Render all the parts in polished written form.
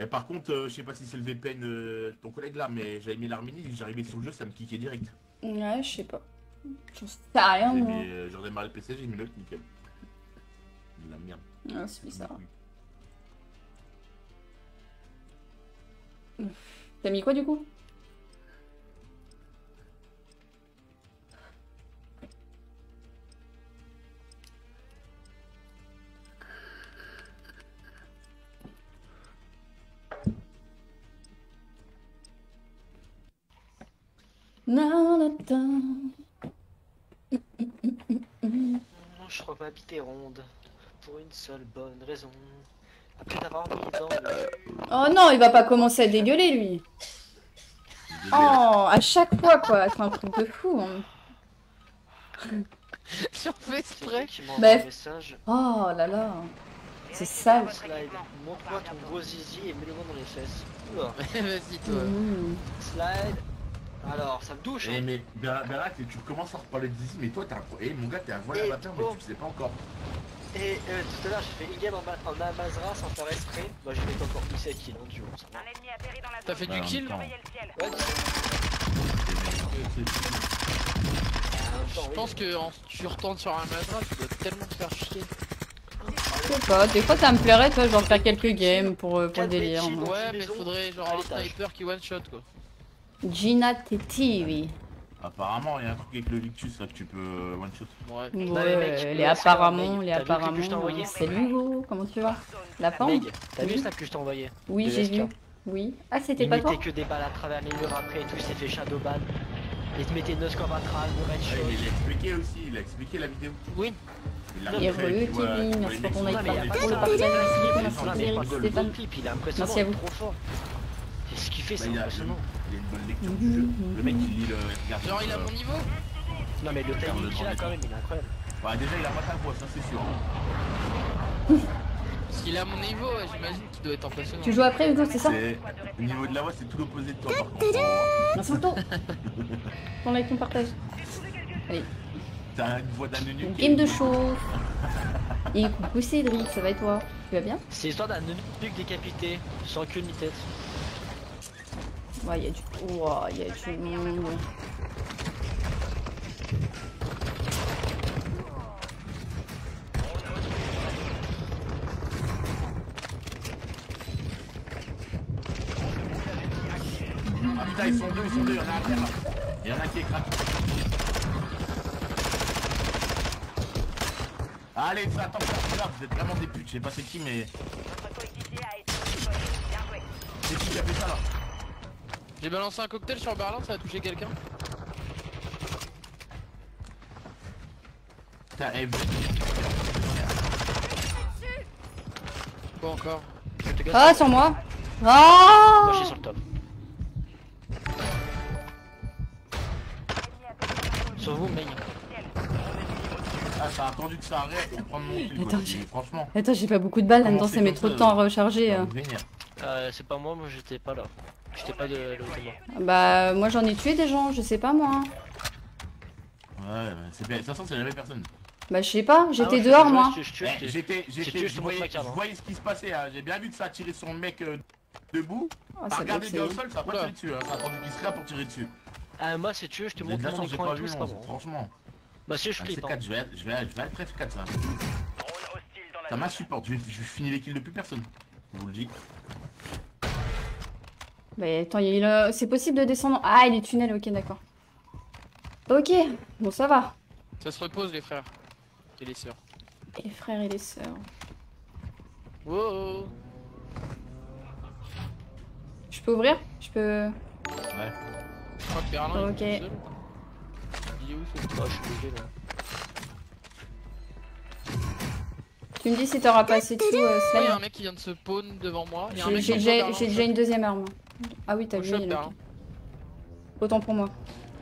Et par contre, je sais pas si c'est le VPN ton collègue là, mais j'avais mis l'Arménie, j'arrivais sur le jeu, ça me kickait direct. Ouais, je sais pas. J'en sais rien, moi. J'en ai marre le PC, j'ai mis l'autre, nickel. La merde. Ah, c'est bizarre. T'as mis quoi du coup? Je crois que ma bite est ronde. Pour une seule bonne raison. Après avoir mis dans le... Oh non, il va pas commencer à dégueuler lui. Oh, à chaque fois quoi, c'est un truc de fou. Hein. J'en fais exprès. Qui m'envoie un message. Oh là là. C'est sale. Slide, montre-moi ton gros zizi et mets-le-moi dans les fesses. Oula. Vas-y toi. Slide. Alors, ça me douche. Eh mais Berat, tu commences à reparler de Zizi, mais toi t'es un... Eh mon gars, t'es un voile amateur, mais tu le sais pas encore. Et tout à l'heure j'ai fait in-game en Amazra sans faire exprès. Bah j'ai fait encore 17 kills en duo. T'as fait du kill? Ouais, Je pense que tu retournes sur un Mazra, tu dois tellement te faire chier. Je sais pas, des fois ça me plairait toi, genre faire quelques games pour le délire. Ouais, mais faudrait genre un sniper qui one shot quoi. Gina TV. Apparemment, il y a un truc avec le Victus là que tu peux one shot. Ouais, les apparemment, c'est nouveau, comment tu vas? La forme? T'as vu ça que je t'ai envoyé? Oui, j'ai vu. Oui. Ah, c'était pas toi? Il mettait que des balles à travers les murs après et tout, il s'est fait shadowban. Il te mettait 9 score atral, de red shot. Il a expliqué aussi, il a expliqué la vidéo. Oui. Et re TV, merci pour ton like, pour le partage, merci pour Eric Stéphane. Merci à vous. C'est ce qu'il fait, c'est impressionnant. Il a une bonne lecture du jeu. Le mec il lit le... Genre il a mon niveau? Non mais le timing qu'il a quand même, il est incroyable. Ouais déjà il a pas ta voix, ça c'est sûr. Parce qu'il a mon niveau, j'imagine qu'il doit être impressionnant. Tu joues après Hugo, c'est ça? Au niveau de la voix c'est tout l'opposé de toi par contre. Merci beaucoup. Ton like, ton partage. Allez. T'as une voix d'un eunuque. Game de chauffe. Et coucou Cédric, ça va et toi? Tu vas bien? C'est l'histoire d'un eunuque décapité, sans queue ni tête. Ouais, il y a du... Ouah, il y a du monde. Ah putain, ils sont deux, il y en a un terre là. Il y en a un qui est craqué. Allez, attends, vous êtes vraiment des putes, je sais pas c'est qui mais... C'est qui a fait ça là? J'ai balancé un cocktail sur Berlin, ça a touché quelqu'un? Putain, Quoi encore? Ah, sur moi! Ah! Moi je suis sur le top. Sur vous, main. Ah, ça a attendu que ça arrête pour prendre mon kill, franchement. Attends, j'ai pas beaucoup de balles là-dedans, ça met trop de temps à recharger. C'est pas moi j'étais pas là. J'étais pas de l'autre. Bah, moi j'en ai tué des gens, je sais pas moi. Ouais, c'est bien, de toute façon c'est la même personne. Bah, je sais pas, j'étais dehors moi. Je voyais ce qui se passait, hein. J'ai bien vu que ça a tiré sur le mec debout. Regardez bien au sol, ça a pas tiré dessus, hein. Ça a attendu qu'il se là pour tirer dessus. Ah, moi c'est tueux, je te montre mon écran et tout, c'est pas bon. Franchement. Bah, si je clip. Je vais être très F4 ça. Ça m'insupporte, je finis les kills de plus personne. Je vous le dis. Bah attends, c'est possible de descendre. Ah, il est tunnel, ok, d'accord. Ok, bon ça va. Ça se repose les frères. Et les sœurs. Et les frères et les sœurs. Wow. Je peux ouvrir? Je peux... Ouais. Je crois que Berlin ok. est seul. Il est où ce je suis obligé là. Tu me dis si t'auras pas assez de sous, Il Slime. y a un mec qui vient de se spawn devant moi. J'ai déjà une deuxième arme. Ah oui, t'as vu. Autant pour moi.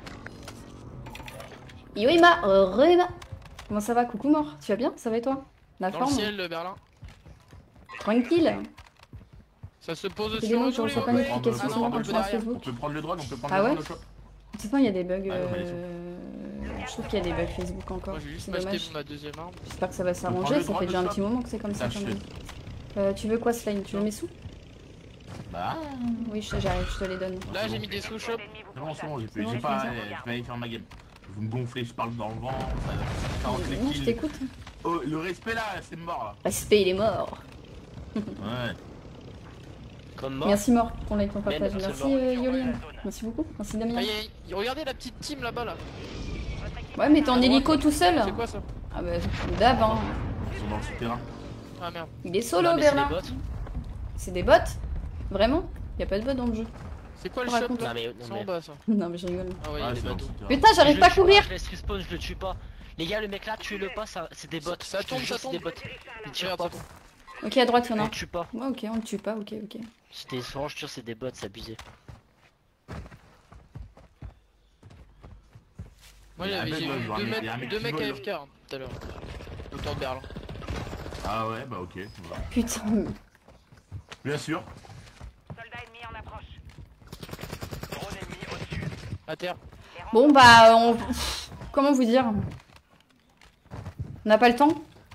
Yoima, Rema. Comment ça va? Coucou mort, tu vas bien? Ça va et toi? La Dans forme? le ciel, le Berlin. Tranquille. Ça se pose C'est sur des le noms, je reçois pas de notification sur on peut Facebook. On peut prendre le drone, on peut prendre Ah le ouais? drone au shop. De toute façon, il y a des bugs. Je trouve qu'il y a des bugs Facebook encore. Moi j'ai juste C'est acheté dommage. ma deuxième arme. J'espère que ça va s'arranger, ça fait déjà un petit moment que c'est comme ça quand même. Tu veux quoi Slime? Tu veux mes sous? Bah. Oui, j'arrive, je te les donne. Là, j'ai mis des sous-shops. C'est bon, C'est bon, j'ai je pas. fais ça. Je vais aller faire ma game. Vous me gonflez, je parle dans le vent. Ça rentre les Non, je kills. t'écoute. Oh, le respect là, c'est mort là. Respect, il est mort. Ouais. Comme mort. Merci mort pour like ton partage. Merde, Merci c'est Yolien. Merci beaucoup. Merci Damien. Regardez la petite team là-bas là. Ouais, mais t'es en hélico tout seul. C'est quoi ça? Ah bah, d'hab, hein. Ils sont dans le souterrain. Ah merde. Il est solo, Non, mais c'est Berlin. des bots. C'est des bots? Vraiment? Y'a pas de bots dans le jeu. C'est quoi le Raconte. shop là? Non, mais- C'est en bas ça. Non, mais je rigole. Ah ouais, Ah, il y a des c'est dans le bateaux. souterrain. Putain, j'arrive Je pas à le tue courir. Je laisse respawn, je le tue pas. Les gars, le mec là, tuez-le pas, c'est des bots. Ça Je te tombe, jure, ça c'est des tombe. bots. Il tire Regarde, pas. ça tombe. Ok, à droite, y'en a On un. le tue pas. Ouais, ok, on le tue pas, ok. C'était franchement, je te jure, c'est des bots, c'est abusé. Moi Il y a j'ai un eu mec, il y a un mec deux qui mecs vole, AFK hein, tout à l'heure. Autour de Berlin. Ah ouais, bah ok. Voilà. Putain. Bien sûr. Soldat ennemi en approche. Drone ennemi au-dessus. À terre. Bon, bah, comment vous dire? On n'a pas le temps?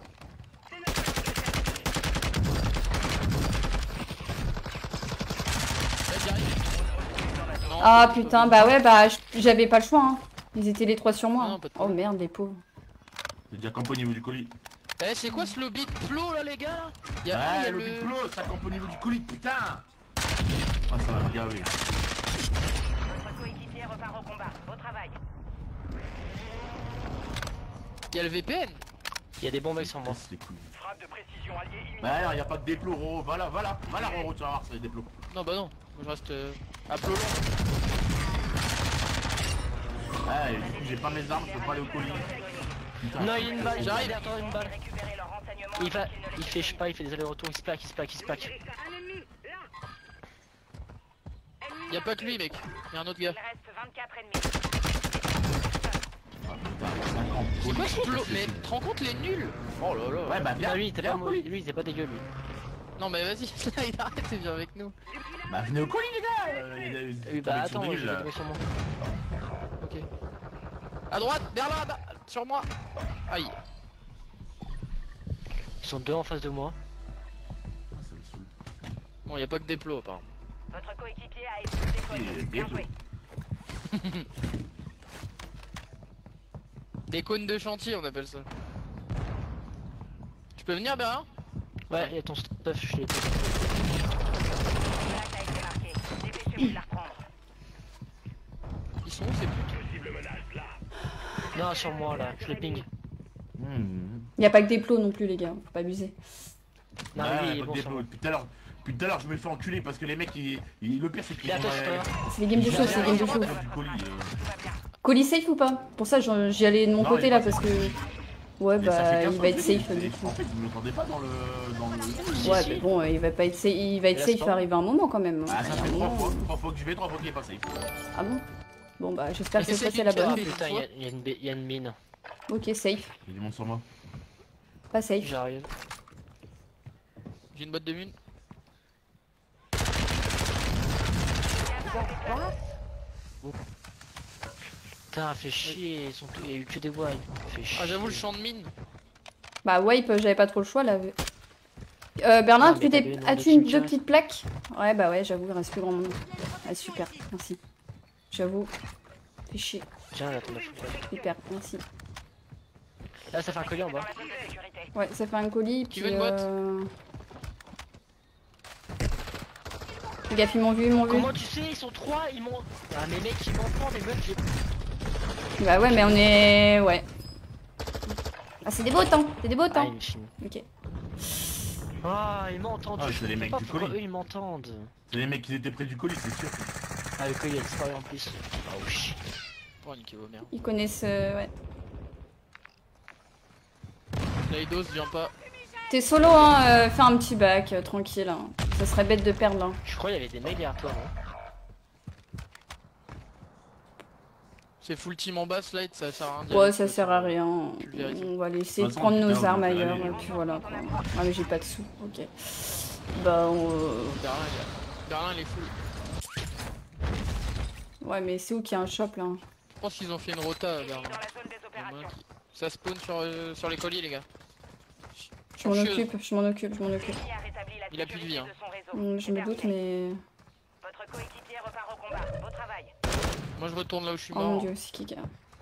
Là, j'y arrive. Non, Ah c'est putain, pas bah ouais, bah j'avais pas le choix, hein. Ils étaient les trois sur moi. Ah non, hein. pas de Oh problème. merde, les pauvres. J'ai déjà campé au niveau du colis. Eh, c'est quoi ce lobby de plo là, les gars? Il y a, Ouais, il y a le diplôme, ça campe au niveau du colis, putain. Ah, ça va me gaver. Votre coéquipier repart au combat. Au travail. il y a le VPN. Il y a des bons mecs sur moi. C'est cool. Frappe de précision alliée imminente. Bah alors, y a pas de déplo, Roro. Voilà, Roro, tu vas voir, c'est des déplos. Non, bah non. Moi, je reste à plo long. Ah, et du coup, j'ai pas mes armes, je peux pas aller au colis. Putain. Non, il y a une balle, J'arrive. derrière toi, une balle. Récupérer leurs renseignements. Il va, avant qu'ils ne il le fait, je sais pas, il fait des allers-retours, il se plaque. Y a pas que lui, mec. Y a un autre gars. Il reste 24 ennemis. Ah, putain, 50 C'est quoi colis. ce plo? Mais tu te rends compte les nuls? Oh là là. Ouais, bah viens. Non, lui, il était viens pas au mauvais, colis. lui, il était pas dégueu, lui. Non, mais vas-y, il arrête de venir avec nous. Bah venez au colis, les gars. Y a des- Oui, bah mecs sont attends, des moi, nuls, je là. vais tomber sur moi. Ok. À droite, Berlin, sur moi. Aïe. Ils sont deux en face de moi. Ah, ça me saoule. Bon, y a pas que des plots, apparemment. Votre coéquipier a explosé Et cône. Bien joué. Des cônes de chantier, on appelle ça. Tu peux venir, Berlin? Ouais, il y a ton stuff, je l'ai. L'attaque a été marquée. Dépêchez-vous de la reprendre. Ils sont où ces putes? Non, sur moi, là, je le ping. Y a pas que des plots non plus, les gars. Faut pas abuser. Non, Ouais, lui, il est pas bon de sur déplo. moi. Depuis tout à l'heure, je me fais enculer parce que les mecs, le pire, c'est qu'ils Il est à toi, sont, sur toi. C'est les games de show, c'est les games de show. du colis. Tout va bien. Colis safe ou pas? Pour ça, j'y allais de mon Non, côté il là va- parce que. Ouais, Mais ça fait bah, 15 il fois va que être je l'ai safe dit, du et coup. en fait, vous ne m'entendez pas dans le... Ouais, si. mais bon, il va pas être safe, il va être Il safe reste arriver un moment quand même. Ah, Il ça y a un fait moment. 3 fois que je vais, 3 fois qu'il est passé. Ah bon? Bon, bah, j'espère que Mais cette fois c'est c'est la qui qui a bonne. fait- Putain, il y a une mine. Ok, safe. Il y a du monde sur moi. Pas safe. J'arrive. J'ai une botte de mine. Putain, fait chier, ils sont tous... il y a eu que des voix. Fait chier. Ah, j'avoue, le champ de mine. Bah, wipe, j'avais pas trop le choix là. Berlin, Non, mais t'avais une as-tu team deux chat. petites plaques? Ouais, bah ouais, j'avoue, il reste plus grand monde. Ah, super, merci. J'avoue. Fais chier. Tiens, là, ton affaire. Super, merci. Là, ça fait un collier en Dans bas. la zone de sécurité. Ouais, ça fait un colis, Qui puis veut une boîte Les gars, ils m'ont vu, ils m'ont vu. Comment tu sais, ils sont trois, ils m'ont... Ah, mais mec, ils m'entendent, les meufs, j'ai... Bah ouais, mais on est... Ouais. Ah, c'est des bots, hein. C'est des bots, Ah, hein. une chine. Ok. Ah, ils m'entendent. Ah, je c'est les comprends mecs pas du pourquoi colis. eux, ils m'entendent. C'est les mecs qui étaient près du colis, c'est sûr. Ah, le collier, il a disparu en plus. Oh, shit. Oh, niquer vos mères. Ils connaissent... ouais. Leidos vient pas. T'es solo, hein. Fais un petit bac, tranquille. Hein. Ça serait bête de perdre, là. Je crois qu'il y avait des mecs derrière toi, non? C'est full team en bas, slide, ça sert à rien. d'y Ouais, aller, ça sert à rien. Tu le vérifies. On va laisser De toute façon, prendre nos putain, armes vous allez ailleurs, aller, et puis voilà. Quoi. Ah, mais j'ai pas de sous, ok. Bah, Berlin, il est full. ouais, mais c'est où qu'il y a un shop, là? Je pense qu'ils ont fait une rota, Ennemis Berlin. dans la zone des opérations. Ça spawn sur les colliers, les gars. Je m'en occupe, je m'en occupe, je m'en occupe. L'ennemi a rétabli la Il a plus de vie, sécurité hein. de son réseau. Je me doute, mais... Votre coéquipier repart au combat. Beau travail. Moi je retourne là où je suis Oh mort. mon dieu, c'est Kika.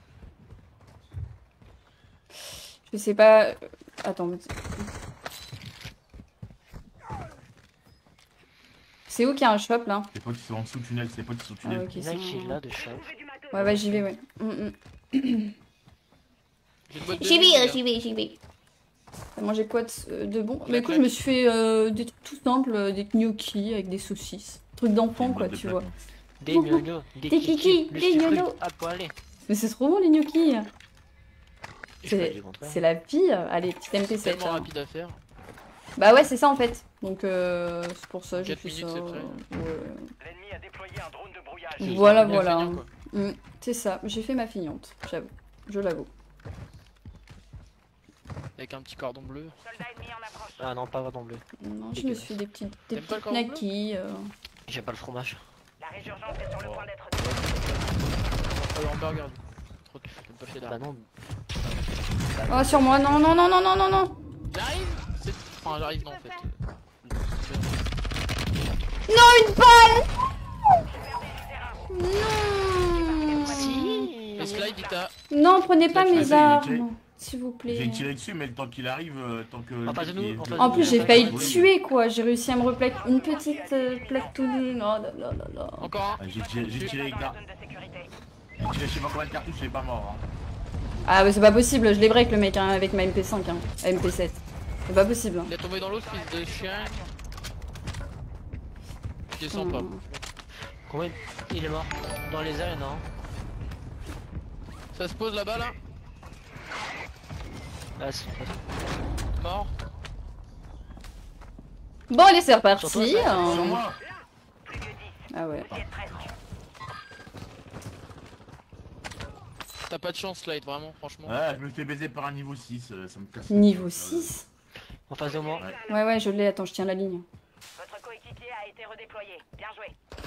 Je sais pas... Attends. C'est où qu'il y a un shop là? Les potes ils sont en dessous tunnel, c'est les potes ils sont Ah tunnel. ok, Il y en a qui est là de chat. Ouais, ouais, j'y vais, ouais. J'ai une boîte de J'y nuit, vais, là. j'y vais. T'as mangé quoi de bon? Bah Clac, écoute, clac. je me suis fait des trucs tout simples, des gnocchis avec des saucisses. Trucs d'enfant Une quoi, boîte de tu vois. plaques. Des gnognos, Des kikis, le des petit gnognos. fruit à poêler. Mais c'est trop bon les gnocchis. Je peux pas dire le contraire. C'est la vie. Allez, petite MP7. Tellement hein. rapide à faire. Bah ouais, c'est ça en fait. Donc c'est pour ça, j'ai 4 fait minutes, ça. c'est prêt. Ouais. L'ennemi a déployé un drone de brouillage. Voilà, Bien voilà. feignant, quoi. C'est ça, j'ai fait ma fignante, j'avoue. Je l'avoue. Avec un petit cordon bleu. Soldat ennemi en approche. Ah non, pas cordon bleu. Non, je me Dégueulasse. suis fait des petites T'aimes pas le cordon bleu knackis. J'aime pas le fromage. La résurgence est sur le point d'être Le hamburger du coup. Trop de j'aime pas le cheddar. Bah non. Oh, sur moi, non, non, non, non, non, non, non. J'arrive. Enfin j'arrive non en fait. Non, une balle. Non. Si. Le slide il t'a. Non, prenez pas Là, tu mes l'as fait, armes, s'il vous J'ai plaît. tiré dessus, mais le temps qu'il arrive, tant que. En face de nous, en face de En nous. plus, j'ai failli le tuer, quoi. J'ai réussi à me replaquer une petite plaque tout nulle. Oh là là là là. Encore un. J'ai tiré avec dans la. la zone de sécurité. J'ai tiré je sais pas combien de cartouches, il est pas mort. Hein. Ah, bah c'est pas possible, je l'ai break le mec hein, avec ma MP5, hein. MP7. C'est pas possible. Hein. Il est tombé dans l'eau ce fils de chien. Je descends pas. Combien il est mort? Dans les airs, non? Ça se pose là-bas là. Ah, c'est Mort. Bon, allez, c'est reparti. Sur toi, hein. Sur moi. Plus que 10. Ah ouais. Vous y êtes presque. T'as pas de chance slide vraiment franchement. Ouais, je me fais baiser par un niveau 6, ça me casse. Niveau 6. en face de moi. Ouais, ouais, je l'ai. Attends, je tiens la ligne. Votre coéquipier a été redéployé. Bien joué.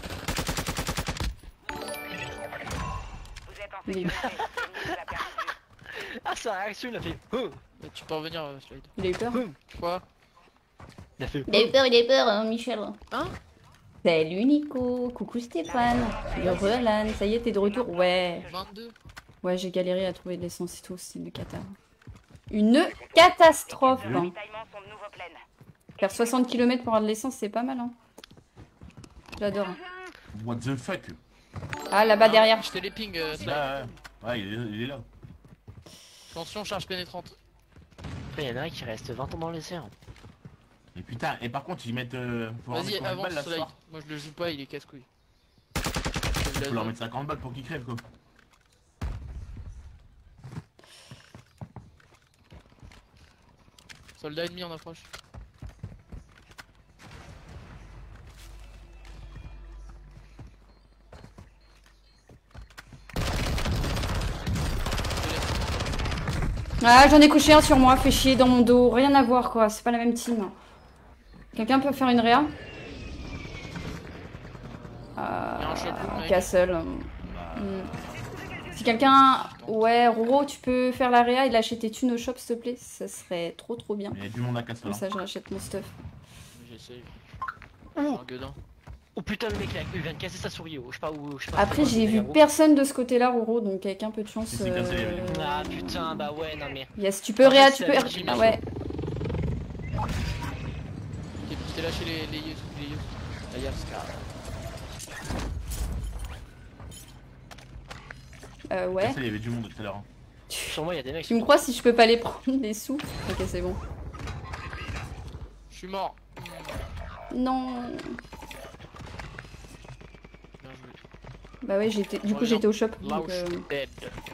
Vous êtes en Il est- sécurité. L'ennemi vous a perdu de vue. Ah, sa réaction, il a fait. Oh. Tu peux revenir slide. Il a eu peur. Quoi? Il a fait. Il a eu peur, hein, Michel. Hein? Salut Nico. Coucou Stéphane. Le Relan. Ça y est, t'es de retour. Ouais. 22. Ouais, j'ai galéré à trouver de l'essence et tout. C'est une cata. Une catastrophe. Les Hein. ravitaillements sont de nouveau pleines. Faire 60 km pour avoir de l'essence, c'est pas mal. Hein. J'adore. What the fuck? Ah, là-bas derrière. Je t'ai les ping slide. Ouais, il est là. Attention charge pénétrante. Après, il y en a un qui reste 20 ans dans les airs. Et putain, et par contre, ils mettent. Faut leur Vas-y mettre combien de avance balles, là, ce slide. soir Moi je le joue pas, il est casse-couille. Faut leur mettre 50 balles pour qu'ils crèvent quoi. Soldat ennemi en approche. Ah, j'en ai couché un sur moi. Fait chier dans mon dos. Rien à voir, quoi. C'est pas la même team. Quelqu'un peut faire une réa? Il y a un shop, mec. Castle. Si quelqu'un... Ouais, Roro, tu peux faire la réa et lâcher tes thunes au shop, s'il te plaît? Ça serait trop trop bien. Il y a du monde à casser Comme là. ça, je rachète mon stuff. J'essaye. Je suis un gueudin. Oh putain, le mec là, il vient de casser sa souris. Oh, je sais pas où. Je sais pas Après, pourquoi, j'ai mais vu gros. personne de ce côté-là, Roro, donc avec un peu de chance... C'est cassé, les mecs. Ah putain, bah ouais, non mais. Yes, tu peux En fait, réa, tu c'est peux... la Ah Jimmy ouais. Je t'ai lâché les yeux. La Yaska. Ouais. Cassé, il y avait du monde tout à l'heure. Hein. Sur moi, il y a des mecs. Tu me crois si je peux pas les prendre, les sous? Ok, c'est bon. Je suis mort. Non. Bien joué. Bah ouais, du coup j'étais au shop. Là où Donc, je suis dead.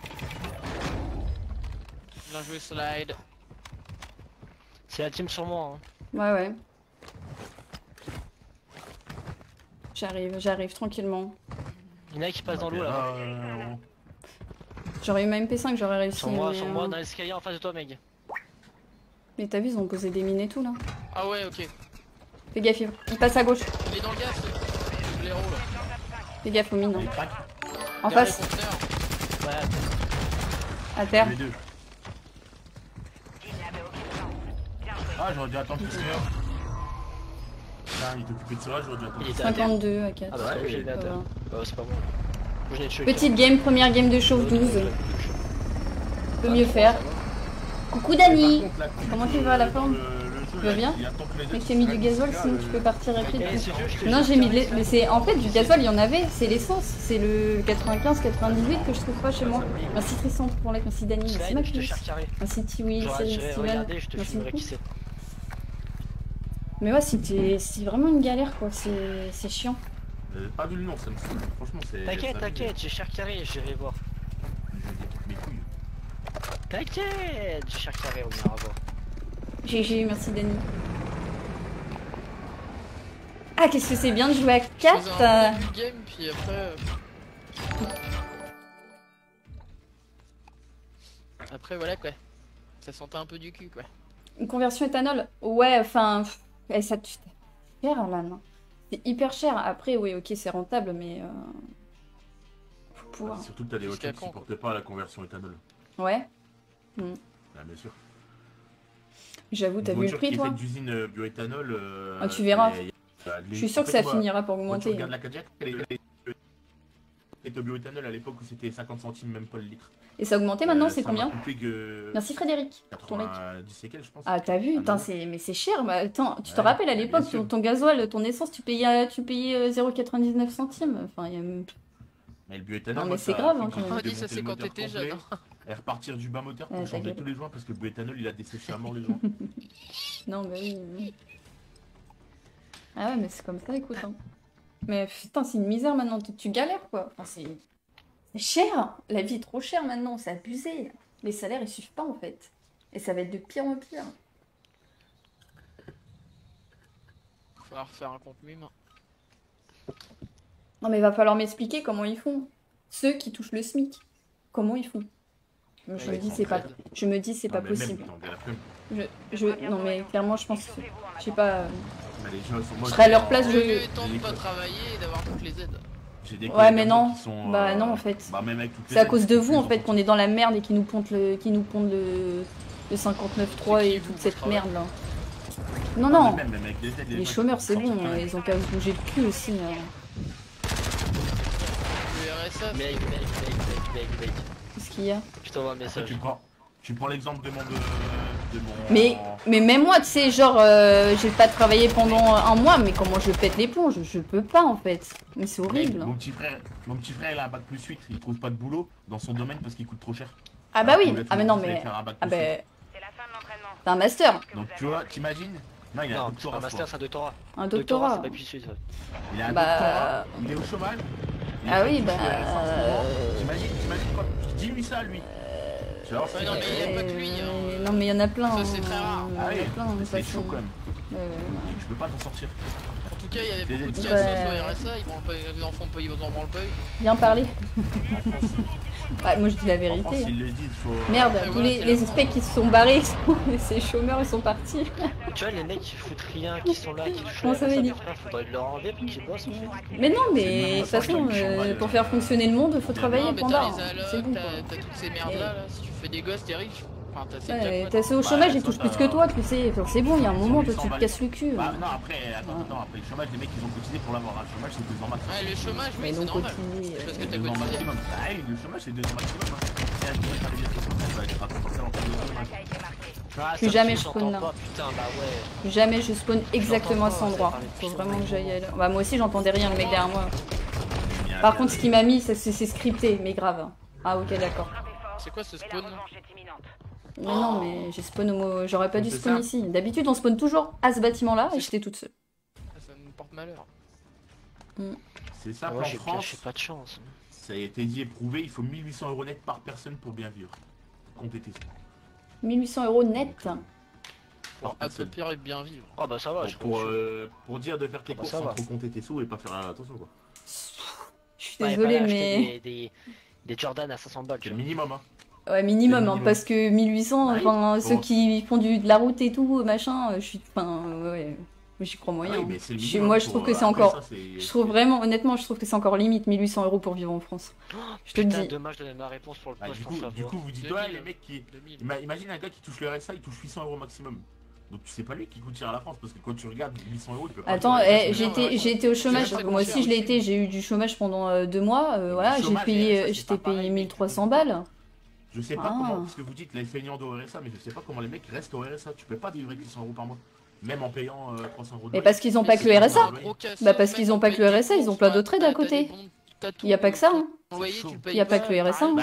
Bien joué slide. C'est la team sur moi. Hein. Ouais, ouais. J'arrive tranquillement. Il y en a qui passent dans l'eau là. J'aurais eu ma MP5, j'aurais réussi. Sur moi, mais, dans l'escalier en face de toi, Meg. Mais t'as vu, ils ont posé des mines et tout là. Ah ouais, ok. Fais gaffe, il passe à gauche. Il est dans le gaz. Le blaireau là. Fais gaffe aux mines. Il Hein. craque. En Derrière face, les conteneurs. Ouais, à terre. Les deux. Il n'avait aucune chance. Bien joué. Ah, j'aurais dû attendre qu'il se meure. Putain, il t'occupait de cela, j'aurais dû attendre. Il était à terre. 52 à 4. Ah bah ouais, il était à terre. C'est pas bon. Je venais de choquer. Petite game, première game de chauffe 12. Peut mieux faire. Coucou Dani. Comment tu vas à la forme? Tu vas bien? Mec, j'ai mis du gasoil, sinon tu peux partir rapide. Non, j'ai mis de l'essence. Mais c'est en fait du gasoil, il y en avait, c'est l'essence. C'est le 95-98 que je trouve pas chez moi. Merci Tristan pour like, merci Dani, merci Macus. Merci Tiwi, Steven. Merci beaucoup. Mais ouais, c'est vraiment une galère quoi, c'est chiant. Pas vu le nom, ça me saoule. Franchement, c'est. T'inquiète, j'ai cher carré, j'irai voir. Mes couilles. T'inquiète, j'ai cher carré, on ira voir. GG, merci Dani. Ah, qu'est-ce que c'est bien de jouer à 4 game, puis après... Après, voilà quoi. Ça sentait un peu du cul quoi. Une conversion éthanol? Ouais, enfin... ça te cher là, non? C'est hyper cher. Après, oui, ok, c'est rentable, mais... faut pouvoir... Surtout que t'as des voitures qui supportent pas la conversion éthanol. Ouais. Ah, bien sûr. J'avoue, t'as vu le prix, toi? Une d'usine bioéthanol. Ah, tu verras. Je suis sûr que ça finira par augmenter. Tu regardes la Cadillac, elle est au bioéthanol à l'époque où c'était 50 centimes, même pas le litre. Et ça a augmenté maintenant, c'est combien? Que... Merci Frédéric. 90 séquelles, je pense. Ah, t'as vu? Mais c'est cher. Bah, attends, tu te rappelles à l'époque, ton gasoil, ton essence, tu payais 0,99 centimes. Enfin, y a... Mais le bioéthanol, non, mais c'est grave. Hein, ça c'est quand t'étais jeune. Et repartir du bas moteur pour changer tous les joints parce que le bioéthanol il a desséché à mort les joints. Non, bah oui. Ah ouais, mais c'est comme ça, écoute. Hein. Mais putain, c'est une misère maintenant. Tu galères quoi. Enfin, c'est cher. La vie est trop chère maintenant. C'est abusé. Les salaires ils suivent pas en fait. Et ça va être de pire en pire. Il va falloir faire un compte mime. Non, mais il va falloir m'expliquer comment ils font. Ceux qui touchent le SMIC. Comment ils font? Je me dis c'est pas possible. Non mais clairement je pense, je sais pas. Je serais à leur place, je temps de pas travailler et d'avoir toutes les aides. Ouais mais non, bah non en fait. C'est à cause de vous en fait qu'on est dans la merde et qui nous pondent le 59.3 et toute cette merde là. Non, les chômeurs c'est bon, ils ont qu'à se bouger le cul aussi. Mec. Qu'est-ce qu'il y a? Je t'envoie un message. Tu prends l'exemple de mon... Mais même moi, tu sais, genre, j'ai pas travaillé pendant un mois, mais comment je pète l'éponge? Je peux pas en fait. Mais c'est horrible. Mec, mon petit frère, il a un bac +8, il trouve pas de boulot dans son domaine parce qu'il coûte trop cher. Ah bah oui, ah mais non mais... Ah bah... T'as un master. Donc tu vois, t'imagines? Non, il a un doctorat. Un master, c'est un doctorat. Un doctorat. C'est pas +8, ça. Il a un doctorat, il est au chômage. Ah oui, bah... T'imagines quoi? Dis-lui ça, lui. Non mais il y a pas que lui. Non mais il y en a plein. Ça c'est très rare. Ah oui, c'est chaud quand même. Je peux pas t'en sortir. En tout cas, il y avait beaucoup de cassos au RSA, ils en font pas, ils en branlent pas. Bien parler. Ouais, moi je dis la vérité. Merde, tous les suspects qui se sont barrés, ces chômeurs ils sont partis. Tu vois les mecs qui foutent rien, qui sont là, qui touchent rien, ça faudrait leur enlever pour qu'ils bossent. Mais non, mais de toute façon, pour faire fonctionner le monde, faut travailler pendant. C'est bon. T'as toutes ces merdes là, si tu fais des gosses, t'es riche. T'es assez au chômage, ils touchent plus que toi, tu sais. C'est bon, il y a un moment, toi tu te casses le cul. Bah non, après le chômage, les mecs ils ont cotisé pour l'avoir. Le chômage c'est 2 ans maximum. Ouais, le chômage, oui, c'est normal. Parce que t'as cotisé. Ah oui, le chômage c'est 2 ans maximum. Plus jamais je spawn là. Plus jamais je spawn exactement à cet endroit. Faut vraiment que j'aille là. Bah moi aussi j'entendais rien, le mec derrière moi. Par contre ce qu'il m'a mis, c'est scripté, mais grave. Ah ok, d'accord. C'est quoi ce spawn? Mais non, mais j'ai spawn au... J'aurais pas dû spawn ici. D'habitude, on spawn toujours à ce bâtiment-là et j'étais toute seule. Ça me porte malheur. C'est simple, en France, j'ai pas de chance. Ça a été dit et prouvé, il faut 1800 € net par personne pour bien vivre. Comptez tes sous. 1800 € net. Alors, à ce pire et bien vivre. Ah bah ça va, pour dire de faire tes courses, il faut compter tes sous et pas faire attention quoi. Je suis désolée, mais... Des Jordan à 500 balles. C'est le minimum, hein. Ouais, minimum, hein, parce que 1800, enfin, ceux qui font de la route et tout, machin, je suis... Enfin, ouais, j'y crois moyen. Oui, moi, je trouve que c'est encore... Je trouve vraiment, honnêtement, je trouve que c'est encore limite 1800 € pour vivre en France. Je te le dis. Dommage de donner ma réponse pour le poste. Du coup, vous dites, ouais, les mecs qui... Imagine un gars qui touche le RSA, il touche 800 € maximum. Donc tu sais pas lui qui coûte cher à la France parce que quand tu regardes 800 €, il peut pas. Attends, j'ai été au chômage. Moi aussi je l'ai été, j'ai eu du chômage pendant 2 mois. Voilà, j'étais payé 1300 balles. Je sais pas comment, parce que vous dites les feignants de RSA, mais je sais pas comment les mecs restent au RSA. Tu peux pas vivre avec 800 € par mois. Même en payant 300 €. Mais parce qu'ils ont pas que le RSA. Bah parce qu'ils ont pas que le RSA, ils ont plein d'autres aides à côté. Il y a pas que ça. Il y a pas que le RSA.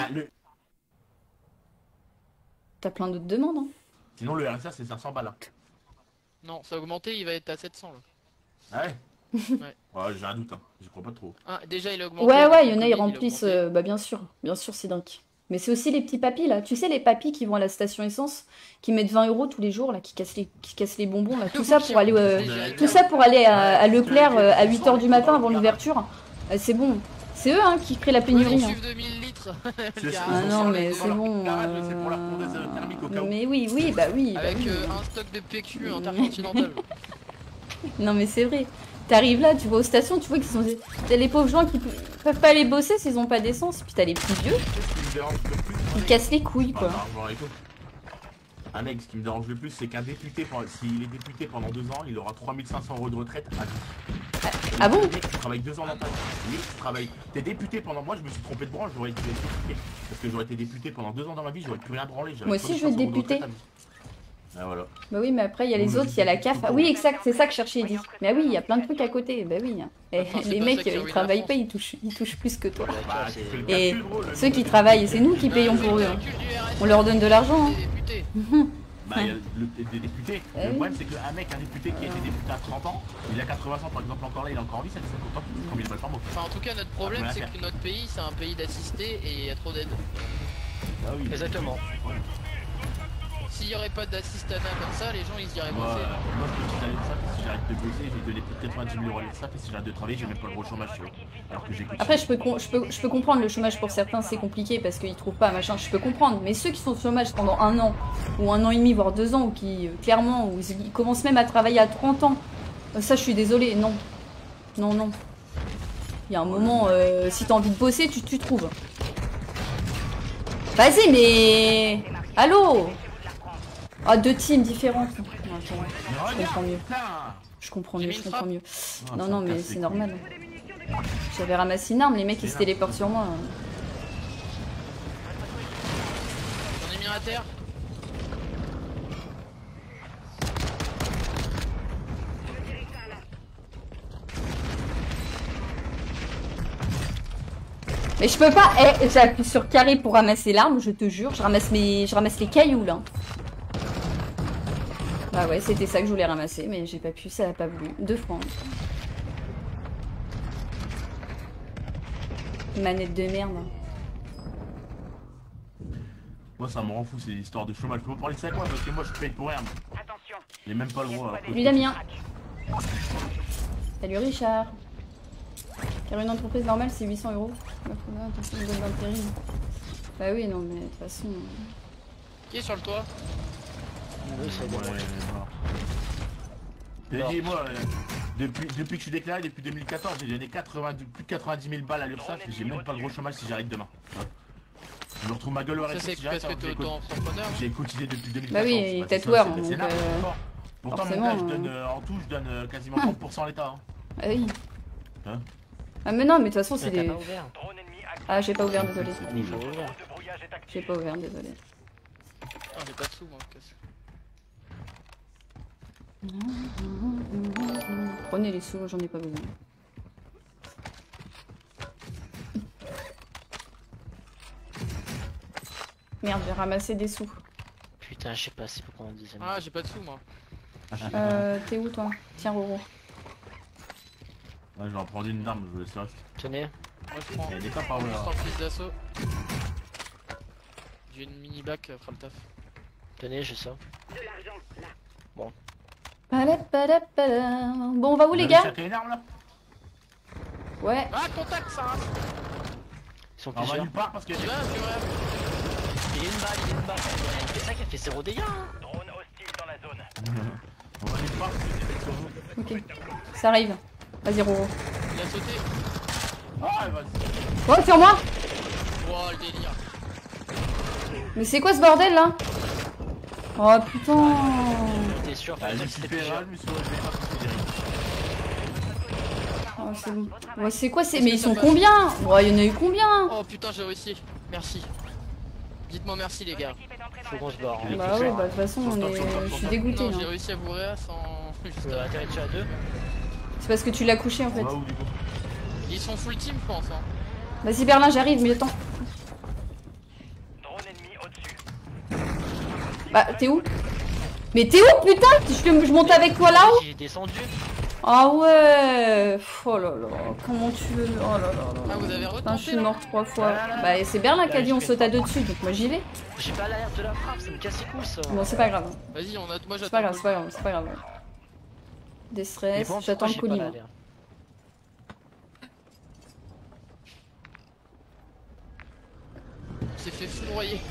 T'as plein d'autres demandes. Hein. Sinon le RSA c'est 500 balles. Non, ça a augmenté, il va être à 700 là. Ah ouais. Ouais, j'ai un doute, hein. Je crois pas trop. Ah, déjà il a augmenté. Ouais, il y en a, ils remplissent. Bah bien sûr, Cédric. Mais c'est aussi les petits papis là. Tu sais, les papis qui vont à la station essence, qui mettent 20 € tous les jours, là, qui cassent les bonbons, là. Tout ça pour aller, à Leclerc à 8 h du matin avant l'ouverture. C'est bon. C'est eux qui créent la pénurie. Hein. Ah non, mais c'est bon. Mais oui, bah oui. Avec un stock de PQ intercontinental. Non, mais c'est vrai. T'arrives là, tu vas aux stations, tu vois qu'ils sont. T'as les pauvres gens qui peuvent pas aller bosser s'ils ont pas d'essence. Puis t'as les petits vieux. Ils cassent les couilles, quoi. Un mec, ce qui me dérange le plus, c'est qu'un député, s'il est député pendant 2 ans, il aura 3500 € de retraite à vie. Ah bon? Tu travailles 2 ans dans ta vie. Oui, tu travailles. T'es député pendant. Moi, je me suis trompé de branche, j'aurais été député. Parce que j'aurais été député pendant 2 ans dans ma vie, j'aurais plus rien branlé. Moi aussi, je veux être député. Ah, voilà. Bah oui, mais après, il y a les autres, il y a la CAF. Ah oui, exact, c'est ça que je cherchais, Eddy. Mais oui, il y a plein de trucs à côté. Bah oui. Et les mecs, ils travaillent pas, ils touchent plus que toi. Et ceux qui travaillent, c'est nous qui payons pour eux. Hein. On leur donne de l'argent. Hein. Bah, il y a des députés. Le problème, c'est qu'un mec, un député qui a été député à 30 ans, il a 80 ans par exemple, encore là, il est encore en vie, ça fait 50 ans qu'il combien de balles par mois. Enfin, en tout cas, notre problème, c'est que notre pays, c'est un pays d'assistés et il y a trop d'aide. Ah oui. Exactement. S'il n'y aurait pas d'assistanat comme ça, les gens ils se diraient bosser. Moi je me suis allé de ça, si j'arrête de bosser, j'ai donné plus de 90 000 € à l'URSSAF et si j'arrête de travailler, j'ai même pas le gros chômage, tu vois. Alors que j'écoute. Après, je peux comprendre le chômage pour certains, c'est compliqué parce qu'ils trouvent pas machin, je peux comprendre. Mais ceux qui sont au chômage pendant 1 an, ou 1 an et demi, voire 2 ans, ou qui clairement, ou ils commencent même à travailler à 30 ans, ça je suis désolée, non. Non. Il y a un moment, si t'as envie de bosser, tu trouves. Vas-y, mais. Allô? Ah, 2 teams différentes. Attends, je comprends mieux. Non, mais c'est normal. J'avais ramassé une arme, les mecs ils se téléportent sur moi. J'en ai mis un à terre. Mais je peux pas. J'appuie sur carré pour ramasser l'arme, je te jure. Je ramasse les cailloux là. Ah ouais, c'était ça que je voulais ramasser, mais j'ai pas pu, ça a pas voulu. 2 fois. Manette de merde. Moi ça me rend fou ces histoires de chômage. Je peux pas parler de ça quoi parce que moi je paye pour rien. Attention. J'ai même pas le droit. Salut Damien. Salut Richard. Car une entreprise normale c'est 800 €. Attention, une bonne d'intérim. Bah oui, non mais de toute façon. Qui est sur le toit? Oui, c'est bon. J'ai dit moi, depuis que je suis déclaré, depuis 2014, j'ai donné plus de 90 000 balles à l'URSSAF et j'ai même pas le gros chômage si j'arrête demain. Je me retrouve ma gueule au RSA si j'arrête. J'ai cotisé depuis 2014. Bah oui, tatoueur. Pourtant mon gars, en tout, je donne quasiment 30% à l'État. Ah oui. Ah mais non, mais de toute façon c'est des... Ah j'ai pas ouvert, désolé. J'ai pas ouvert, désolé. Ah j'ai pas de sous moi. Prenez les sous, j'en ai pas besoin. Merde, j'ai ramassé des sous. Putain, je sais pas si pourquoi on disait. Ah, j'ai pas de sous moi. T'es où toi? Tiens, Roro. Ouais, je vais en prendre une arme, je laisse reste. Tenez. Moi je prends. Il y a des cas par là. En prise d'assaut. J'ai une mini bac, fera le taf. Tenez, j'ai ça. De l'argent, là. Bon. Bon, on va où les gars? Une arme là? Ouais. Ah, contact ça. Ils sont on va plusieurs. nulle part parce que... Tu vas, tu vas. Il y a une balle, C'est ça qui a fait 0 dégâts hein. Drone hostile dans la zone. On va nulle part parce que... Ok. Ça arrive. Vas-y, Roro. Il a sauté. Ah, vas-y. Oh, sur moi! Wow, le délire. Mais c'est quoi ce bordel là? Oh putain. T'es sûr? Je me suis fait rage, je me suis relevé pas considéré. Oh, c'est bon. Ouais, c'est quoi? Mais ils sont combien? Ouais, il y en a eu combien? Oh putain, j'ai réussi. Merci. Dites-moi merci, les gars. Faut qu'on se barre. Bah ouais, bah de toute façon, je suis dégoûté. Non, j'ai réussi à vous réa sans. Atterrir à 2. C'est parce que tu l'as couché en fait. Ils sont full team, je pense. Hein. Vas-y, Berlin, j'arrive, mais attends. Drone ennemi au-dessus. Bah, t'es où? Mais t'es où, putain? Je monte avec toi là-haut? J'ai descendu. Ah ouais. Oh là là, comment tu veux? Oh là là là. Ah, vous avez Putain, je suis retenté, mort 3 fois. Bah, c'est Berlin qui a dit on saute à deux dessus, donc moi j'y vais. J'ai pas l'air de la frappe, ça me casse les couilles ça. Bon, c'est pas grave. Vas-y, moi C'est j'attends. pas grave, c'est pas grave, c'est pas grave. Des stress, j'attends le colis. Moi. On s'est fait foudroyer.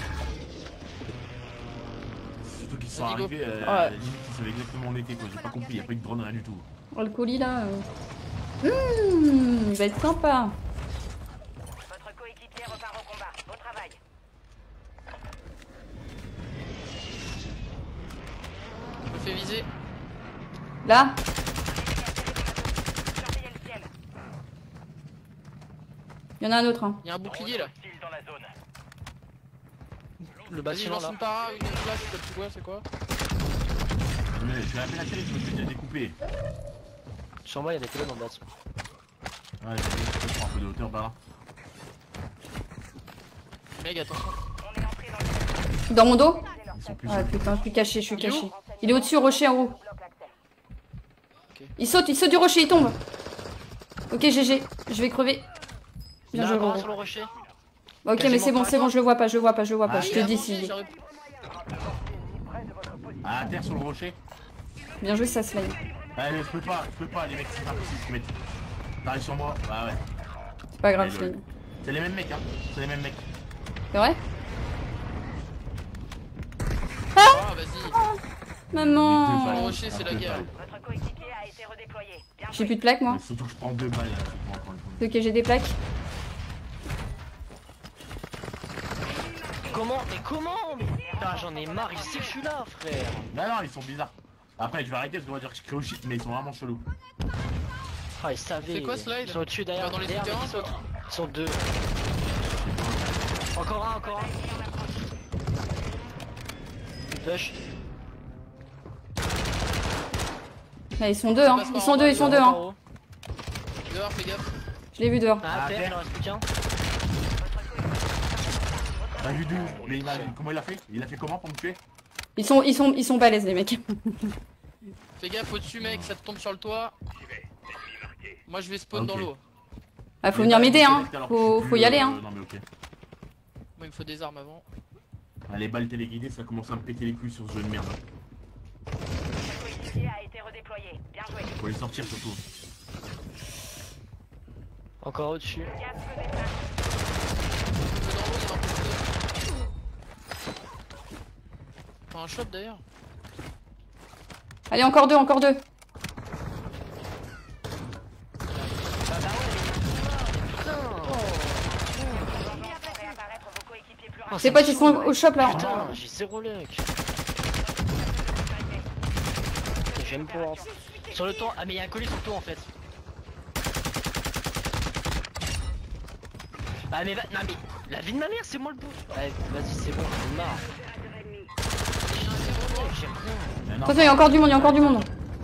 Surtout qu'ils sont arrivés, limite ils savaient exactement où on était quoi, j'ai pas compris, y'a pas eu de drone, rien du tout. Oh, le colis là. Il va être sympa. Votre coéquipier repart au combat. Bon travail. Je me fais viser. Là. Surveillez le ciel. Il y en a un autre. Hein. Il y a un bouclier là. Hostile dans la zone. Le Vas-y, je bâtiment lance là. une para, une flash, je sais plus quoi, c'est quoi? Mais je suis à peine atterri, je me suis déjà découpé. Sur moi, il y a des colonnes en bas. Ouais, je prends un peu de hauteur par là. Mec, attention. On est entré dans le Dans mon dos? Ils sont plus Ah putain, je suis caché, je suis Il est où? caché. Il est au-dessus au rocher en haut. bloc l'accès. Il saute du rocher, il tombe. Ok, GG, je vais crever. Bien joué, Là, gros. sur le rocher. Ok, mais c'est bon, je le vois pas, je le vois pas. Je te dis si. si. à terre sur le rocher. Bien joué, ça slime. Allez, je peux pas, les mecs, c'est pas possible, je mets. T'arrives sur moi, bah ouais. C'est pas grave, Allez, slime. C'est les mêmes mecs, hein, c'est les mêmes mecs. C'est vrai? Ah, vas-y. Maman. Sur le rocher, c'est la guerre. Votre coéquipier a été redéployé. Bien J'ai joué. plus de plaques, moi. Mais surtout que je prends 2 balles là, je prends une Ok, j'ai des plaques. Comment? Mais comment? Putain, j'en ai marre, il sait que je suis là, frère. Non, ils sont bizarres. Après, je vais arrêter parce qu'on va dire que je crée au shit, mais ils sont vraiment chelous. Ah, ils savaient. C'est quoi, Slide? Ils sont au-dessus derrière. Dans les derrière, souterrains, mais ils sont deux. Encore un. Une push. Là, ils sont deux, hein. Ils sont deux, hein. Dehors, Dehors, fais gaffe. Je l'ai vu dehors. Ah, à terre, il en reste plus qu'un. T'as vu d'où? Mais comment il a fait? Il a fait comment pour me tuer? Ils sont balèzes, les mecs. Fais gaffe au-dessus, mec, ça te tombe sur le toit. Moi, je vais spawn dans l'eau. Ah, faut venir m'aider, hein. Faut y aller, hein. Non, mais ok. Moi, il me faut des armes avant. Ah, les balles téléguidées, ça commence à me péter les couilles sur ce jeu de merde. Votre coéquipier a été redéployé. Bien joué. Faut les sortir surtout. Encore au-dessus. Gaz que des places. Dans l'eau, il y en a un peu deux. Enfin, un shot d'ailleurs. Allez, encore deux. Réapparaître vos coéquipiers plus C'est pas qu'ils sont au shop là. Putain, j'ai zéro luck. J'aime pas. Sur le toit. Ah, mais il y a un colis sur le toit en fait. Ah, mais non, mais la vie de ma mère, c'est moi le bouffe. Ouais, vas-y, c'est bon, j'en ai marre. J'ai rien. Attention, il y a encore du monde,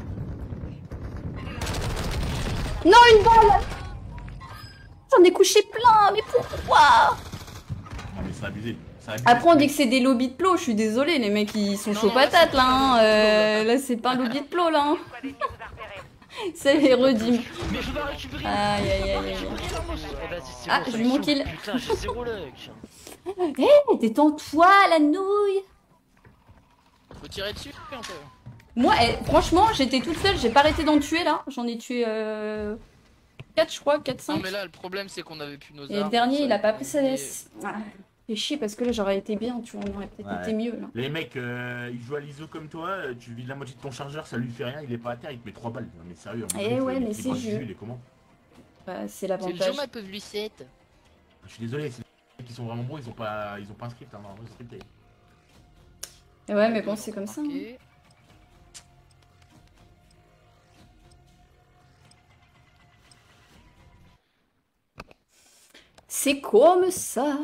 Non, une balle. J'en ai couché plein, mais pourquoi? Non, mais c'est abusé. Après on dit que c'est des lobbies de plo, je suis désolée, les mecs ils sont chauds patates là, hein. Là c'est pas un lobby de plo là, hein. C'est les redim. Mais je dois récupérer. Aïe. Ah, j'ai eu mon kill. Putain, j'ai zéro luck. Eh, détends-toi la nouille. Faut tirer dessus un peu. Moi, franchement, j'étais toute seule, j'ai pas arrêté d'en tuer là. J'en ai tué 4 je crois, 4, 5. Non mais là le problème c'est qu'on avait plus nos armes. Et le dernier il a pas pris sa laisse. C'est chier parce que là j'aurais été bien, tu vois, on aurait peut-être été mieux là. Les mecs, ils jouent à l'ISO comme toi, tu vides la moitié de ton chargeur, ça lui fait rien, il est pas à terre, il te met 3 balles. Non mais sérieux, Eh ouais, mais c'est jeu. jeu. Bah, c'est C'est l'avantage. le jeu ma pauvre Lucette. Je suis désolé, c'est les mecs qui sont vraiment bons, ils ont pas un script, hein, non, scripté. Et ouais, mais bon, c'est comme ça. Hein. C'est comme ça.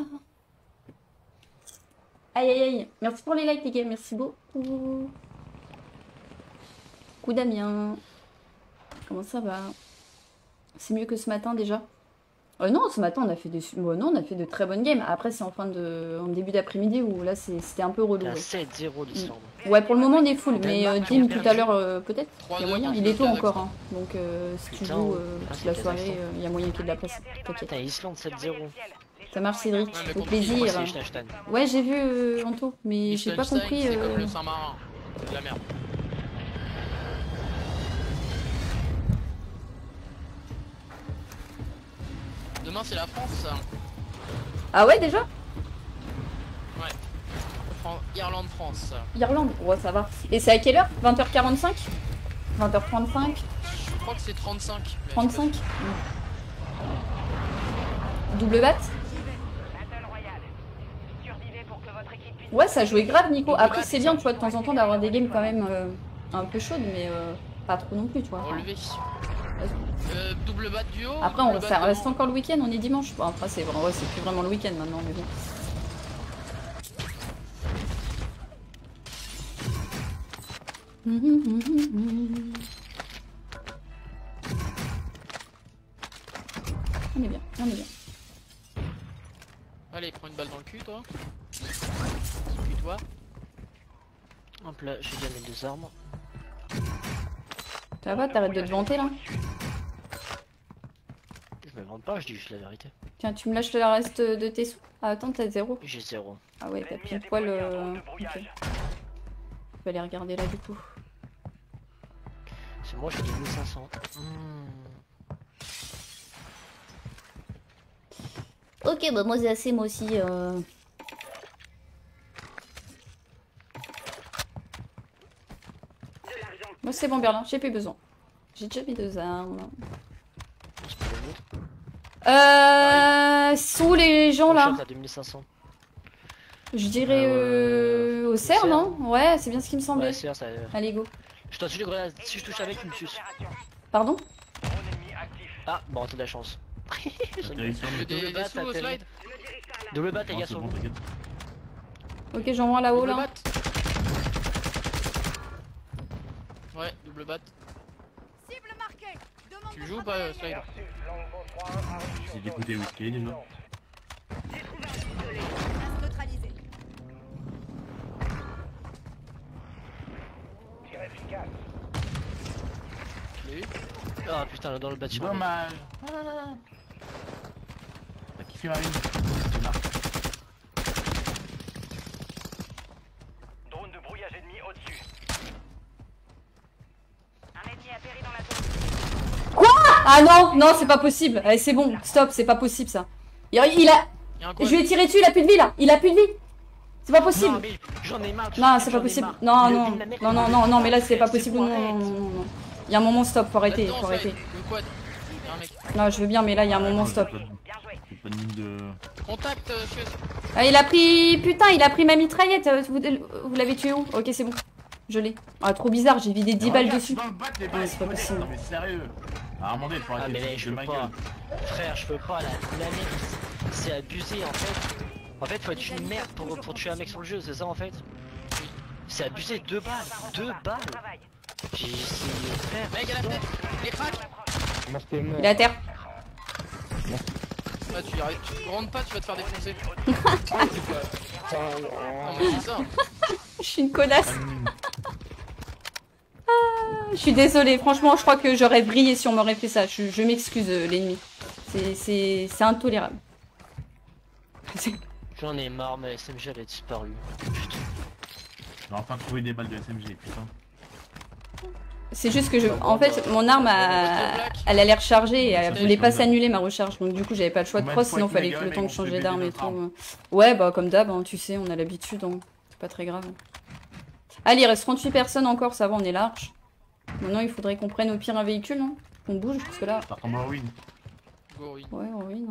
Aïe aïe aïe. Merci pour les likes les gars, merci beaucoup. Coucou Damien. Comment ça va? C'est mieux que ce matin déjà? Non, ce matin on a fait de très bonnes games. Après c'est en début d'après-midi où là c'était un peu relou. Ouais. 7-0 l'histoire. Ouais, pour le moment on est full, mais Jim tout à l'heure peut-être. Il y a moyen, il est tôt encore. Hein. Donc si tu joues toute la soirée, il y a moyen qu'il y ait de la place. Putain, Islande 7-0. Ça marche Cédric, au plaisir. Ouais, j'ai vu Anto, mais j'ai pas compris. C'est comme le Saint-Marin, c'est de la merde. Demain c'est la France ça. Ah ouais déjà? Ouais. Irlande-France. Irlande, ouais ça va. Et c'est à quelle heure? 20h45? 20h35? Je crois que c'est 35. 35? Double bat? Ouais ça jouait grave Nico. Après c'est bien tu vois de temps en temps d'avoir des games quand même un peu chaudes mais pas trop non plus tu vois. Relevé. Double bat duo. Après ça reste encore le week-end, on est dimanche. Bon, après c'est ouais, c'est plus vraiment le week-end maintenant mais bon. On est bien, on est bien. Allez, prends une balle dans le cul toi. Occupe-toi. Hop là, j'ai bien mes deux armes. Ça va, t'arrêtes de te vanter là? Je me vante pas, je dis juste la vérité. Tiens, tu me lâches le reste de tes sous? Ah attends, t'as 0? J'ai 0. Ah ouais, t'as pile poil... Okay. Je vais aller regarder là du coup. C'est moi, j'ai 2500. Ok, bah moi c'est assez, moi aussi. Moi c'est bon Berlin, j'ai plus besoin. J'ai déjà mis 2 armes. Sous les gens là. Je dirais au cerf, non? Ouais, c'est bien ce qui me semblait. Ouais, ça... Allez, go. Je dois toucher grenade. Si je touche avec, il me suce. Pardon? Ah, bon, t'as de la chance. Double bat, au slide. Double bat, les gars, sur vous. Ok, j'envoie là-haut là. Ouais, double bat. Tu joues ou pas, slide? J'ai d'écouter Whisky déjà. Ah putain, là dans le bâtiment. Dommage. T'as kiffé Marine? Drone de brouillage ennemi au-dessus. Un ennemi atterri dans la zone. Quoi? Ah non, non, c'est pas possible. Allez, c'est bon, stop, c'est pas possible ça. Il a... Je lui ai tiré dessus, il a plus de vie là. Il a plus de vie. C'est pas possible. Non, mais j'en ai marre. Non, c'est pas possible. Non, non, non, non, non, non, mais là c'est pas possible. Non, non, non, non. Il y a un moment stop, faut arrêter, faut arrêter. Non, je veux bien, mais là il y a un moment stop. Contact, ah, il a pris... Putain, il a pris ma mitraillette. Vous l'avez tué où? Ok, c'est bon. Je l'ai. Ah, trop bizarre, j'ai vidé 10 balles dessus. Ah, c'est pas possible. Non, mais sérieux. À un moment donné, il faut arrêter. Ah, mais là, je peux pas. Frère, je peux pas. La merde, c'est abusé en fait. En fait, faut être une merde pour tuer un mec sur le jeu, c'est ça en fait? C'est abusé, 2 balles. 2 balles. J'ai essayé de faire. Mec, à la fenêtre. Les cracks. Il est à terre. Ah, tu rentres pas, tu vas te faire défoncer. Non, mais c'est ça. Je suis une connasse. Je suis désolée, franchement, je crois que j'aurais brillé si on m'aurait fait ça. Je m'excuse, l'ennemi. C'est intolérable. J'en ai marre, mais SMG elle a disparu. Putain. On va enfin trouver des balles de SMG, putain. C'est juste que en fait, mon arme, elle a l'air chargée et elle voulait pas s'annuler ma recharge. Donc du coup, j'avais pas le choix de cross, sinon fallait que le temps de changer d'arme et tout. Ouais, bah comme d'hab, hein, tu sais, on a l'habitude. Hein. C'est pas très grave. Allez, il reste 38 personnes encore, ça va, on est large. Maintenant, il faudrait qu'on prenne au pire un véhicule, hein. Qu'on bouge, parce que là... Ça ressemble à ruine. Ouais, ruine.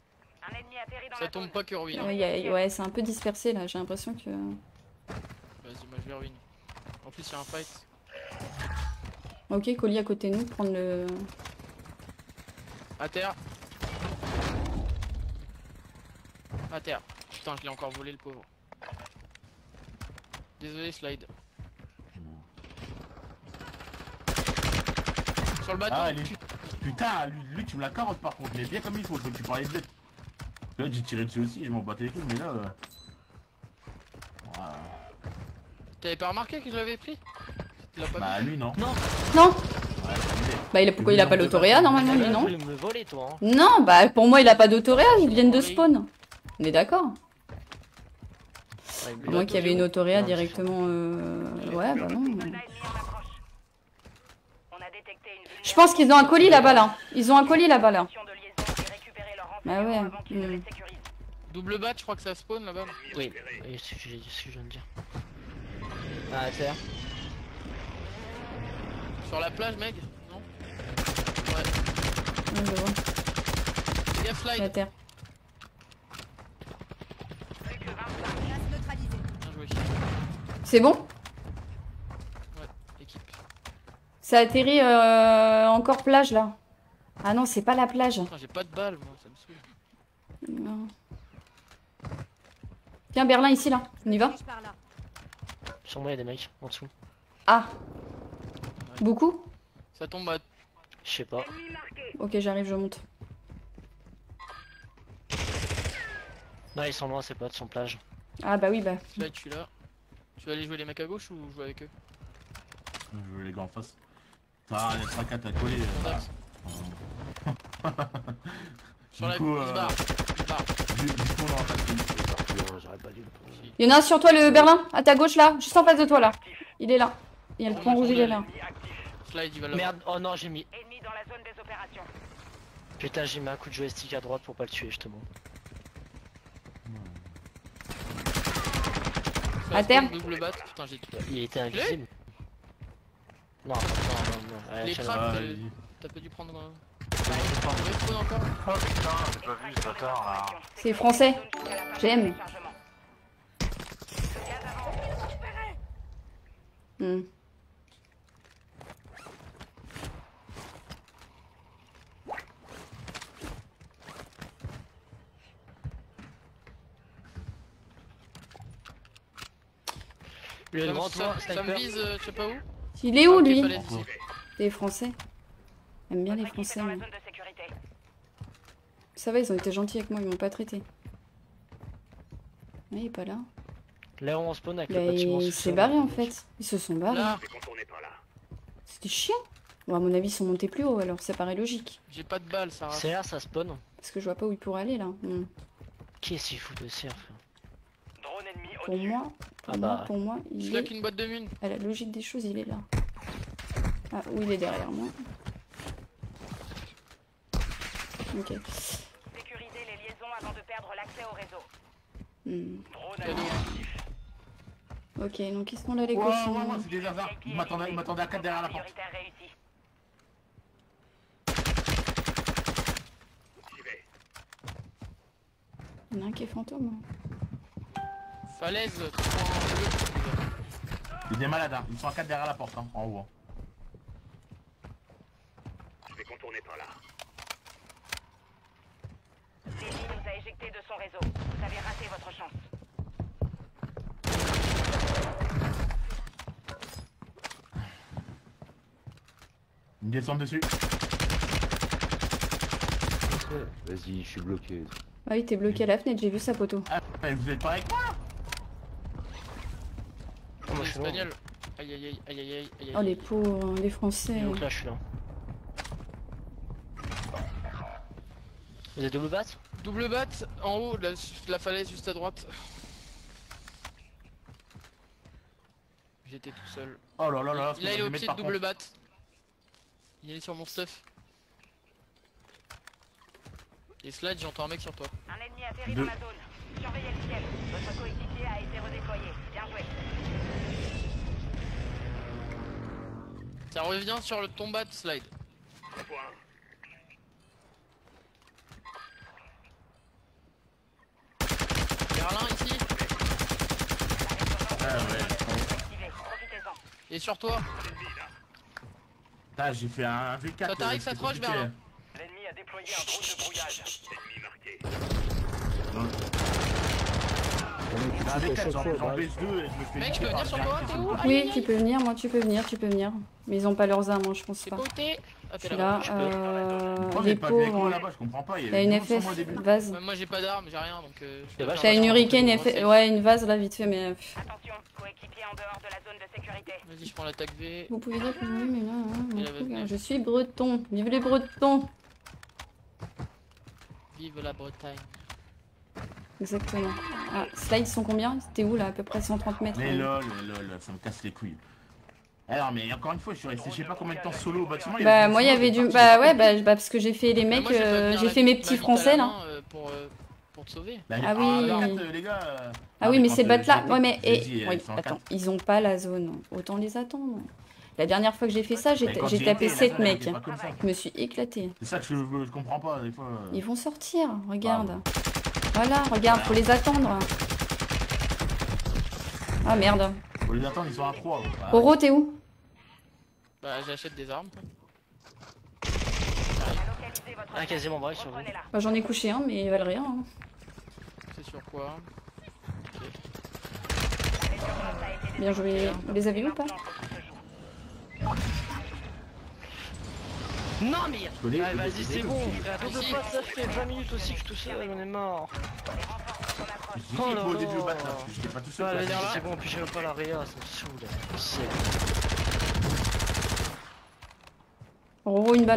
Ça tombe pas que ruine. Ouais, ouais c'est un peu dispersé là, j'ai l'impression que... je vais ruin. En plus, il y a un fight. Ok, colis à côté de nous, prendre le... À terre. À terre. Putain, je l'ai encore volé le pauvre. Désolé, slide. Sur le bateau. Ah, putain, lui tu me la carottes par contre, il est bien comme il faut, je veux que tu parlais de bête. Là j'ai tiré dessus aussi, je m'en battais les couilles, mais là... T'avais pas remarqué que je l'avais pris? Bah lui non. Non. Ouais, bah pourquoi il a pas l'autoréa normalement lui, non? Me voler, toi, hein. Non, bah pour moi il a pas d'autoréa, ils viennent de spawn. On est d'accord? À moins qu'il y avait une autoréa directement... Ouais, bah non. Je pense qu'ils ont un colis là-bas là. Ils ont un colis là-bas là. Bah ouais. Double bat, je crois que ça spawn là-bas. Oui, c'est ce que je viens de dire. Ah, terre. Sur la plage, mec? Non? Ouais. Je vois. Fais gaffe, slide. La terre. Bien joué. C'est bon? Ouais, équipe. Ça atterrit encore plage là. Ah non, c'est pas la plage. J'ai pas de balles, moi, ça me saoule. Non. Tiens, Berlin ici là. On y va? Sur moi, il y a des mecs en dessous. Ah. Ouais. Beaucoup? Ça tombe à... Je sais pas. Ok, j'arrive, je monte. Non, ils sont loin, c'est pas de son plage. Ah bah oui, bah. Slide, je suis là. Tu vas aller jouer les mecs à gauche ou jouer avec eux? Je veux les gars en face. T'as les tracas, t'as collé. Sur la gauche, il se barre. Il y en a un sur toi, le Berlin, à ta gauche là, juste en face de toi là. Il est là. Il y a le point rouge, il est là. Slide, il va là. Merde, oh non, j'ai mis. Ennemi dans la zone des opérations. Putain, j'ai mis un coup de joystick à droite pour pas le tuer, justement. À terre. Double bat, putain, j'ai tué. Il était invisible. Non, non, non, non. Les trappes, t'as pas dû prendre. Respawn encore. Oh putain, j'ai pas vu ce bâtard là. C'est français. J'aime. Le grand toit, ça me vise, je sais pas où. Il est où lui? Fallait viser. Les Français. J'aime bien les Français. Moi. Ça va, ils ont été gentils avec moi, ils m'ont pas traité. Ouais, il est pas là. Là où on spawn avec Là, le bâtiment. il s'est barré en fait. Ils se sont barrés. Là, C'était chiant. Bon, à mon avis, ils sont montés plus haut alors, ça paraît logique. j'ai pas de balles, ça rate. C'est là, ça spawn. Parce que je vois pas où il pourrait aller là. Qu'est-ce qu'il fout de cerf? Drone ennemi Pour moi, pour moi, Je il claque est... une boîte de mine. À la logique des choses, il est là. Ah, où il est derrière moi. Ok. Sécuriser les liaisons avant de perdre l'accès au réseau. Drone Cadeau. Ok, donc ils sont là les Ouais, cochons. c'est des hasards. Il m'attendait à 4 derrière la porte. prioritaire réussi. Il y en a un qui est fantôme. Falaise, Il est des malades, hein. Ils sont à 4 derrière la porte, hein, en haut. Hein. Je vais contourner par là. L'ennemi nous a éjectés de son réseau. Vous avez raté votre chance. Ils me descendent dessus. Vas-y, je suis bloqué. Ah oui, t'es bloqué à la fenêtre, j'ai vu sa poteau. Ah, mais vous êtes pas avec moi? Oh, moi je suis là. espagnol. Aïe aïe aïe aïe aïe aïe aïe. Oh les pauvres, les Français. Donc là, je suis là. Vous avez double bat? Double bat en haut, la falaise juste à droite. J'étais tout seul. Oh là là là. Là il est au pied de double bat. Il est sur mon stuff. Et slide, j'entends un mec sur toi. Un ennemi atterri dans la zone. Surveillez le ciel. Votre coéquipier a été redéployé. Bien joué. Ça revient sur le tombat slide. Berlin ici. Et sur toi. Ah, j'ai fait un V4. Toi t'arrives, ça croche vers là. L'ennemi a déployé un drone de brouillage. Mec, je peux venir sur toi, t'es où? Oui, tu peux venir, moi tu peux venir. Mais ils ont pas leurs armes, je pense C'est pas. côté. Je suis là, les pauvres. Il y a une FF, vase. Moi j'ai pas d'armes, j'ai rien donc. T'as une hurricane, ouais, une vase là vite fait, mais. Attention, coéquipier en dehors de la zone de sécurité. Vas-y, je prends l'attaque V. Vous pouvez dire que oui, mais là, je suis breton. Vive les bretons. Vive la Bretagne. Exactement. Ah, là ils sont combien? C'était où là? À peu près 130 mètres. Mais lol, ça me casse les couilles. Alors mais encore une fois je suis resté je sais pas combien de temps solo au bâtiment. Bah moi il y avait du... Bah ouais parce que j'ai fait les mecs, j'ai fait mes petits français là. Pour te sauver. Ah oui. Ah oui mais ces battes là, ouais mais attends, ils ont pas la zone, autant les attendre. La dernière fois que j'ai fait ça, j'ai tapé 7 mecs. Je me suis éclaté. C'est ça que je comprends pas des fois. Ils vont sortir, regarde. Voilà, regarde, faut les attendre. Ah merde. Faut les attendre, ils sont à 3. Oro, t'es où? Bah j'achète des armes. Ah quasiment vrai sur vous. Bah j'en ai couché un mais ils valent rien. Hein. C'est sur quoi? Bien joué. Vous les avez vus ou pas? Non mais vas-y c'est bon frère, ça fait 20 minutes aussi que je suis tout seul, on est mort. Oh là là. J'étais pas tout seul. C'est bon, puis j'ai pas la réa, ça me saoule. Oro, une balle.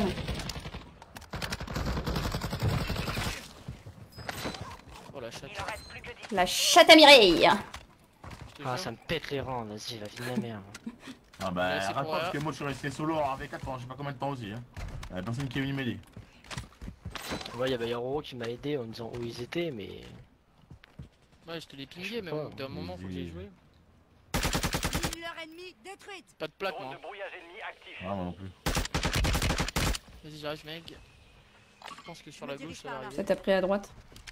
Oh la chatte. La chatte à Mireille. Ah ça me pète les reins, vas-y, la vie de la merde. Ah bah arrête pas parce que moi je suis resté solo en AV4 pendant je sais pas combien de temps aussi. Y'a personne qui est venu m'aider. Ouais y'a Oro qui m'a aidé en me disant où ils étaient mais... Ouais je te l'ai pingé mais au bout d'un moment faut que j'y joué. Pas de plaque moi. Ah moi non plus. Vas-y j'arrive mec. Je pense que sur la gauche ça va arriver. Ça t'a pris à droite.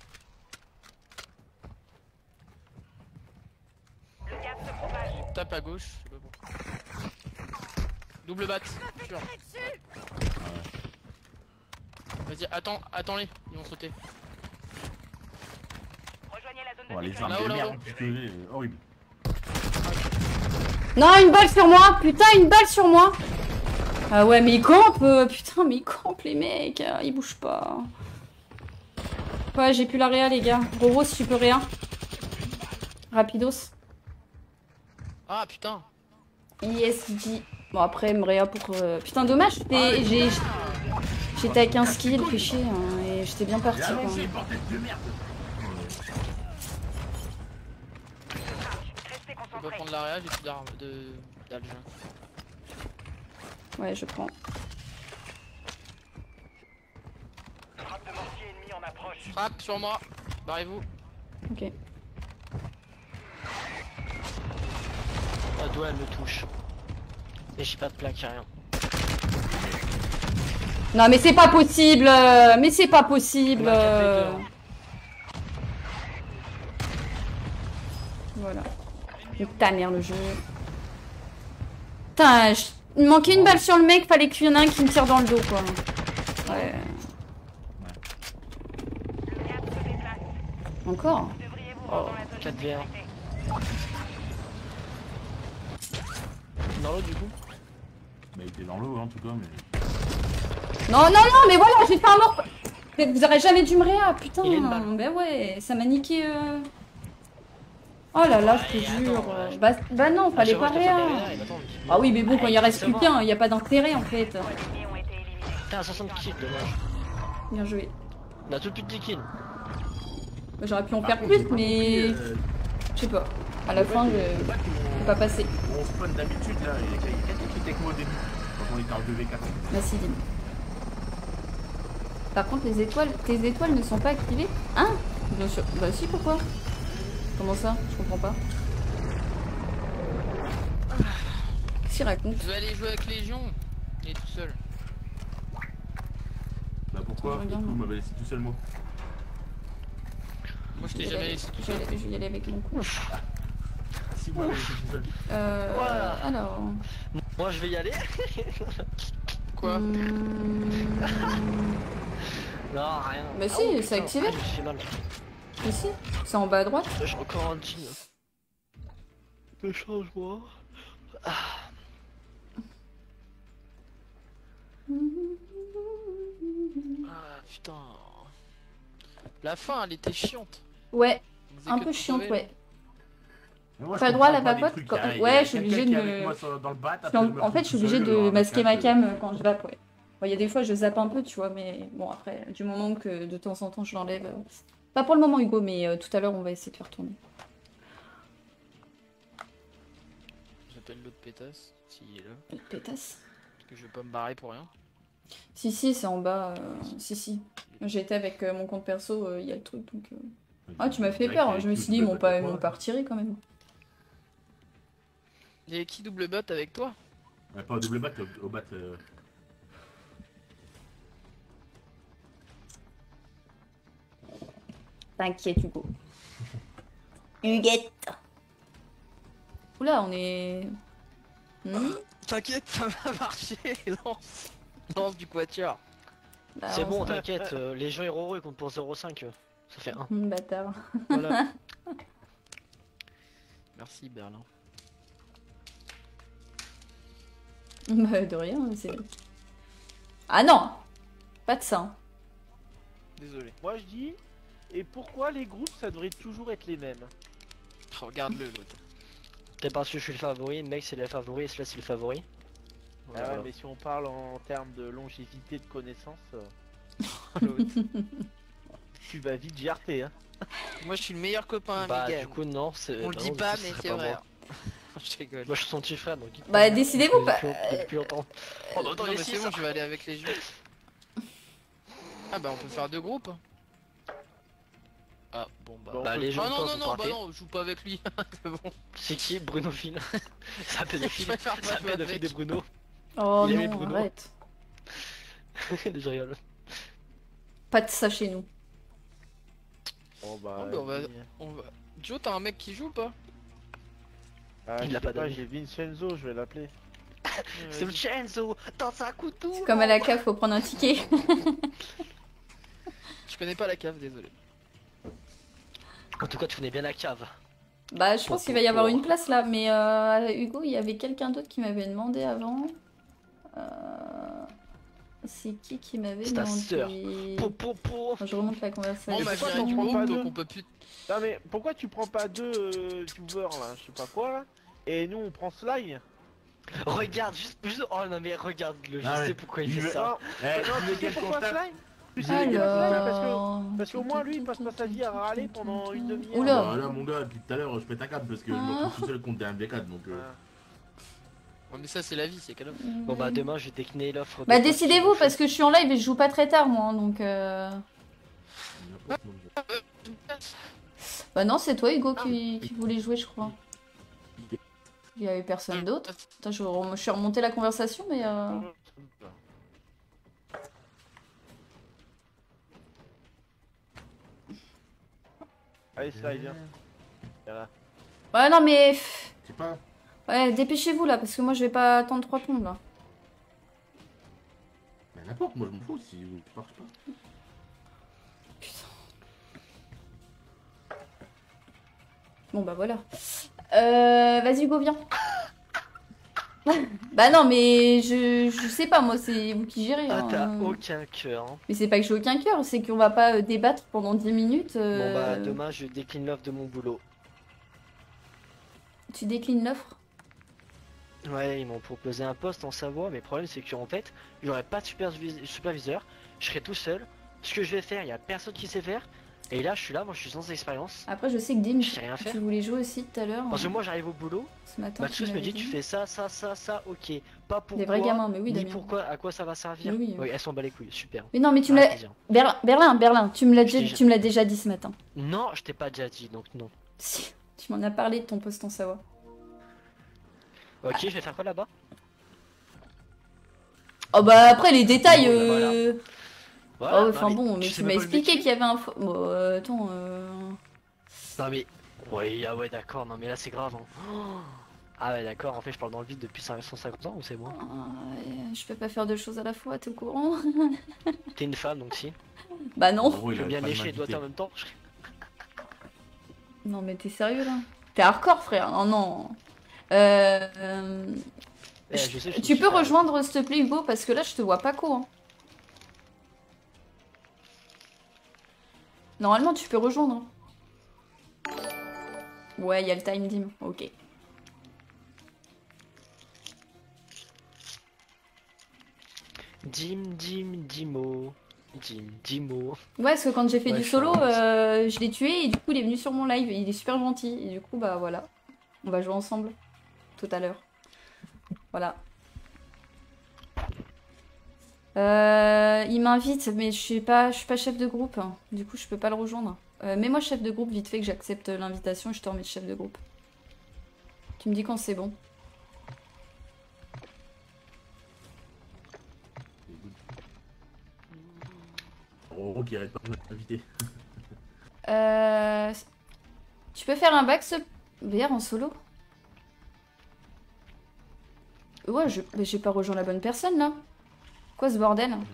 Tape à gauche, je sais pas pourquoi. Double batte, sûr. Vas-y, attends-les, ils vont sauter. Les armes de merde, horrible. Non, une balle sur moi. Putain, une balle sur moi. Ah ouais, mais ils campent. Putain, mais ils campent les mecs. Ils bougent pas. Ouais, j'ai plus la réa les gars. Roro, si tu peux réa. Rapidos. Ah putain. ISG. Bon après Mrea pour... Putain dommage, j'étais avec un skill, fait chier, hein, et j'étais bien parti quoi. On va prendre l'arrière, j'ai plus d'armes d'algin. Ouais je prends. Frappe sur moi, barrez-vous. Ok. La doigt elle me touche. Et j'ai pas de plaque, rien. Non mais c'est pas possible. Mais c'est pas possible. Voilà. Ta mère le jeu. Putain, il me manquait une balle sur le mec, fallait qu'il y en ait un qui me tire dans le dos quoi. Ouais. Encore oh, 4v1. Dans l'eau du coup? Bah il était dans l'eau en tout cas mais... Non mais voilà j'ai fait un mort. Vous aurez jamais dû me réa putain. Bah ouais ça m'a niqué Oh là là je te jure. Bah non fallait pas réa. Ah oui mais bon quand il reste plus qu'un il n'y a pas d'intérêt en fait. T'as 60 kills dommage. Bien joué. On a tout plus de 10 kills. J'aurais pu en faire plus mais... Je sais pas. À la fin je pas passé. On spawn d'habitude là, il y a quelqu'un qui était avec moi au début. Quand on était en 2v4. Merci Dim. Par contre les étoiles, tes étoiles ne sont pas activées? Hein? Bien sûr. Bah si pourquoi? Comment ça? Je comprends pas. Qu'est-ce qu'il raconte? Je vais aller jouer avec Légion. Il est tout seul. Bah pourquoi? Du coup vous m'avez laissé tout seul moi. Moi je t'ai jamais laissé tout seul. Je vais y aller avec mon coup. si moi je suis seul. Voilà. Alors. Moi je vais y aller. Quoi? Non, rien. Bah si, c'est activé. Je suis mal. Ici, c'est en bas à droite. J'ai encore un jean. Le changement. Ah putain. La fin elle était chiante. Ouais, un peu chiante, ouais. Pas droit la vapote. Ouais, je suis obligée de me. En fait, je suis obligée de masquer ma cam quand je vape, ouais. Il y a des fois je zappe un peu, tu vois, mais bon, après, du moment que de temps en temps je l'enlève. Pas pour le moment, Hugo, mais tout à l'heure on va essayer de faire tourner. J'appelle l'autre pétasse, s'il est là. L'autre pétasse? Parce que je vais pas me barrer pour rien. Si, c'est en bas. Si. J'ai été avec mon compte perso, il y a le truc, donc. Ah, tu m'as fait peur, hein. Je me suis dit, ils m'ont pas retiré quand même. Il y a qui double bot avec toi? Ouais, pas au double bat, au bat. T'inquiète, Hugo. Huguette. Oula, on est. T'inquiète, ça va marcher. Lance du quatuor. Bah, c'est bon, t'inquiète, les gens héros ils comptent pour 0,5. Ça fait 1. Bâtard. Voilà. Merci Berlin. Bah, de rien, c'est. Ah non! Pas de ça. Désolé. Moi je dis, et pourquoi les groupes ça devrait toujours être les mêmes? Regarde-le l'autre. C'est parce que je suis le favori, le mec c'est le favori et celui-là c'est le favori. Ah ouais, mais si on parle en termes de longévité de connaissances, tu vas vite GRT hein. Moi je suis le meilleur copain, bah Miguel. du coup non, c'est... On le dit pas mais c'est vrai. Je rigole. Moi je suis son petit frère donc... Bah décidez-vous pas. Depuis longtemps. Oh non mais c'est bon, je vais aller avec les jeux. Ah bah on peut faire 2 groupes. Ah bon bah les gens non, bah non, je joue pas avec lui. Bon. C'est qui Bruno Phil? Ça pédophile. Ça pédophile de Bruno. Oh il non, Bruno. arrête. Je rigole. Pas de ça chez nous. Bon bah... Oh, bah on va... Joe, t'as un mec qui joue ou pas? Ah, il a pas, j'ai Vincenzo, je vais l'appeler. C'est Vincenzo dans un couteau. C'est comme à la cave, faut prendre un ticket. Je connais pas la cave, désolé. En tout cas, tu connais bien la cave. Bah, je pense qu'il va y avoir une place là, mais Hugo, il y avait quelqu'un d'autre qui m'avait demandé avant. C'est qui m'avait demandé? C'est ta sœur. Je remonte la conversation. On m'a fait un duo, donc on peut plus... Non mais pourquoi tu prends pas 2 tubeurs là, je sais pas quoi là, et nous on prend Sly? Regarde, juste... Oh non mais regarde-le, je sais pourquoi il fait ça. Tu sais pourquoi Sly? Parce qu'au moins lui il passe pas sa vie à râler pendant une demi-heure. Oula. Bah, là mon gars, depuis tout à l'heure je pète un câble parce que je me retrouve tout seul contre des MV4 donc... Ouais, mais ça c'est la vie, c'est cadeau. Bon bah demain je vais décliner l'offre. Bah décidez-vous parce que je suis en live et je joue pas très tard moi, donc... Bah non, c'est toi Hugo qui voulait jouer je crois. Il y avait personne d'autre. Attends, je suis remonté la conversation mais... Allez Sly viens. Ouais non mais... Je sais pas. Ouais, dépêchez-vous là, parce que moi je vais pas attendre 3 tombes là. Mais n'importe, moi je m'en fous si vous marche pas. Putain. Bon bah voilà. Vas-y Hugo, viens. Bah non mais je sais pas, moi c'est vous qui gérez. Ah hein. t'as aucun cœur. Hein. Mais c'est pas que j'ai aucun cœur, c'est qu'on va pas débattre pendant 10 minutes. Bon bah demain je décline l'offre de mon boulot. Tu déclines l'offre? Ouais, ils m'ont proposé un poste en Savoie, mais le problème c'est qu'en fait, il n'y aurait pas de superviseur, je serais tout seul. Ce que je vais faire, il n'y a personne qui sait faire. Et là, je suis là, moi je suis sans expérience. Après, je sais que Dim, je sais rien faire. Tu voulais jouer aussi tout à l'heure. Parce que moi j'arrive au boulot, ce matin, Mathieu me dit tu fais ça, ok. Pas pourquoi, des vrais gamins, mais oui, ni Damien. pourquoi, à quoi ça va servir. Oui, oui, elles s'en bat les couilles, super. Mais non, mais tu me l'as... Berlin, tu me l'as déjà dit ce matin. Non, je t'ai pas déjà dit, donc non. Si, tu m'en as parlé de ton poste en Savoie. Ok, je vais faire quoi là-bas? Oh bah après les détails Voilà, enfin bon, mais tu m'as expliqué qu'il y avait un... Bon, attends... Non mais, Oui, ah ouais, d'accord, non mais là c'est grave. Hein. Oh ah ouais, d'accord, en fait je parle dans le vide depuis 150 ans ou c'est moi? Je peux pas faire deux choses à la fois, t'es au courant? T'es une femme donc si. Bah non. Je veux bien lécher les doigts en même temps. Non mais t'es sérieux là? T'es hardcore frère, non non. Tu peux rejoindre s'il te plaît Hugo parce que là je te vois pas quoi. Hein. Normalement tu peux rejoindre. Ouais, il y a le time dim, ok. Dimo. Dimo. Ouais, parce que quand j'ai fait du solo, je l'ai tué et du coup il est venu sur mon live et il est super gentil. Et du coup, bah voilà. On va jouer ensemble tout à l'heure. Voilà. Il m'invite, mais je suis pas chef de groupe. Hein. Du coup, je peux pas le rejoindre. Mets-moi chef de groupe vite fait que j'accepte l'invitation et je te remets chef de groupe. Tu me dis quand c'est bon. Oh, qui arrête pas de m'inviter. Tu peux faire un back VR en solo? Ouais, mais j'ai pas rejoint la bonne personne là. Quoi ce bordel? Non.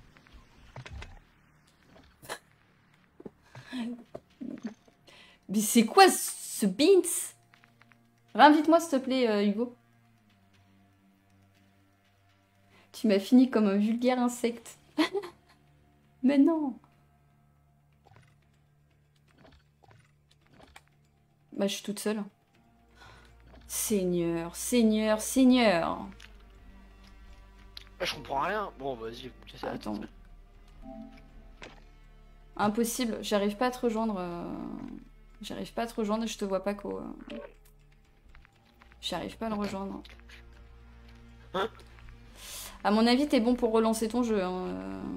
Mais c'est quoi ce beans? Réinvite-moi s'il te plaît, Hugo. Tu m'as fini comme un vulgaire insecte. Mais non. Bah, je suis toute seule. Seigneur, Seigneur, Seigneur. Je comprends rien. Bon, vas-y. Attends. Impossible, j'arrive pas à te rejoindre. J'arrive pas à te rejoindre et je te vois pas quoi. J'arrive pas à le rejoindre. Hein? À mon avis, t'es bon pour relancer ton jeu. Hein.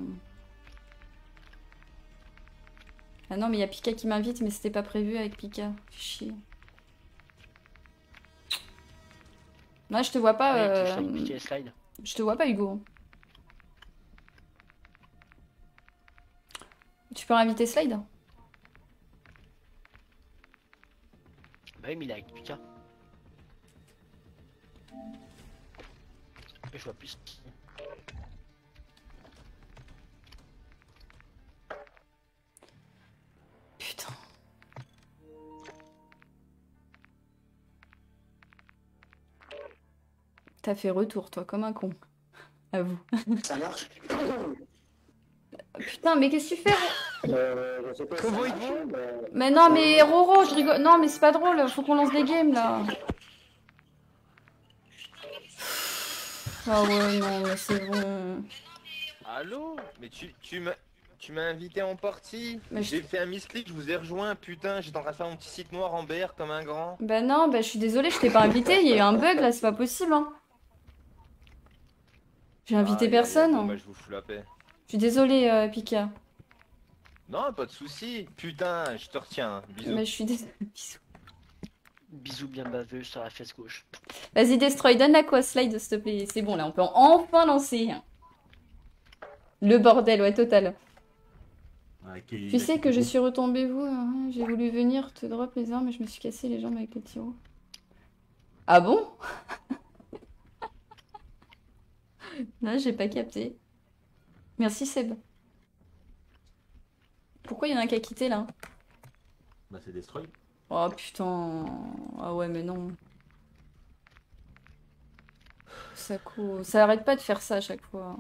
Ah non, mais il y a Pika qui m'invite, mais c'était pas prévu avec Pika. Fais chier. Là, je te vois pas. Je te vois pas, Hugo. Tu peux inviter Slide? Bah oui, mais il est avec Pika. Je vois plus. Putain. T'as fait retour, toi, comme un con. À vous. Ça marche? Putain, mais qu'est-ce que tu fais? Je sais pas. Mais non, mais Roro, je rigole. Non, mais c'est pas drôle. Faut qu'on lance des games là. Ah ouais, non, mais c'est bon. Allô? Mais tu m'as invité en partie. Mais j'ai fait un misclick, je vous ai rejoint. Putain, j'étais en train de faire mon petit site noir en BR comme un grand. Bah non, bah je suis désolée, je t'ai pas invité. Il y a eu un bug là, c'est pas possible. Hein. J'ai invité personne. Bon, bah, je vous fous la paix. Je suis désolée, Pika. Non, pas de soucis. Putain, je te retiens. Bisous. Mais je suis désolée. Bisous. Bisous bien baveux sur la fesse gauche. Vas-y, Destroy, donne la quoi slide, s'il te plaît. C'est bon, là, on peut enfin lancer. Le bordel, ouais, total. Okay, tu sais que je suis retombée, vous. Hein, j'ai voulu venir te drop les armes, mais je me suis cassé les jambes avec le tiro. Ah bon? Non, j'ai pas capté. Merci, Seb. Pourquoi il y en a un qui a quitté, là? Bah, c'est Destroy. Oh, putain. Ah ouais, mais non. Ça arrête pas de faire ça à chaque fois.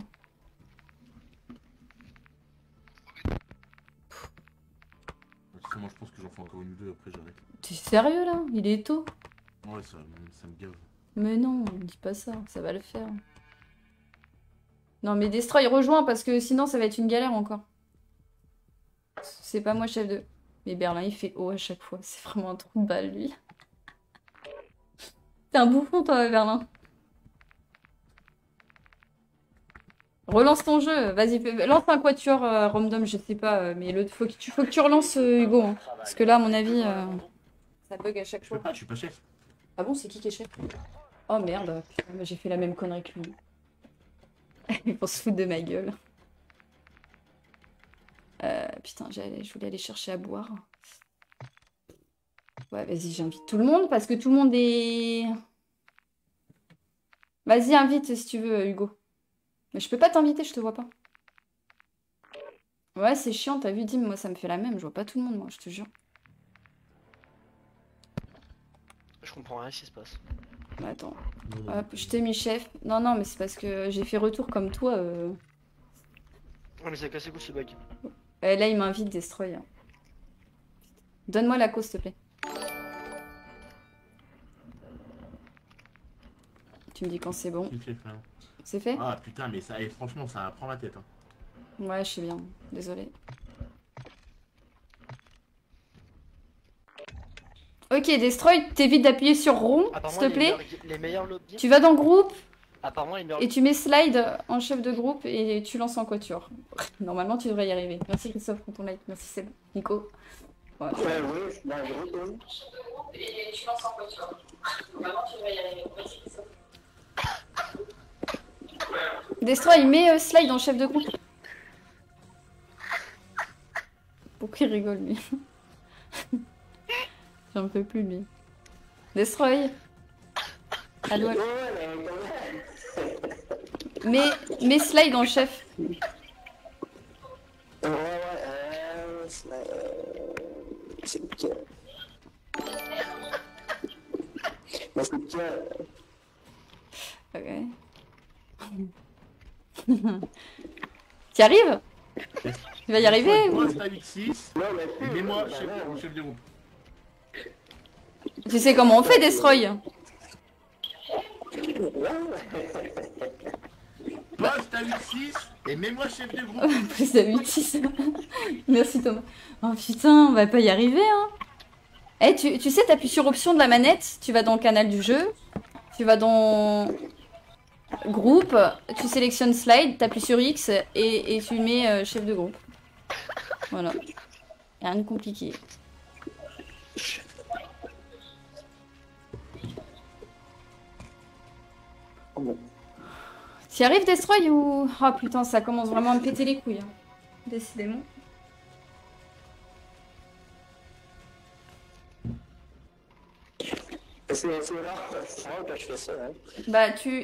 Moi, je pense que j'en fais encore une ou deux, après j'arrête. T'es sérieux, là? Il est tôt. Ouais, ça me gave. Mais non, dis pas ça. Ça va le faire. Non, mais Destroy, rejoins, parce que sinon, ça va être une galère encore. C'est pas moi, chef de... Mais Berlin, il fait haut à chaque fois. C'est vraiment un trou de balle, lui. T'es un bouffon, toi, Berlin. Relance ton jeu. Vas-y, lance un quatuor random, je sais pas. Mais faut que tu relances Hugo. Hein, parce que là, à mon avis, ça bug à chaque fois. Je suis pas chef. Ah bon, c'est qui est chef? Oh merde, j'ai fait la même connerie que lui. Ils vont se foutre de ma gueule. Putain, je voulais aller chercher à boire. Ouais, vas-y, j'invite tout le monde parce que tout le monde est... Vas-y, invite si tu veux, Hugo. Mais je peux pas t'inviter, je te vois pas. Ouais, c'est chiant, t'as vu, Dim, moi ça me fait la même, je vois pas tout le monde, moi, je te jure. Je comprends rien ce qui se passe. Bah, attends, hop, je t'ai mis chef. Non, non, mais c'est parce que j'ai fait retour comme toi. Ouais, mais c'est cassé cool ce bug. Là, il m'invite Destroy. Donne-moi la cause, s'il te plaît. Tu me dis quand c'est bon. C'est fait? Ah putain, mais ça, et franchement, ça prend la tête. Hein. Ouais, je sais bien. Désolé. Ok, Destroy, t'évites d'appuyer sur rond, s'il te plaît. Les meilleurs lobbies. Tu vas dans groupe. Apparemment, et tu mets slide en chef de groupe et tu lances en quatuor. Normalement, tu devrais y arriver. Merci Christophe pour ton like. Merci Seb. Nico. Ouais, je suis dans le groupe. Et tu lances en quatuor. Normalement, tu devrais y arriver. Merci Christophe. Destroy, met slide en chef de groupe. Pourquoi il rigole, lui? J'en peux plus, lui. Destroy. Allô. Mais slide en chef. C'est que... Ok. Tu y arrives? Tu vas y arriver ou... Mets-moi chef de groupe. Tu sais comment on fait, Destroy? Poste à 8-6 et mets-moi chef de groupe. Poste à 8-6. Merci Thomas. Oh putain, on va pas y arriver, hein. Eh, tu sais, t'appuies sur option de la manette, tu vas dans le canal du jeu, tu vas dans groupe, tu sélectionnes slide, t'appuies sur X et tu mets chef de groupe. Voilà. Rien de compliqué. T'y arrives, Destroy, ou... Ah putain, ça commence vraiment à me péter les couilles. Hein. Décidément. C'est rare quand je fais ça. Hein. Bah, tu...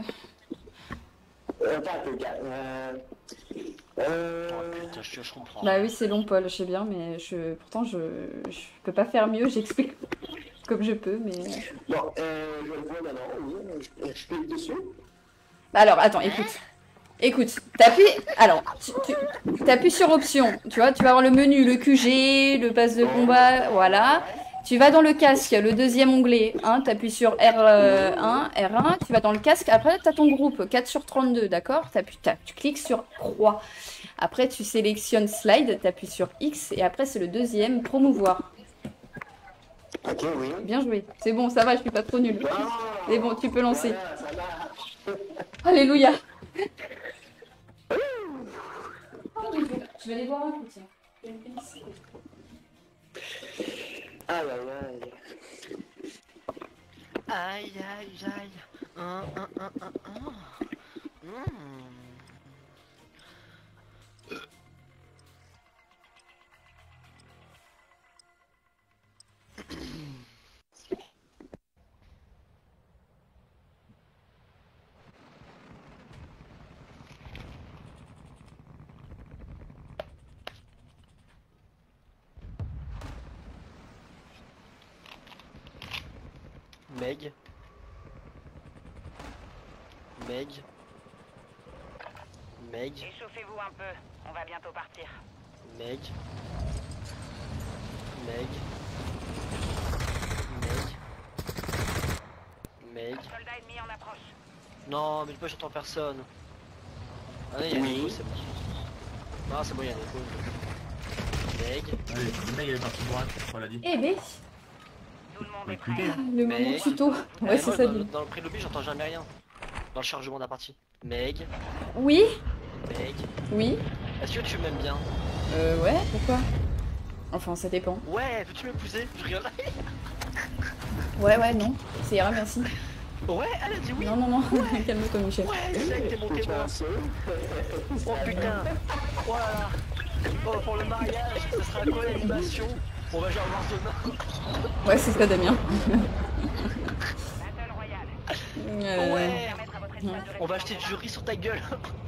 putain, je comprends. Bah oui, c'est long, Paul, je sais bien, mais pourtant, je peux pas faire mieux, j'explique comme je peux, mais... Bon, je le vois maintenant, je clique dessus. Bah alors, attends, écoute, t'appuies... Alors, t'appuies sur option, tu vois, tu vas avoir le menu, le QG, le pass de combat, voilà. Tu vas dans le casque, le deuxième onglet, hein, t'appuies sur R1, tu vas dans le casque, après t'as ton groupe, 4/32, d'accord? Tu cliques sur croix. Après tu sélectionnes slide, t'appuies sur X, et après c'est le deuxième, promouvoir. Ok, oui. Bien joué. C'est bon, ça va, je suis pas trop nulle. C'est bon, tu peux lancer. Alléluia. Je vais aller boire un coup, tiens. Aïe aïe aïe. Aïe aïe aïe. Meg. Échauffez-vous un peu, on va bientôt partir. Meg. Soldat ennemi en approche. Non, mais j'entends personne. Ah non, il y a des c'est bon. Non, c'est bon, il y a des Meg. Allez, le mec il est parti droite, on l'a dit. Eh ben. Tout le monde est prêt. Le moment tuto. Ouais, c'est ça. Dans le pré-lobby, j'entends jamais rien. Dans le chargement de la partie. Meg. Oui. Meg. Oui. Est-ce que tu m'aimes bien? Ouais, pourquoi? Enfin, ça dépend. Ouais, peux-tu m'épouser? Je rigole. Ouais, non. Ça ira, merci. Ouais, elle a dit oui. Non. Ouais. Calme-toi, Michel. Ouais, c'est que t'es mon témoin. Oh putain. Oh là là. Bon, pour le mariage, ce sera quoi l'animation? On va jouer à Warzone. Ouais, c'est ça, Damien. Ouais. On va acheter du riz sur ta gueule.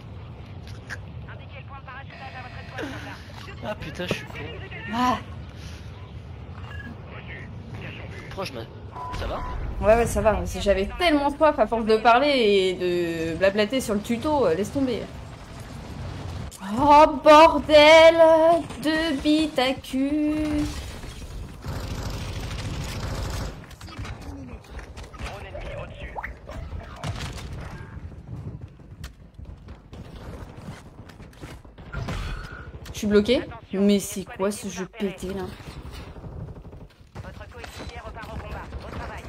Ah putain, je suis con. Ah. Proche, ça va? Ouais, ça va. J'avais tellement soif à force de parler et de blablater sur le tuto, laisse tomber. Oh bordel de bite à cul. Je suis bloqué. Mais c'est quoi ce jeu pété là? Votre coéquipier repart au combat. Au travail.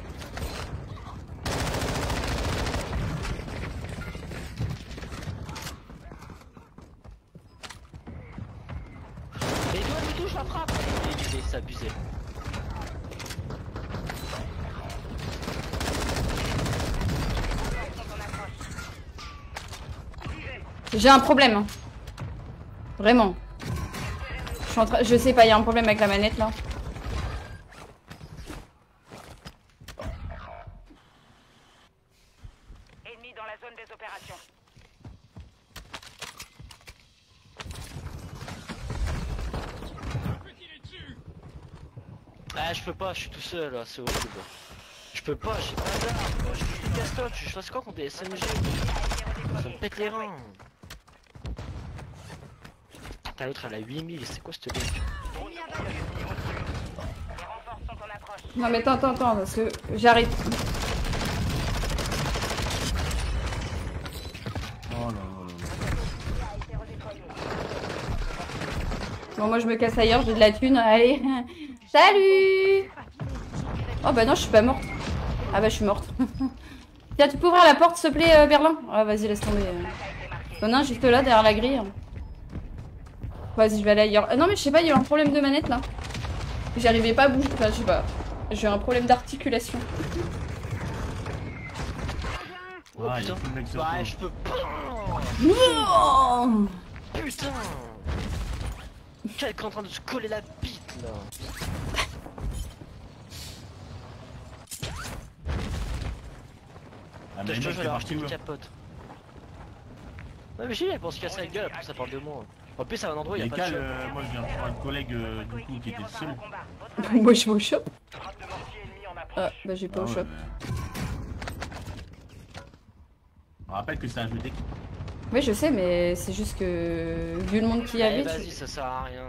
Et toi, tu touches la frappe. Il est abusé. J'ai un problème. Hein. Vraiment. Je sais pas, il y a un problème avec la manette là. Ennemi dans la zone des opérations. Ah, je peux pas, je suis tout seul là, c'est horrible. Je peux pas, j'ai pas d'armes. Je suis casse-toi, je fasse quoi contre des SMG? Ça me pète les reins. Putain, l'autre elle a 8000, c'est quoi ce mec? Non mais attends, parce que j'arrive. Oh là là. Bon, moi je me casse ailleurs, j'ai de la thune, allez. Salut. Oh bah non, je suis pas morte. Ah bah je suis morte. Tiens, tu peux ouvrir la porte s'il te plaît, Berlin? Ah vas-y, laisse tomber. T'en as un juste là, derrière la grille. Vas-y, je vais aller ailleurs. Non mais je sais pas, il y a eu un problème de manette là. J'arrivais pas à bouger, enfin je sais pas. J'ai eu un problème d'articulation. Oh putain, ouais, je peux pas. Non. Putain. Quelqu'un est en train de se coller la bite là. Ah mais je vais leur acheter une capote. Ouais mais j'ai elle pense casser la gueule, après ça parle de moi. En plus à un endroit il y a pas de shop. Moi je viens de voir un collègue du coup qui était seul. Moi je vais au shop. Ah bah j'ai pas au shop. On rappelle que c'est un jeu d'équipe. Oui je sais mais c'est juste que vu le monde qu'il y avait. Vas-y ça sert à rien.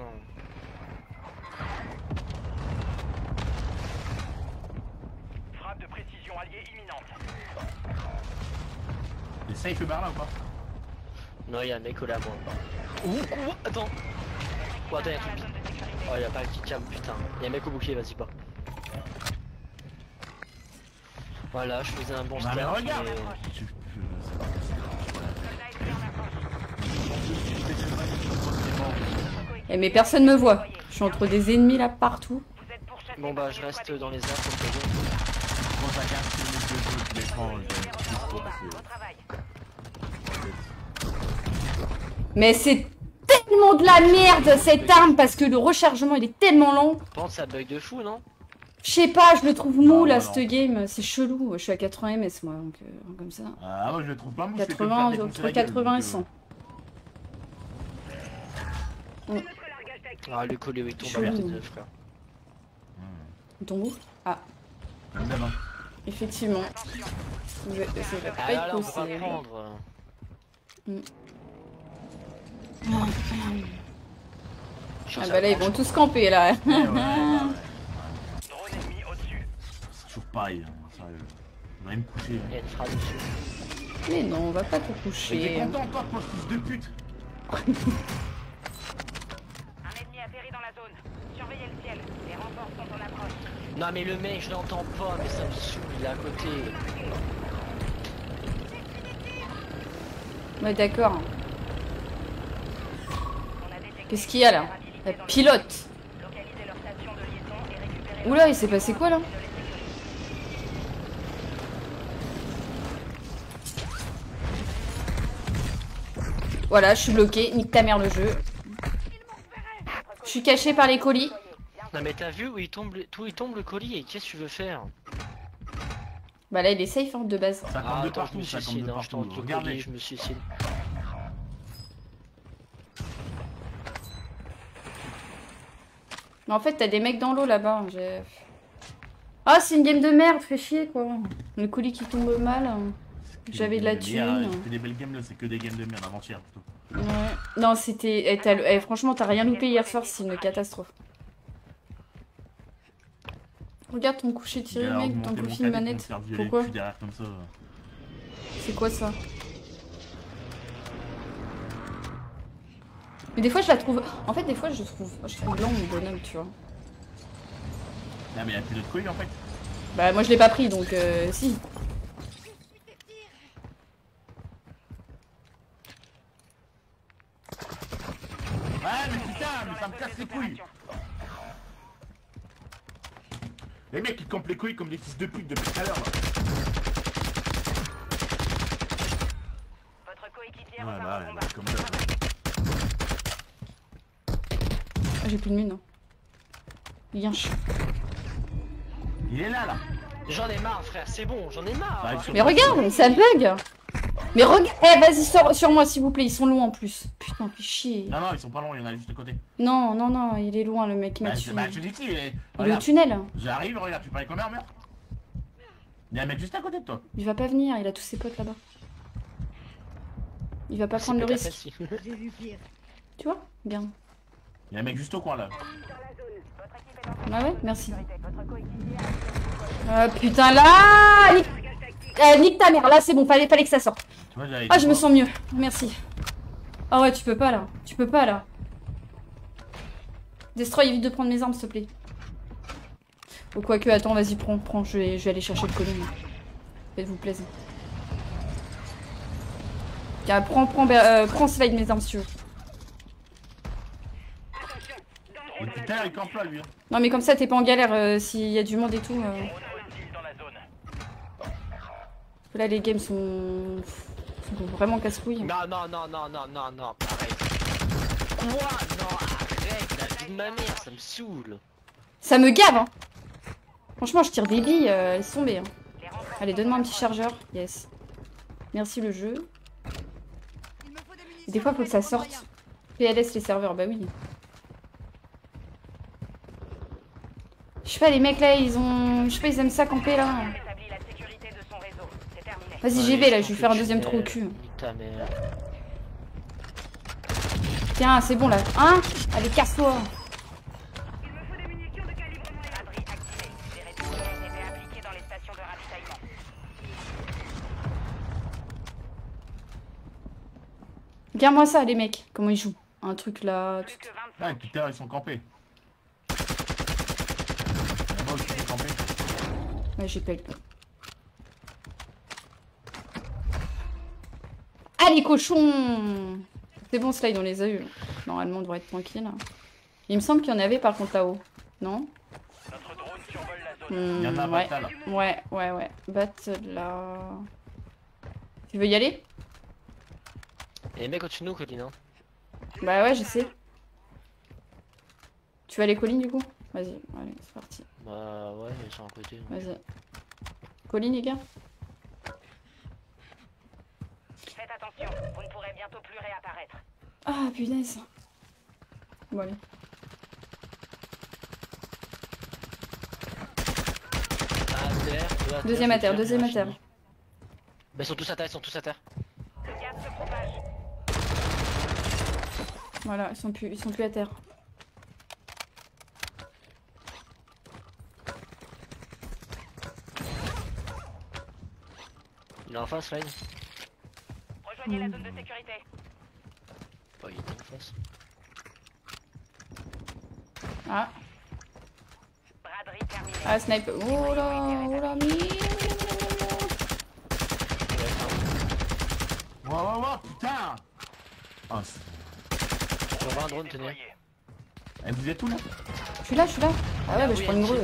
Frappe de précision alliée imminente. Et safe le bar là ou pas? Non y'a un mec au là moi. Attends. Oh attends y'a un truc. Oh y'a pas un kick cam putain. Y'a un mec au bouclier, vas-y pas. Voilà, je faisais un bon start. Mais regarde Eh mais personne me voit. Je suis entre des ennemis là partout. Bon bah je reste dans les airs comme ça. Mais c'est tellement de la merde cette arme parce que le rechargement il est tellement long. Je pense que ça bug de fou non? Je sais pas, je le trouve mou là ce game, c'est chelou. Je suis à 80 ms moi donc comme ça. Ah moi je le trouve pas mou. 80, entre 80 et 100. Ah le collier il tombe à la tête frère. Il tombe où? Ah. Effectivement. Ça va pas être possible. Ah bah là ils vont tous camper là. C'est toujours pareil, sérieux. On va me coucher. Mais non, on va pas te coucher. T'es content toi, moi fils de pute. Un ennemi atterri dans la zone. Surveillez le ciel. Les renforts sont en approche. Non mais le mec je l'entends pas mais ça me saoule, il est à côté. Ouais d'accord. Qu'est-ce qu'il y a là? La pilote. Oula, il s'est passé quoi là? Voilà, je suis bloqué. Nique ta mère le jeu. Je suis caché par les colis. Non mais t'as vu où il tombe le colis et qu'est-ce que tu veux faire? Bah là il est safe hein, de base. Ça tombe de partout, je me ça tombe suicide, de hein, je partout. tente le Regardez. colis, je me suicide. Mais en fait t'as des mecs dans l'eau là-bas. Ah c'est une game de merde, fais chier quoi. Le colis qui tombe mal. J'avais de la thune. C'est des belles games là, c'est que des games de merde avant-hier plutôt. Ouais. Non c'était... franchement t'as rien loupé hier soir, c'est une catastrophe. Regarde ton coucher tiré mec, ton coucher de manette. Pourquoi? C'est quoi ça? Mais des fois je la trouve... En fait des fois je trouve blanc mon bonhomme tu vois. Non mais y'a plus d'autres couilles en fait. Bah moi je l'ai pas pris donc si. Ouais mais putain, mais ça me casse les couilles. Les mecs ils campent les couilles comme des fils de pute depuis tout à l'heure là. Votre coéquipier Ouais repart bah au combat. comme ça. Ah, j'ai plus de mine. Hein. Il est là là. J'en ai marre frère, c'est bon, j'en ai marre. Mais regarde, ça bug. Mais regarde, eh vas-y sors sur moi s'il vous plaît, ils sont loin en plus. Putain, fais chier. Non non ils sont pas loin, il y en a juste à côté. Non, non, non, il est loin le mec qui m'a tué. Bah tu dis qui il est au tunnel. J'arrive, regarde, tu paries combien merde. Il y a un mec juste à côté de toi. Il va pas venir, il a tous ses potes là-bas. Il va pas prendre le risque. Tu vois? Regarde. Il y a un mec juste au coin là. Ah ouais, merci. Putain là nique ta mère, là c'est bon, fallait que ça sorte. Ah je me sens mieux, merci. Ah ouais tu peux pas là, tu peux pas là. Destroy, évite de prendre mes armes s'il te plaît. Ou quoique, attends, vas-y prends, je vais aller chercher le colis. Faites-vous plaisir. Tiens, prends slide mes armes si tu veux. Et putain il campe là lui. Non mais comme ça t'es pas en galère s'il y a du monde et tout. Là les games sont vraiment casse-couilles. Non, arrête. Quoi? Non, arrête, la vie de ma mère, ça me saoule. Ça me gave hein. Franchement je tire des billes, laisse tomber hein. Allez donne-moi un petit chargeur, yes. Merci le jeu. Et des fois faut que ça sorte. PLS les serveurs, bah oui. Je sais pas les mecs là ils ont... Je sais pas ils aiment ça camper là. Vas-y j'y vais là, je vais faire un deuxième trou au cul. Tiens c'est bon là, hein? Allez casse-toi. Regarde-moi ça les mecs, comment ils jouent. Un truc là... Tout... Ah putain ils sont campés. Ouais j'ai pas eu le temps. Ah les cochons! C'est bon Slide on les a eu. Normalement on devrait être tranquille. Il me semble qu'il y en avait par contre là-haut. Non? Il y en a ouais. là. Ouais. Bat là. Tu veux y aller? Et les mecs au-dessus de nous Colline hein. Bah ouais je sais. Tu vas aller Colline du coup? Vas-y, allez c'est parti. Bah ouais ils sont à côté. Vas-y. Colline les gars? Faites attention, vous ne pourrez bientôt plus réapparaître. Ah punaise. Bon allez. Deuxième à terre. Bah ils sont tous à terre, Le gaz se propage. Voilà, ils sont plus à terre. Il est en face, Slide. Rejoignez la zone de sécurité. Oh, il est en face. Ah. Braderie terminée. Ah, snipe. Oh là, Wow, putain. Oh, on va un drone, tenez. Et vous êtes où là? Je suis là. Ah ouais, bah je prends une grue.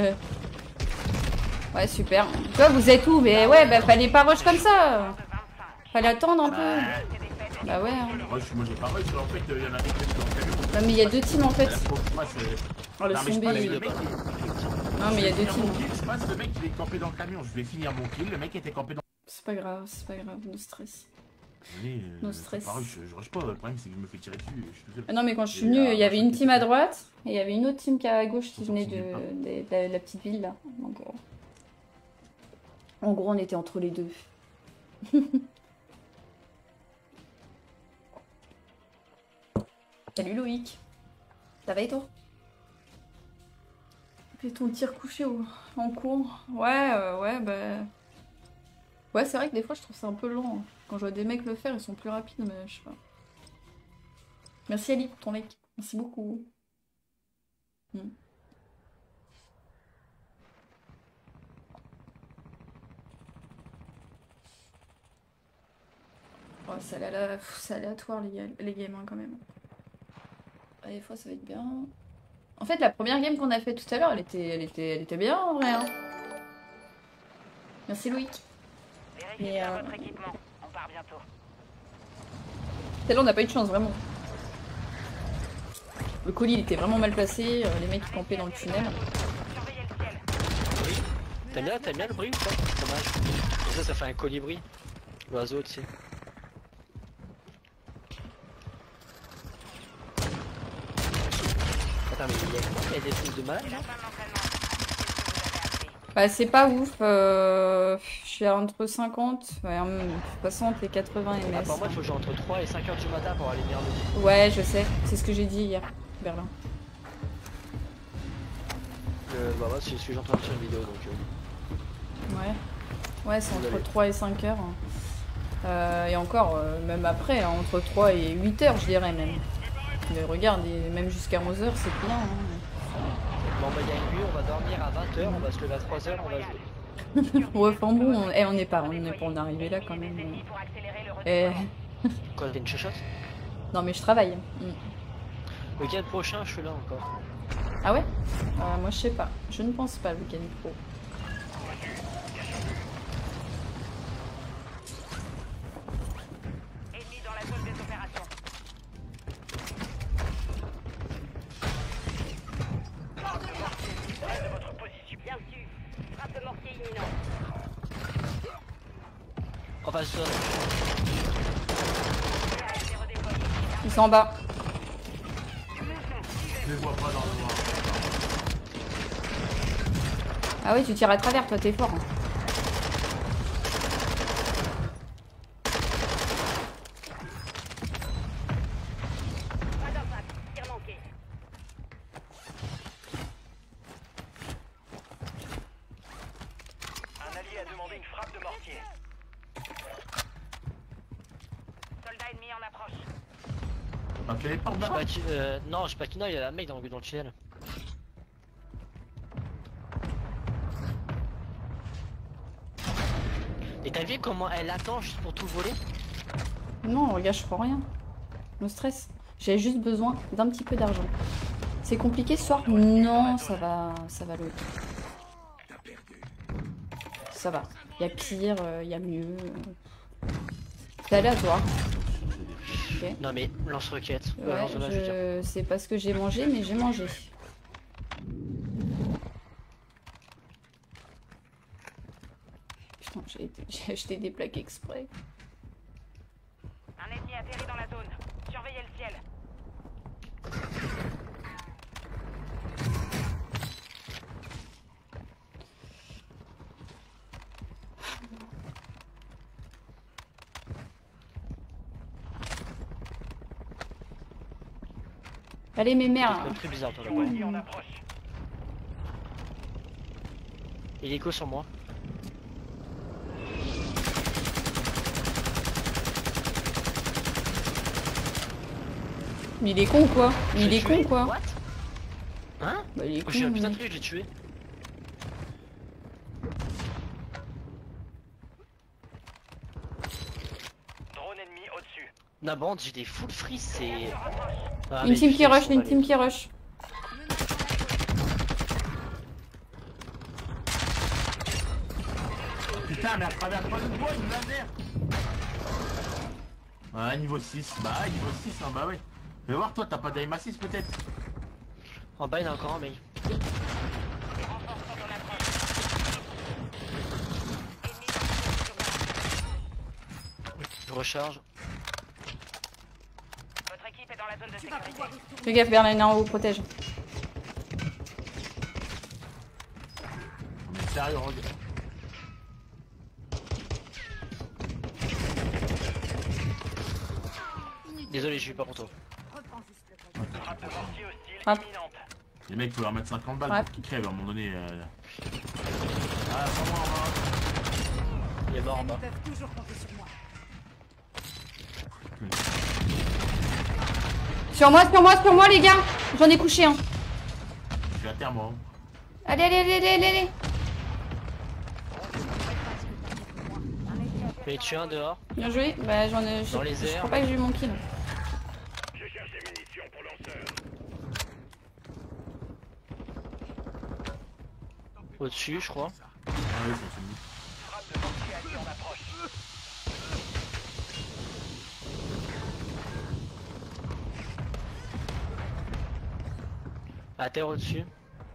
Ouais, super. Toi, vous êtes où? Mais ouais, bah fallait pas rush comme ça. Fallait attendre un peu. Bah ouais. Moi j'ai pas rush, en fait, il y en a des qui sont en camion. Non mais il y a deux teams en fait. Oh le zombie. Non mais il y a deux teams. Je passe, le mec il est campé dans le camion, je vais finir mon kill, le mec était campé dans... C'est pas grave, no stress. No stress. Je rush pas, le problème c'est que je me fais tirer dessus. Ah non mais quand je suis venu, il y avait une team à droite et il y avait une autre team qui est à gauche qui venait de la petite ville là. Donc, en gros on était entre les deux. Salut Loïc. Ça va et toi? Fais ton tir couché en cours. Ouais, bah... Ouais, c'est vrai que des fois je trouve ça un peu lent. Quand je vois des mecs le faire, ils sont plus rapides, mais je sais pas. Merci Ali pour ton like. Merci beaucoup. Oh, c'est aléatoire les games hein, quand même. Des fois ça va être bien. En fait la première game qu'on a fait tout à l'heure elle était bien en vrai hein. Merci Loïc. Vérifiez votre équipement, on part bientôt. Celle-là on n'a pas eu de chance vraiment. Le colis il était vraiment mal placé, les mecs qui campaient dans le tunnel. T'aimes bien le bruit ou pas? Dommage. Ça fait un colibri. L'oiseau tu sais. Attends mais il y a des trucs de malade là. Bah c'est pas ouf, je suis entre 50, 60 et 80 ms. Ah, pour moi il faut que j'ai entre 3 et 5 heures du matin pour aller venir le... Ouais je sais, c'est ce que j'ai dit hier, Berlin. Bah ouais, c'est ce que j'ai entendu sur une vidéo donc... Ouais, c'est entre 3 et 5 heures. Et encore, même après, hein, entre 3 et 8 heures je dirais même. Mais regarde, même jusqu'à 11 heures c'est bien. Hein. Bon bah il y a une nuit, on va dormir à 20 heures, on va se lever à 3 heures, on va jouer. Ouais, enfin bon, on n'est pas en arrivé là quand même. Quoi, t'as une chuchote? Non mais je travaille. Le week-end prochain, je suis là encore. Ah ouais? Moi je sais pas, je ne pense pas le week-end pro. Ennemi dans la zone des opérations. De votre position. Bien sûr. Frappe de mortier imminent. On va se... Ils sont en bas. Je les vois pas dans le noir. Ah oui, tu tires à travers, toi t'es fort. Hein. Un allié a demandé une frappe de mortier. Soldat ennemi en approche. Non, je sais pas qui, non, il y a un mec dans le tunnel. Et t'as vu comment elle attend juste pour tout voler? Non, regarde, je prends rien. No stress. J'ai juste besoin d'un petit peu d'argent. C'est compliqué ce soir? Non, ça va le... Ça va. Il y a pire, il y a mieux. C'est aléatoire. Okay. Non mais lance-roquette. Ouais, c'est pas ce que j'ai mangé, mais j'ai mangé. Putain, j'ai acheté des plaques exprès. Un ennemi atterri dans la zone. Surveillez le ciel. Allez mes mères. C'est très bizarre toi là-bas. Il est écho sur moi. Mais il est con quoi? Il est con quoi? What? Hein? Bah il est con. J'ai un putain de truc, je l'ai tué. Drone ennemi au-dessus. La bande, j'ai des full free, c'est... Ah, une team qui rush, une team qui rush. Putain, mais à travers pas le bois, il me la merde. Ouais, niveau 6. Bah, niveau 6, hein, bah ouais. Fais voir, toi, t'as pas d'aim assist peut-être? En bas, il y en a encore un, mais. Je recharge. Votre équipe est dans la zone de sécurité. Fais gaffe, Berlin en haut, protège. Mais sérieux, regarde. Désolé, je suis pas content. Frappe. Les mecs peuvent leur mettre 50 balles Ouais. pour qu'ils crèvent à un moment donné. Ah, pas moi, Il est mort en bas. Sur moi les gars. J'en ai couché un. Je suis à terre moi. Allez. Mais tu es un dehors. Bien joué. Bah j'en ai. Dans les Je airs. crois pas que j'ai eu mon kill. Au-dessus, je crois. Ah oui, c'est fini. À terre au-dessus.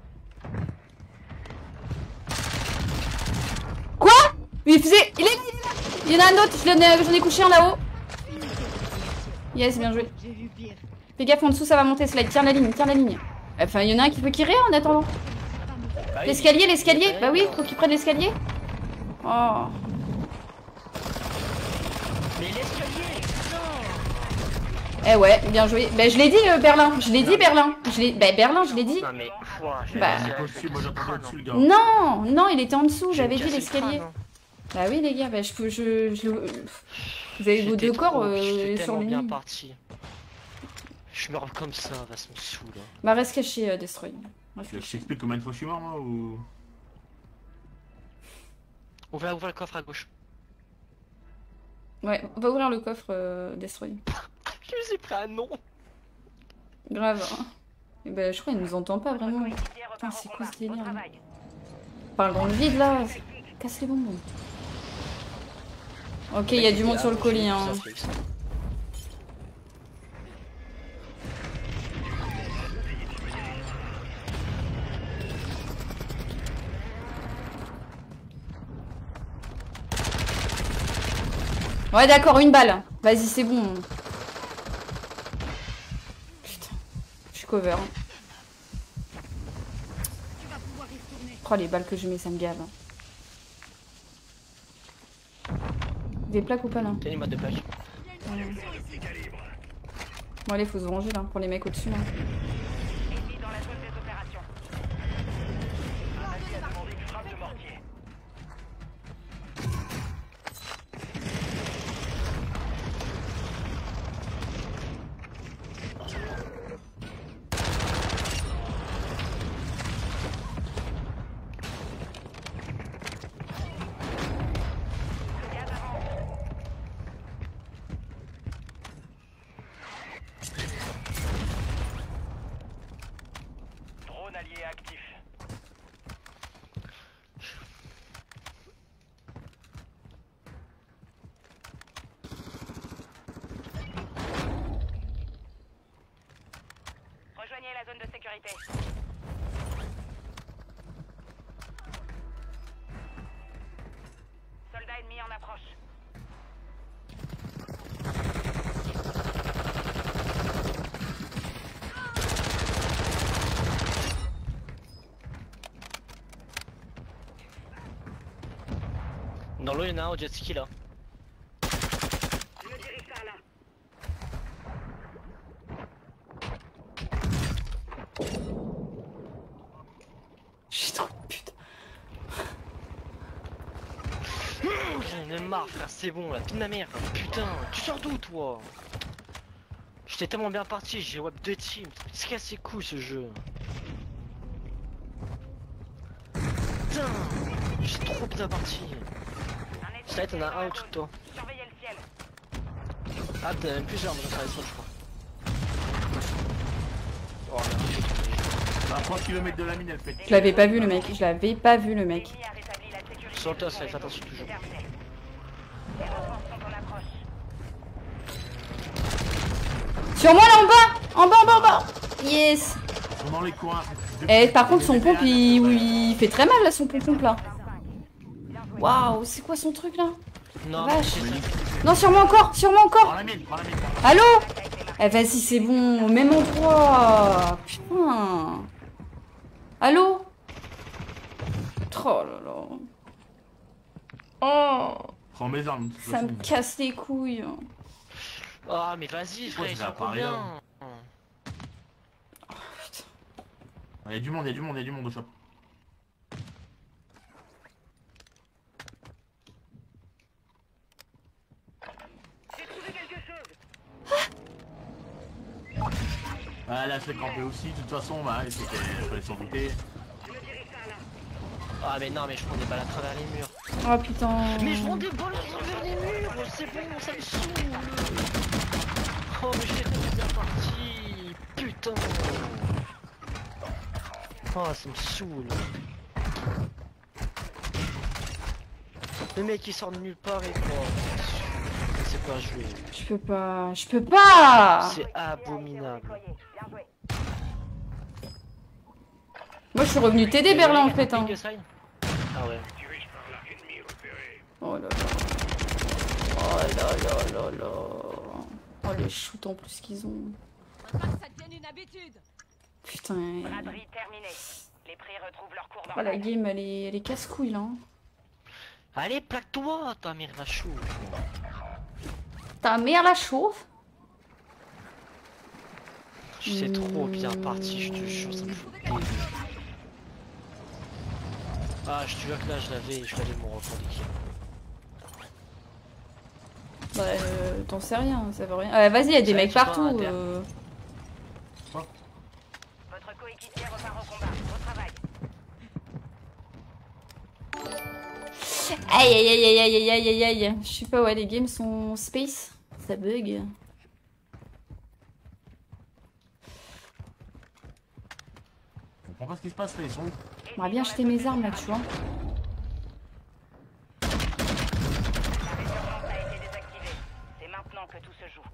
Quoi? Il faisait. Il est là. Il y en a un autre. J'en ai couché un là-haut. Yes, bien joué. Fais gaffe en dessous, ça va monter. Slide. Tiens la ligne. Enfin, il y en a un qui peut tirer en attendant. L'escalier. Bah oui, faut qu'il prenne l'escalier. Oh. Mais l'escalier, Eh ouais, bien joué. Bah je l'ai dit Berlin. Bah Berlin, je l'ai dit. non mais. Bah. C'est possible, moi j'attendais au-dessus le gars. Non, il était en dessous. J'avais dit l'escalier. Bah oui les gars, bah je peux. Vous avez vos deux corps sur le bien lit. parti. Je meurs comme ça, va se me saouler. Bah reste caché, Destroy. Je t'explique combien de fois je suis mort moi ou... On va ouvrir le coffre à gauche. Ouais, on va ouvrir le coffre, Destroy. Je me suis pris un nom. Grave. Hein. Et bah je crois qu'il nous entend pas vraiment. Putain, c'est quoi ce délire là? Parle dans le vide là. Casse les bonbons. Ok, il y a du monde sur le colis. Hein. Ouais d'accord, une balle. Vas-y, c'est bon. Putain, je suis cover. Oh les balles que je mets, ça me gave. Des plaques ou pas là? Tenez-moi deux plaques. Bon allez, faut se venger là, pour les mecs au-dessus là. Ennemi dans la zone des opérations. Attaqué a demandé une frappe de mortier. Drone allié actif. Rejoignez la zone de sécurité. Soldat ennemi en approche. Dans l'eau, il y en a un au jet ski là. Je me dirige par là. J'ai trop de pute. J'en ai marre, frère, c'est bon là, pine ma mère. Putain, tu sors d'où toi? J'étais tellement bien parti, j'ai web 2 teams. C'est cassé cool ce jeu. Putain, j'ai trop bien parti. Ça t'en as un au-dessus de toi. Surveillez le ciel. Ah, t'as même plusieurs, mais ça reste je crois. Oh là. À 3 km de la mine elle fait. Je l'avais pas vu le mec, L'ennemi a rétabli la sécurité. Sur le toit, fais attention toujours. Terminé. Les renforts sont en approche. Sur moi là en bas. En bas, en bas, en bas. Yes. Ils sont dans les coins. Eh, par contre, son pompe, il fait très mal là, son pompe là. Waouh, c'est quoi son truc là? Non, vache. Non, sur moi encore, sur moi encore. Prends la mienne, prends la mienne. Allô? Eh, vas-y, c'est bon, au même endroit. Putain. Allô? Oh là là. Oh. Prends mes armes. Ça me casse les couilles. Ah, mais vas-y, frère, ils sont combien? Oh, putain. Il y a du monde, il y a du monde, il y a du monde au shop. Ah là c'est campé aussi, de toute façon bah c'était fallait s'en douter. Ah mais non mais je prends des balles à travers les murs. Oh putain. Mais je prends des balles à travers les murs, c'est bon, ça me saoule. Oh mais j'étais bien parti. Putain. Oh ça me saoule. Le mec il sort de nulle part et quoi. C'est pas joué. Je peux pas, je peux pas. C'est abominable. Moi je suis revenu t'aider Berlin en fait hein. Ah ouais. Oh là là. Oh là là là là. Oh les shoots en plus qu'ils ont. Putain. Oh la game elle est casse-couille là. Allez plaque-toi, ta mère la chauffe. Ta mère la chauffe. C'est trop bien parti, je te jure, ça me fout le délire. Ah, je te jure que là, je l'avais mon record d'équipe. Bah, t'en sais rien, ça veut rien. Ah, vas-y, y'a des mecs partout. Votre coéquipier repart au combat. Au travail. Aïe aïe aïe aïe aïe aïe aïe aïe. Je sais pas, ouais, les games sont space. Ça bug. Je comprends pas ce qui se passe là, ils sont où? J'aimerais bien acheter mes armes là, tu vois. Que tout se joue.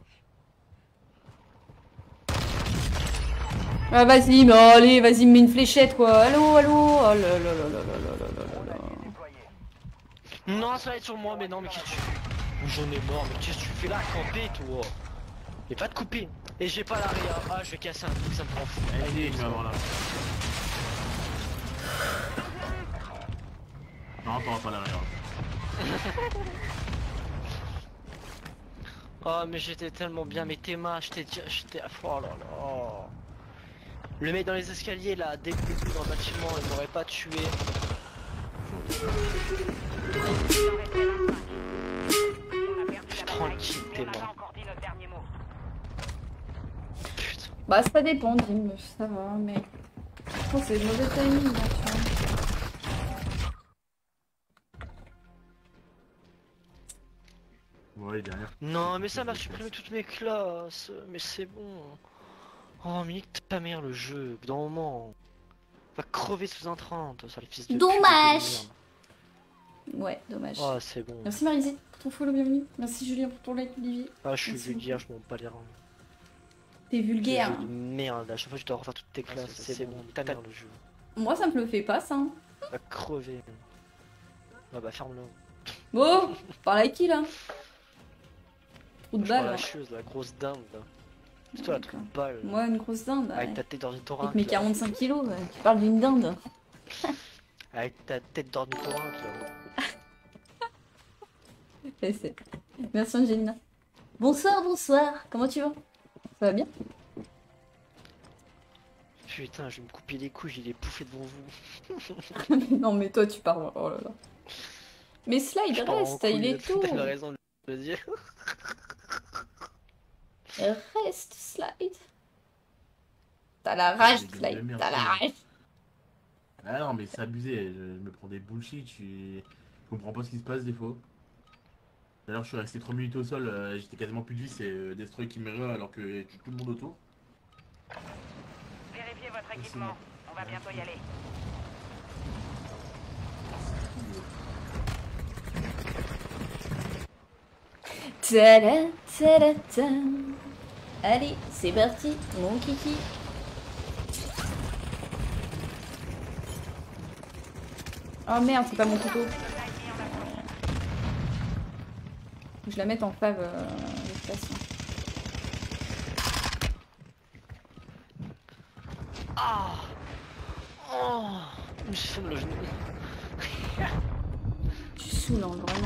Ah vas-y, mais allez, vas-y, mets une fléchette quoi. Allô, allô. Oh là là là là là là là là. Non, ça va être sur moi, mais non, mais qu'est-ce que tu fais? J'en ai mort, mais qu'est-ce que tu fais là, camper toi? Et pas de couper. Et j'ai pas l'arrière. Ah, je vais casser un truc, ça me prend fou. Allez, je vais avoir là. Non, pas l'arrière. Oh mais j'étais tellement bien, mais tes mains, j'étais... Oh là là. Le mec dans les escaliers là, dès le début dans le bâtiment, il m'aurait pas tué. Tranquille, t'es mort. Putain. Bah ça dépend, Dim, ça va, mais... Je pense que c'est le mauvais timing là, tu vois. Ouais, derrière. Non mais ça m'a supprimé toutes mes classes, mais c'est bon. Oh mais nique ta mère le jeu, d'un moment. Va crever sous un 30, ça les fils de dommage. Ouais, dommage. Oh c'est bon. Merci Marisé pour ton follow, bienvenue. Merci Julien pour ton like, Olivier. Ah je suis vulgaire, je m'en bats les reins. T'es vulgaire. Merde, à chaque fois je dois refaire toutes tes classes, c'est bon, ta mère le jeu. Moi ça me le fait pas ça. Hein. Va crever. Ah bah ferme-le. Bon, parle avec qui là? Trou de balle. La chose, la grosse dinde là. C'est toi la trou de balle. Moi une grosse dinde. Avec ouais. ta tête d'ornithorynque. Avec mes 45 kilos, tu parles d'une dinde. Avec ta tête d'ornithorynque là. Merci Angelina. Bonsoir, bonsoir. Comment tu vas? Ça va bien? Putain, je vais me couper les couilles, j'ai les bouffé devant vous. Non mais toi tu parles. Oh là là. Mais Slide reste, il est tôt. T'as raison de le dire. Reste Slide. T'as la rage Slide, t'as la rage. Ah non mais c'est abusé, je me prends des bullshit, je comprends pas ce qui se passe des fois. D'ailleurs je suis resté 3 minutes au sol, j'étais quasiment plus de vie, c'est Destroy qui me meurt alors que j'ai tout le monde autour. Vérifiez votre équipement, on va bientôt y aller. Ta-da, ta-da, ta. Allez, c'est parti, mon kiki. Oh merde, c'est pas mon couteau. Je la mette en fave de toute façon. Ah oh, je me fume le genou. Tu saoules, hein, vraiment.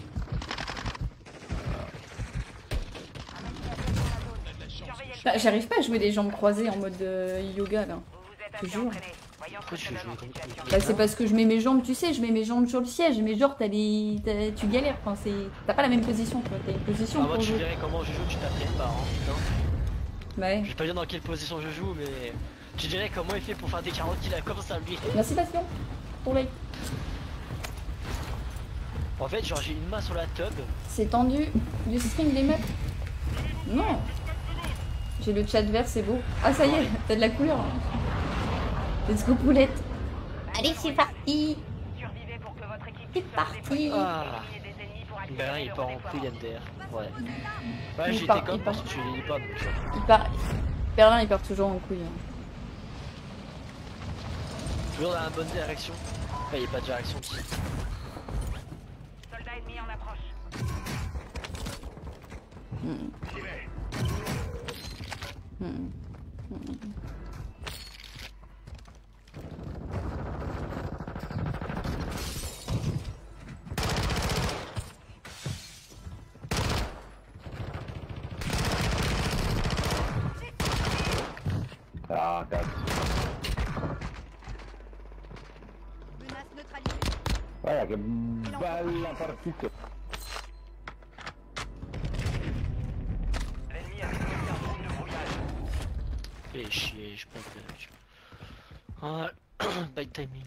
Bah, j'arrive pas à jouer des jambes croisées en mode yoga là. Je te jure. Pourquoi tu joues comme Bah, c'est parce que je mets mes jambes, tu sais, je mets mes jambes sur le siège, mais genre tu galères, enfin, t'as pas la même position, quoi. T'as une position moi pour tu jouer. verrais comment je joue, tu t'apprennes pas, hein. Ouais. Je vais pas dire dans quelle position je joue, mais tu dirais comment il fait pour faire des 40 kills comme ça lui. Merci Passion pour like. En fait, genre j'ai une main sur la tub. C'est tendu du stream les mecs. Non. J'ai le chat vert, c'est beau. Ah ça y est, t'as de la couleur. Let's go poulette. Allez, c'est parti. C'est parti. Ah. Ben il part en couille MDR. Ouais. Ouais, j'ai été comme parce que tu l'es pas donc. Berlin il part toujours en couille. Toujours dans la bonne direction. Enfin, il n'y a pas de direction ici. Soldat ennemi en approche. Ah, d'accord. Menace neutralisée. Voilà, que balle partout. L'ennemi a fait un drone de brouillage. Fais chier, je pense que... Ah, bad timing.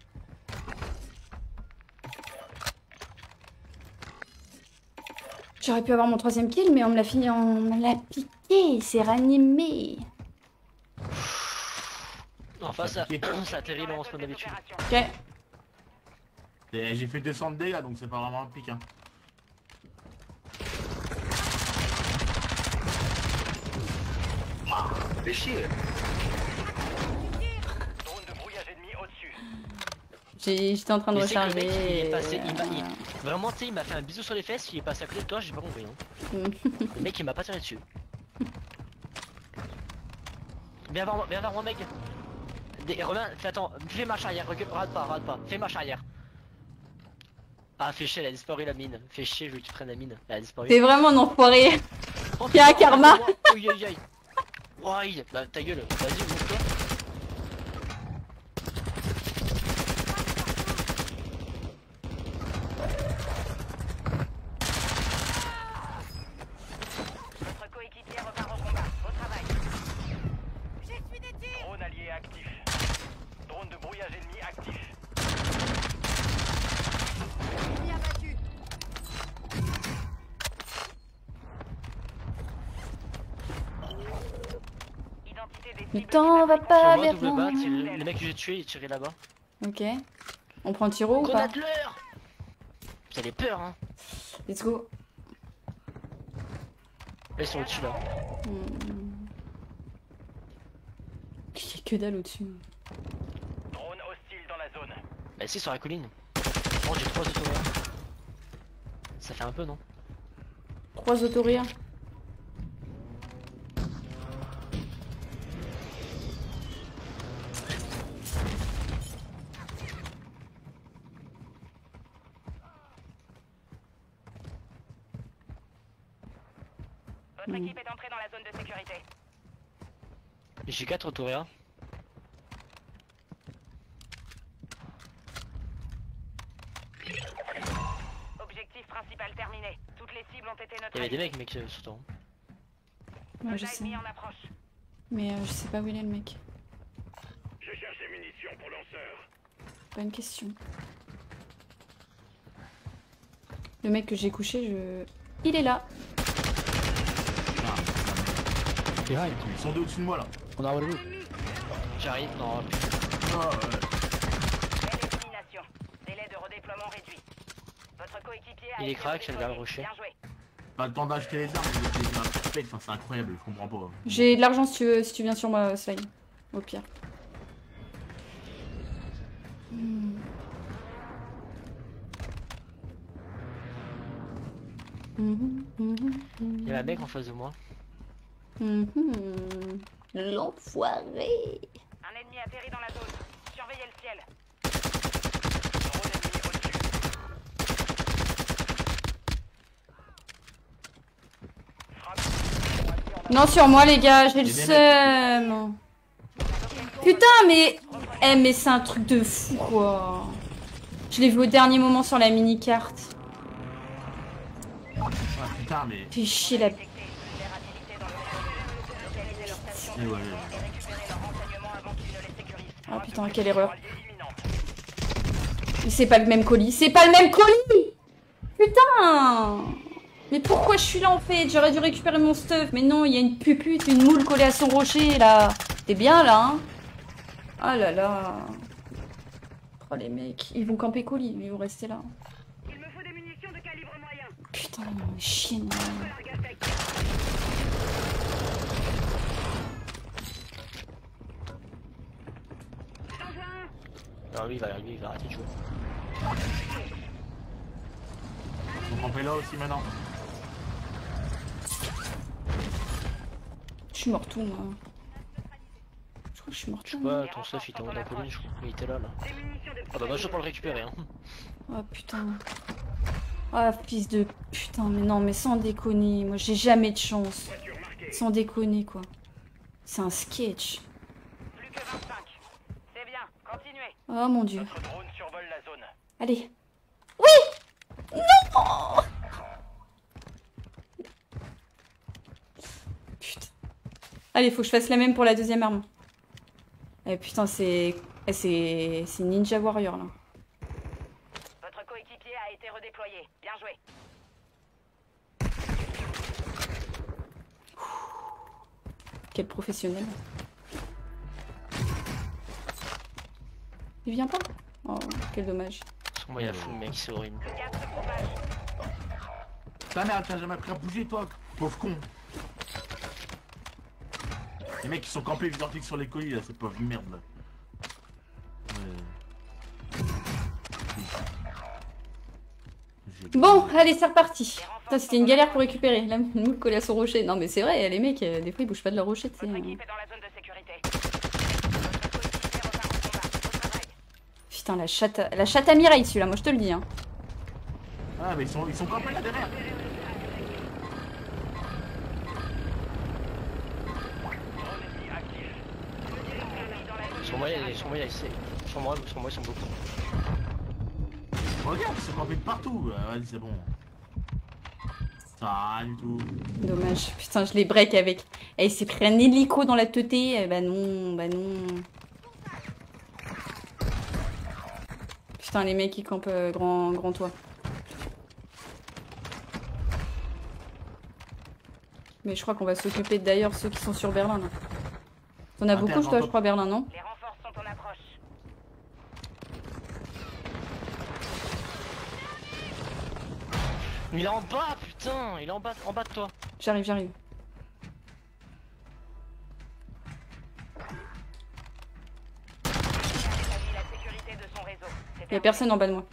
J'aurais pu avoir mon 3ème kill, mais on me l'a fini, on me l'a piqué, c'est ranimé. Enfin, ça atterrit là en ce moment d'habitude. Ok. J'ai fait 200 de dégâts, donc c'est pas vraiment un pic. Hein. Fais chier. Drone de brouillage ennemi au-dessus. J'étais en train de Mais c'est que le recharger. mec, il est passé, vraiment, tu sais, il m'a fait un bisou sur les fesses, il est passé à côté de toi, j'ai pas compris. Hein. Le mec, il m'a pas tiré dessus. Viens vers moi, mec. Romain, attends, fais marche arrière, recule, rate pas, fais marche arrière. Ah, fais chier, elle a disparu la mine. Fais chier, je veux que tu prennes la mine. Elle a disparu. T'es vraiment un enfoiré. Oh, Y'a un karma. Aïe aïe aïe. Ouais, bah ta gueule, vas-y, monte-toi. Votre coéquipier repart au combat. Au travail. J'essuie des tirs. Drone allié actif. Drone de brouillage ennemi actif. Ennemi abattu. Identité des Le cibles. temps va pas Sur moi, bien. double batte, le mec que j'ai tué, il est tiré là-bas. Ok. On prend tiro ou pas? Grenade l'heure. Vous avez peur, hein. Let's go. Là, ils sont au-dessus, là. Il y a que dalle au-dessus. Drone hostile dans la zone. Bah si, sur la colline. Oh, j'ai 3 autos. Ça fait un peu, non? 3 autorires. Votre équipe est entrée dans la zone de sécurité. J'ai 4 autoréas. Objectif principal terminé. Toutes les cibles ont été Il y avait des neutralisées. mecs, sur toi. Ouais, je Soldat sais. ennemi en approche. Mais je sais pas où il est le mec. Je cherche des munitions pour lanceur. Pas une question. Le mec que j'ai couché, il est là. Ils sont deux au-dessus de moi là. On a relevé. J'arrive, non. Belle élimination. Délai de redéploiement réduit. Votre coéquipier a Il est été crack, je vais le redéployé. rusher. Bien joué. pas le temps d'acheter les armes, enfin, c'est incroyable, je comprends pas. J'ai de l'argent si tu veux, si tu viens sur moi, Slime. Au pire. Il y a un mec en face de moi. L'enfoiré. Un ennemi atterri dans la zone. Surveillez le ciel. Non, sur moi, les gars, j'ai le seum. Putain, mais... Eh, mais c'est un truc de fou, quoi. Je l'ai vu au dernier moment sur la mini-carte. Ah, putain, mais... Fais chier la... Oh putain, quelle erreur. Mais c'est pas le même colis. C'est pas le même colis. Putain. Mais pourquoi je suis là en fait? J'aurais dû récupérer mon stuff. Mais non, il y a une pupute, une moule collée à son rocher là. T'es bien là, hein? Oh là là. Oh les mecs, ils vont camper colis, ils vont rester là. Il me faut des munitions de calibre moyen. Putain, chienne. Non, lui il va arrêter de jouer. On camper là aussi maintenant. Je suis mort tout moi. Je crois que je suis mort tout. Je sais pas, ton stuff il était en haut de la colline, je crois. Mais il était là. Ah bah moi je dois pas le récupérer hein. Oh putain. Ah fils de putain, mais non, mais sans déconner. Moi j'ai jamais de chance. Sans déconner quoi. C'est un sketch. Plus que 25. C'est bien, continuez. Oh mon dieu. Notre drone survole la zone. Allez. Oui. Non. Putain. Allez, faut que je fasse la même pour la deuxième arme. Eh putain, c'est Ninja Warrior là. Votre coéquipier a été redéployé. Bien joué. Quel professionnel. Il vient pas? Oh, quel dommage. Sur moi il y a fou mec, c'est horrible. Ta mère, t'as jamais appris à bouger toi, pauvre con. Les mecs qui sont campés, ils cliquent sur les colis là, cette pauvre merde là. Bon, allez, c'est reparti. Putain, c'était une galère pour récupérer. La moule collée à son rocher. Non, mais c'est vrai, les mecs, des fois, ils bougent pas de leur rocher, tu sais. Putain, la chatte à Mireille, celui-là, moi, je te le dis. Hein. Ah, mais ils sont campés là derrière. Sur moi, ils sont beaucoup. Regarde, ils sont campés de partout. Vas-y, c'est bon. Ça va du tout. Dommage. Putain, je les break avec... Eh, il s'est pris un hélico dans la teuté. Bah non, bah non. Putain, les mecs, ils campent grand toit. Mais je crois qu'on va s'occuper d'ailleurs ceux qui sont sur Berlin. Là. T'en as beaucoup, je crois, Berlin, non? Les renforts sont en approche. Il est en bas, putain. Il est en bas de toi. J'arrive. Y'a personne en bas de moi.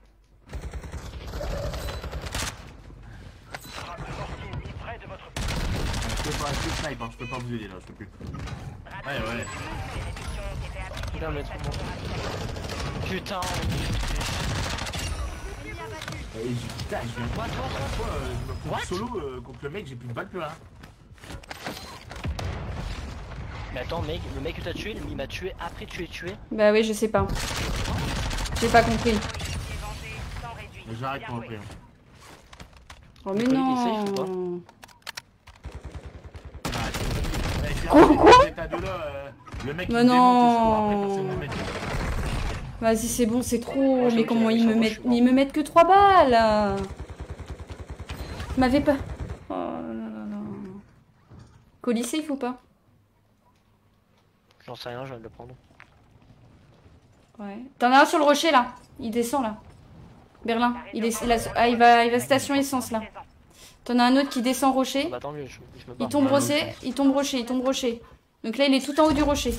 Je peux pas vous aider là, je peux plus. Ouais. Putain, mais trop bon. Putain. Putain, je viens pas je me prends solo contre le mec, j'ai plus de balles plus rien. Mais attends mec, le mec que t'as tué, il m'a tué après tu es tué. Bah oui, je sais pas. J'ai pas compris. J'arrête pour après. Oh mais non. Le mec mais non. Vas-y, c'est bon, c'est trop. Mais comment ils me mettent que 3 balles. M'avait pas. Oh là là. Colis safe ou pas? J'en sais rien, je viens de le prendre. Ouais. T'en as un sur le rocher là. Il descend là. Berlin. Il va station essence là. T'en as un autre qui descend rocher. Bah tant mieux, je me barre. Il tombe rocher, il tombe rocher, il tombe rocher. Donc là il est tout en haut du rocher.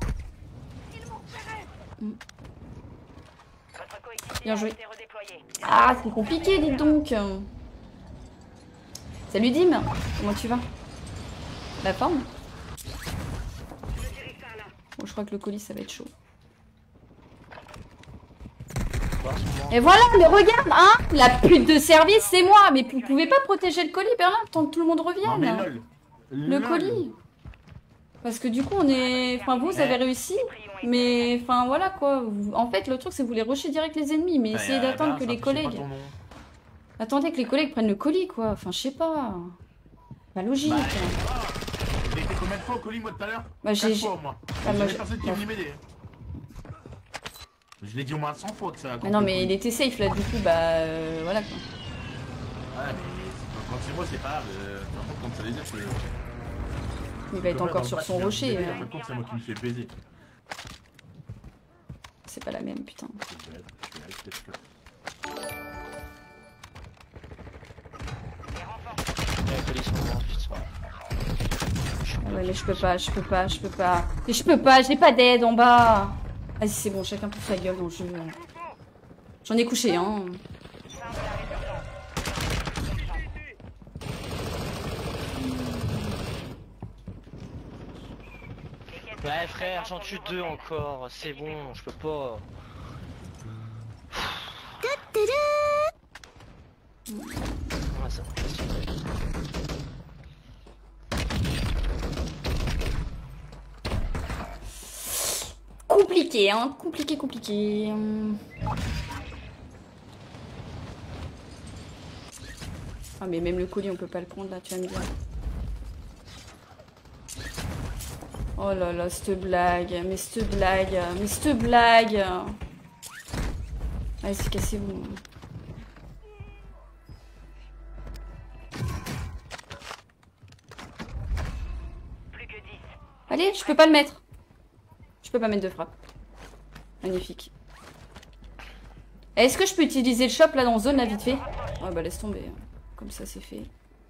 Bien joué. Ah c'est compliqué dites donc. Salut Dim, comment tu vas? La forme? Bon je crois que le colis ça va être chaud. Et voilà, mais regarde, hein, la pute de service, c'est moi. Mais vous pouvez pas protéger le colis, Berlin, tant que tout le monde revienne. Non, mais lol. Le colis. Parce que du coup, on est... Enfin, vous avez réussi, mais... Enfin, voilà, quoi. En fait, le truc, c'est vous les rusher direct les ennemis, mais essayez d'attendre que les collègues... Attendez que les collègues prennent le colis, quoi. Enfin, je sais pas. Pas logique. J'ai été combien de fois au colis, moi, tout à l'heure? Bah, j'ai... moi. J'ai personne qui est venu m'aider. Je l'ai dit au moins 100 fois que ça. Mais non, mais il était safe là, du coup, bah voilà quoi. Ouais, mais quand c'est moi, c'est pas grave. Par contre, quand ça les aide, c'est. Il va être encore sur son rocher. Par contre, c'est moi qui me fais baiser. C'est pas la même, putain. Ouais, mais je peux pas. Mais je peux pas, j'ai pas d'aide en bas. Vas-y, c'est bon, chacun pour sa gueule dans le jeu. J'en ai couché, hein. Ouais, frère, j'en tue 2 encore. C'est bon, je peux pas. Ouais, ça va. Compliqué, hein, compliqué. Ah mais même le colis on peut pas le prendre là, tu vas me dire. Oh là là, cette blague. Allez, cassez-vous. Allez, je peux pas le mettre. Je peux pas mettre de frappe. Magnifique. Est-ce que je peux utiliser le shop là dans zone là vite fait? Ouais bah laisse tomber. Comme ça c'est fait.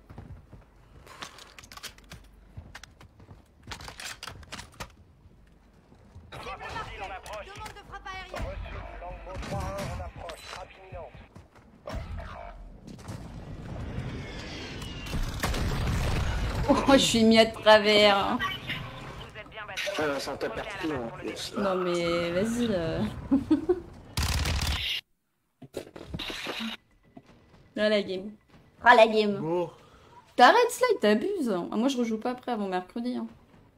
Oh je suis mis à travers. Ça t'a perdu en plus. Non mais vas-y. Là la game. Ah la game. Oh. T'arrêtes Slide, t'abuses. Ah, moi je rejoue pas après avant mercredi. Hein.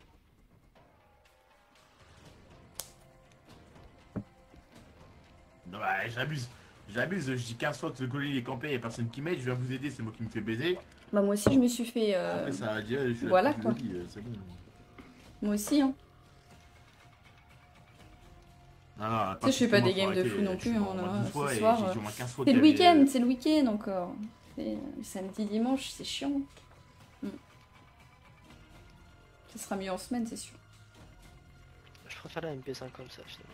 Non, bah, j'abuse. Je dis 15 fois que le colis est campé, y'a personne qui m'aide, je viens vous aider, c'est moi qui me fais baiser. Bah moi aussi je me suis fait... Après, ça va dire, je suis voilà quoi. C'est bon. Moi aussi hein. Non, tu sais je fais pas des games de fou non plus hein, ce soir. C'est le week-end, c'est le week-end encore. Samedi, dimanche, c'est chiant. Ça sera mieux en semaine, c'est sûr. Je préfère la MP5 comme ça finalement.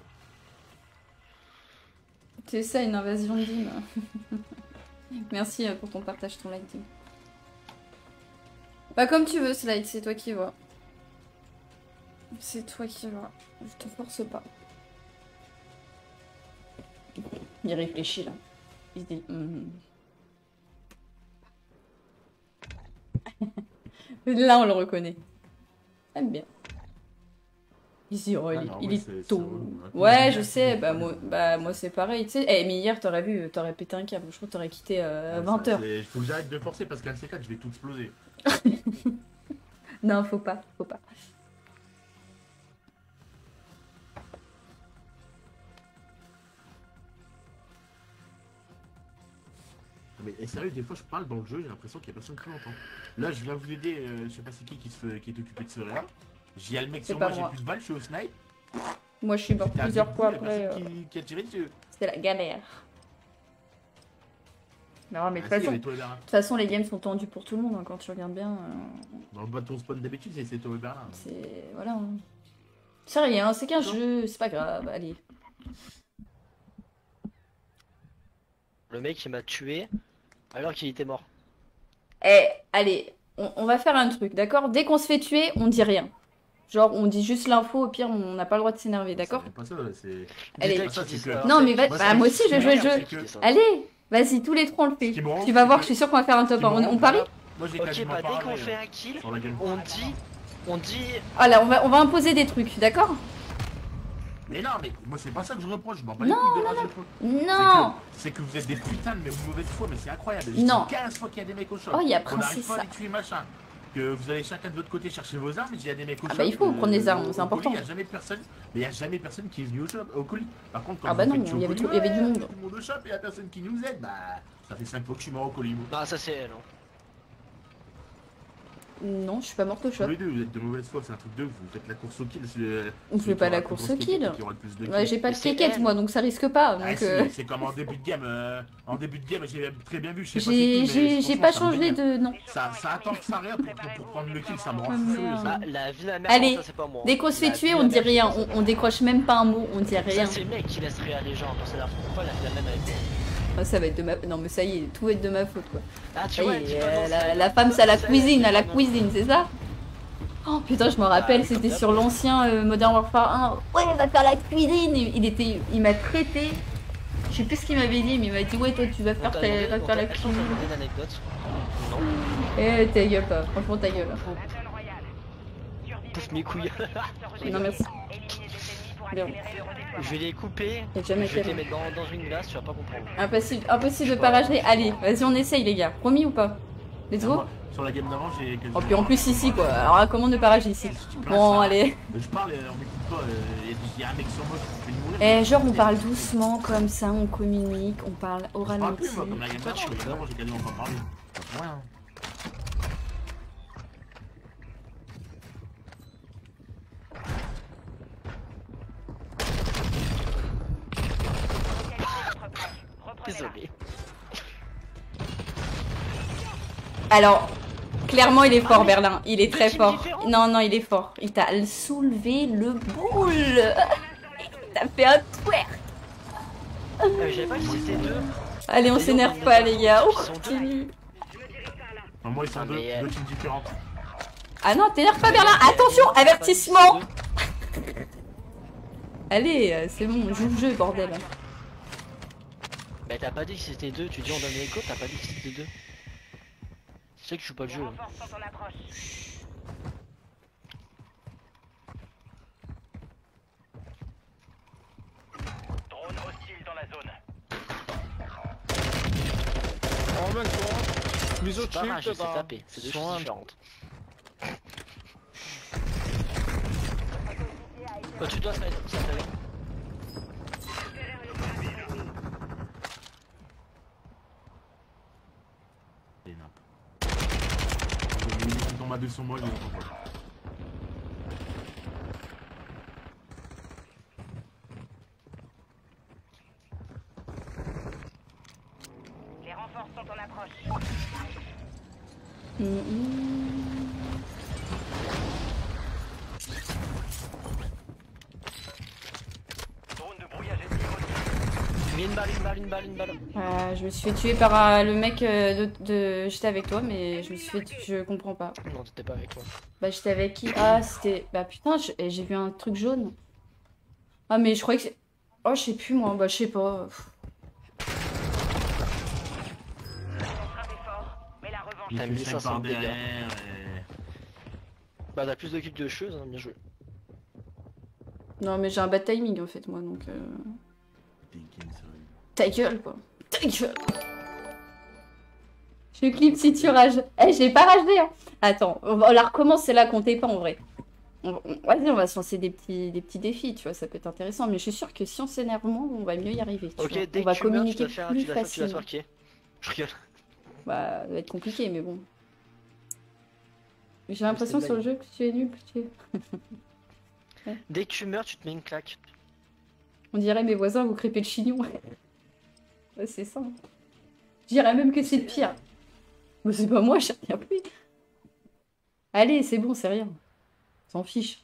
C'est ça une invasion de Dim. Merci pour ton partage, ton like Dim. Bah comme tu veux Slide, c'est toi qui vois. C'est toi qui vois. Je te force pas. Il réfléchit là. Il se dit... Là on le reconnaît. J'aime bien. Il se dit, oh, il est tôt. Ouais, je sais, bah moi c'est pareil, tu sais. Eh, mais hier t'aurais vu, t'aurais pété un câble. Je crois que t'aurais quitté à 20h. Il faut que j'arrête de forcer parce qu'un de ces quatre, je vais tout exploser. Non, faut pas. Mais sérieux, des fois je parle dans le jeu, j'ai l'impression qu'il y a personne qui m'entend. Là, je viens vous aider, je sais pas c'est qui est occupé de ce là. J'y ai le mec sur moi, j'ai plus de balles, je suis au snipe. Moi je suis mort plusieurs fois après. Qui a tiré dessus. C'était la galère. Non mais de toute façon les games sont tendus pour tout le monde hein, quand tu regardes bien. Dans le bas de ton spawn d'habitude c'est Théo et Berlin. C'est... voilà. Hein. C'est rien, c'est qu'un jeu, c'est pas grave, allez. Le mec il m'a tué alors qu'il était mort. Eh, allez, on va faire un truc, d'accord? Dès qu'on se fait tuer, on dit rien. Genre, on dit juste l'info, au pire, on n'a pas le droit de s'énerver, d'accord? C'est pas ça, c'est... Allez. Ça, c'est que... Non, mais moi aussi, je jouais le jeu. que- Allez, vas-y, tous les trois, on le fait. Ce qui me rend Tu vas ouf, voir, c'est je suis sûr qu'on va faire un top 1. On parie? Moi, j'ai Ok, quasiment bah dès parlé, qu'on fait un kill, sur la game. on dit... Voilà, on va imposer des trucs, d'accord? Mais non, mais moi, c'est pas ça que je reproche. Je m'en bats Non, les couilles de rage de feu. Non! C'est que vous êtes des putains de mauvaises foi, mais c'est incroyable. Non. 15 fois qu'il y a des mecs au shop. Oh, il y a On n'arrive Princesse, pas à ça. les tuer, machin. Que vous allez chacun de votre côté chercher vos armes, il y a des mecs au shop. Ah bah, il faut prendre des armes, c'est au important. colis, il y a jamais personne, mais il y a jamais personne qui est venu au shop, au colis. Par contre, quand Ah bah vous non, faites tuer au il y avait colis, il y avait du monde. tout le monde au shop et il y a personne qui nous aide, bah ça fait 5 fois que je suis mort au colis. moi. Non, ça c'est elle. Hein. Non, je suis pas morte au Tous shop. les deux, vous êtes de mauvaise foi, c'est un truc de ouf. Vous faites la course au kill. On fait pas la course au kill. Ouais, j'ai pas de kékette moi, donc ça risque pas. Ah, Donc, si, c'est comme en début de game. En début de game, j'ai très bien vu. Je sais pas c'est qui, mais j'ai franchement, pas ça me changé vénère. de. Non. Ça attend que ça rien pour prendre le kill, ça me rend Oh, fou furieux. merde. ça. Bah, la vie de la mère, Allez, ça c'est pas moi. dès qu'on se fait La tuer, vie de on la dit mère, rien. c'est pas On décroche même pas un mot, on dit ça. rien. Ça c'est le mec qui laisse rire les gens quand c'est la fois la vie de la mère avec. Ah, ça va être de ma. Non, mais ça y est, tout va être de ma faute quoi. Ah tu Ça vois, y tu est, vois, non, la femme, c'est à la ça, cuisine, à la non. cuisine, c'est ça? Oh putain, je me rappelle, Bah, c'était comme sur l'ancien Modern Warfare 1. Ouais, on va faire la cuisine. Il m'a traité. Je sais plus ce qu'il m'avait dit, mais il m'a dit ouais, toi tu vas faire, va faire la cuisine. Une anecdote. Non. Eh, ta gueule, pas. Franchement, ta gueule. Pouf mes couilles. Non, merci. Bien. Je vais les couper. T'as jamais Je vais fait. te les mettre dans une glace, tu vas pas comprendre. Impossible de pas rager. Allez, vas-y, on essaye, les gars. Promis ou pas? Let's go. Moi, sur la game d'avant, j'ai. Oh, puis en plus, ici, quoi. Alors là, comment ne pas rager ici? Bon, allez. Je parle, on m'écoute pas. Il y a un mec sur moi qui fait mourir. Eh, genre, on parle doucement, comme ça, on communique, on parle au Je parle ralenti. plus, moi, comme la game d'avant. La game d'avant, j'ai quasiment pas parlé. Pas pour rien. Désolé. Alors, clairement, il est fort, Berlin. Il est très team fort. différents. Non, non, il est fort. Il t'a soulevé le boule. T'as fait un twerk. J'avais pas que c'était deux. Allez, on Mais s'énerve non, pas, mais les gars. ils Oh, sont deux. continue. Enfin, moi, ils sont Ah, mais, deux teams différentes. Ah non, t'énerve pas, Berlin. Attention, avertissement. Allez, c'est bon, joue le jeu, bordel. Bah t'as pas dit que c'était deux, tu dis on donne les codes, t'as pas dit que c'était deux. Tu sais que je joue pas le jeu. hein. Renforçons ton approche. Drone hostile dans la zone. En même temps, mise au C'est pas rage, dessus, c'est tapé, c'est deux choses différentes. Oh, tu dois se mettre, ça fait. Et nappe. Il tombe à deux sur moi, il est content. Les renforts sont en approche. Drone de brouillage ennemi retiré. Mais une balle. Je me suis fait tuer par le mec J'étais avec toi, mais je me suis fait je comprends pas. Non, t'étais pas avec moi. Bah, j'étais avec qui? Ah, c'était... Bah, putain, j'ai vu un truc jaune. Ah, mais je croyais que c'est... Oh, je sais plus, moi. Bah, je sais pas. On frappe fort, mais la revanche. Il T'as fait mis 5 500 par dégâts. derrière. Bah t'as plus de kills de choses, hein, bien joué. Non, mais j'ai un bad timing, en fait, moi, donc... Dégaine, sérieux. Ta gueule, quoi. Ta gueule. Je clip si tu rages. Eh, j'ai pas ragé, hein. Attends, on la recommence, c'est là, comptez pas, en vrai. Vas-y, on va se lancer des petits défis, tu vois, ça peut être intéressant. Mais je suis sûre que si on s'énerve moins, on va mieux y arriver. Tu Ok, vois. dès On va que tu meurs, tu communiquer dois faire, plus tu dois se facilement. marquer. Je rigole. Bah, ça va être compliqué, mais bon. J'ai l'impression c'est sur le jeu que tu es nul, plus tu es. Dès que tu meurs, tu te mets une claque. On dirait mes voisins vous crêpez le chignon. Ouais, c'est ça. Je dirais même que c'est de pire. Mais c'est pas moi, j'ai rien pris. Allez, c'est bon, c'est rien. On s'en fiche.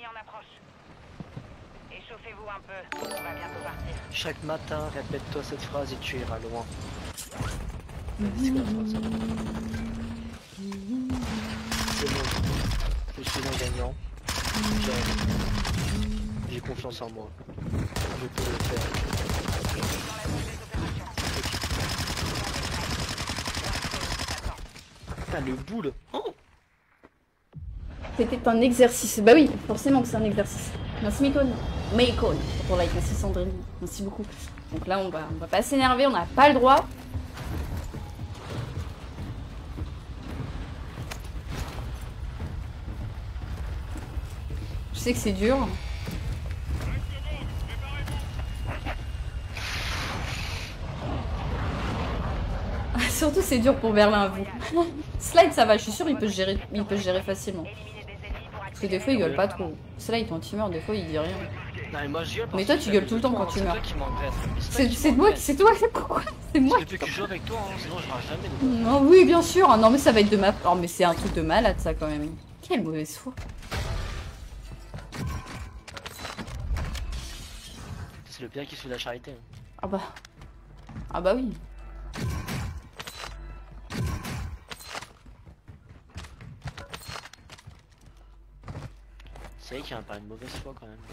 en approche. Échauffez-vous un peu, on va bientôt partir. Chaque matin, répète-toi cette phrase et tu iras loin. C'est bon, je suis un gagnant. J'ai confiance en moi. Je peux le faire. Putain, le boule. Oh, c'était un exercice. Bah oui, forcément que c'est un exercice. Merci Mekon. Mekon pour like, merci Sandrine. Merci beaucoup. Donc là, on va pas s'énerver, on n'a pas le droit. Je sais que c'est dur. Surtout c'est dur pour Berlin, vous. Slide ça va, je suis sûre il peut se gérer facilement. Parce que des fois il gueule pas trop. Slide quand il meurt, des fois il dit rien. Non, mais moi je gueule. Mais toi tu gueules tout le temps quand tu meurs. C'est moi, c'est toi, pourquoi? C'est moi. Depuis que je joue avec toi, hein, sinon je rage jamais. Non, oui bien sûr, non mais ça va être de ma... Oh mais c'est un truc de malade ça quand même. Quelle mauvaise foi. C'est le pire qui se fait de la charité. Ah bah oui. C'est vrai qu'il y a pas une mauvaise foi quand même.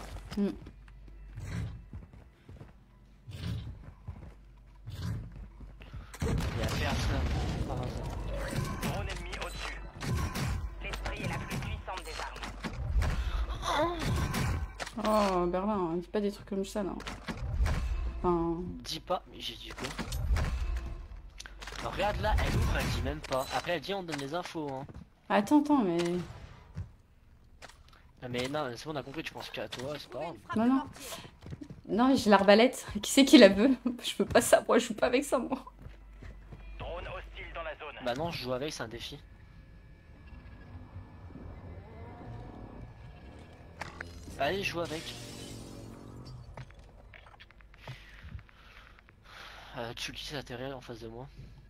Il y a personne. Drone ennemi au-dessus. L'esprit est la plus puissante des armes. Oh Berlin, dis pas des trucs comme ça là. Enfin... Dis pas, mais j'ai dit quoi? Alors, regarde là, elle ouvre, elle dit même pas. Après elle dit on donne les infos hein. Attends, mais... Ah, mais non, c'est bon, on a compris, tu penses qu'à toi, c'est pas grave. Non. Non, j'ai l'arbalète. Qui c'est qui la veut? Je veux pas ça, moi je joue pas avec ça moi. Drone hostile dans la zone. Bah non, je joue avec, c'est un défi. Allez, je joue avec. Tsuki s'est atterri en face de moi.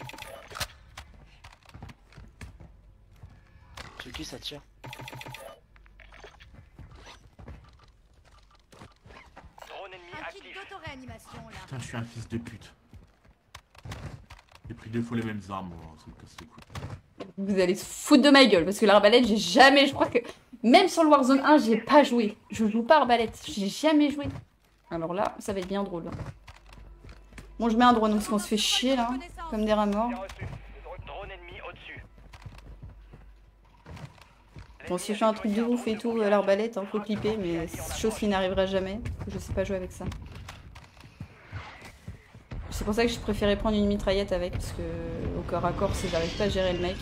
Tsuki ça tire. Drone ennemi actif. Putain, je suis un fils de pute. J'ai pris 2 fois les mêmes armes, ça me casse les couilles. Vous allez se foutre de ma gueule parce que l'arbalète, j'ai jamais... Je crois que même sur le Warzone 1, j'ai pas joué. Je joue pas arbalète, j'ai jamais joué. Alors là, ça va être bien drôle. Bon, je mets un drone parce qu'on se fait chier là, comme des rats morts. Drone ennemi au-dessus. Bon, si je fais un truc de ouf et tout, l'arbalète, hein, faut clipper, mais chose qui n'arrivera jamais. Je sais pas jouer avec ça. C'est pour ça que je préférais prendre une mitraillette avec, parce que au corps à corps, si j'arrive pas à gérer le mec.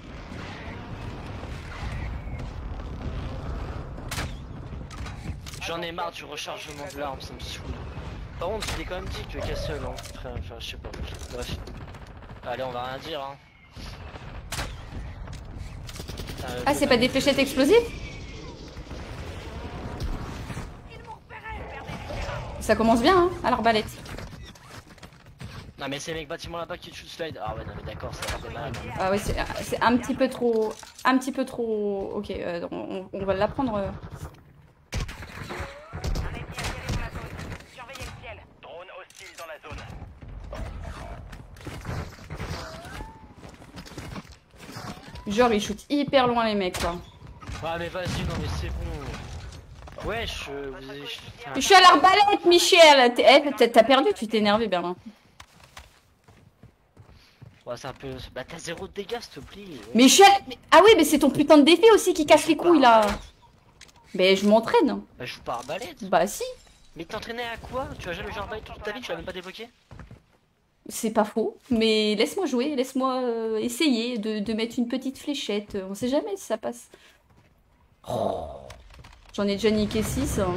J'en ai marre du rechargement de l'arme, ça me saoule. Par contre, je t'ai quand même dit que tu es qu'à seul, hein. Enfin, je sais pas. Bref. Allez, on va rien dire, hein. Ah, c'est pas des fléchettes explosives? Ça commence bien, hein, à l'arbalète. Non, mais c'est les mecs bâtiments là-bas qui tuent slide. Ah ouais, non, mais d'accord, ça va mal. Ah ouais, c'est un petit peu trop... Un petit peu trop... Ok, on va l'apprendre... Genre ils shootent hyper loin les mecs quoi. Ouais mais vas-y, non mais c'est bon. Wesh, je suis à l'arbalète Michel. T'as perdu, tu t'es énervé Berlin. Ouais c'est un peu... Bah t'as 0 de dégâts s'il te plaît. Michel, ah oui mais c'est ton putain de défi aussi qui casse les couilles là. Mais je m'entraîne. Bah je joue pas arbalète. Bah si. Mais t'entraînais à quoi? Tu as jamais joué arbalète toute ta vie, tu l'as même pas débloqué? C'est pas faux, mais laisse-moi jouer, laisse-moi essayer de mettre une petite fléchette. On sait jamais si ça passe. Oh. J'en ai déjà niqué 6. Hein.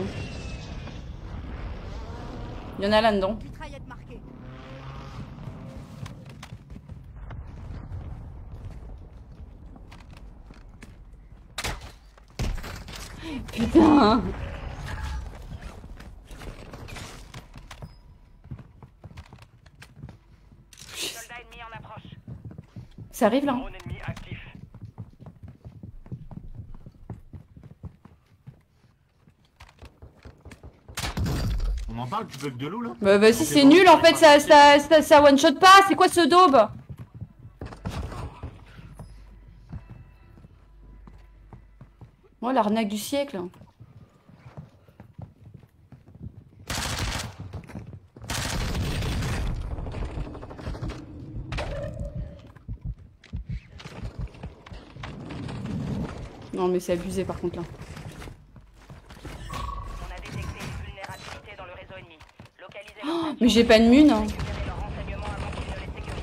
Il y en a là-dedans. Putain. Ça arrive là. On en parle, tu bug de l'eau là? Bah vas-y, c'est nul en fait, ça one shot pas, c'est quoi ce daube? Oh l'arnaque du siècle. Non mais c'est abusé par contre là. On a détecté une vulnérabilité dans le réseau ennemi. Localisez Oh, mais j'ai pas de mune. Hein. leurs renseignements avant qu'ils ne les sécurisent.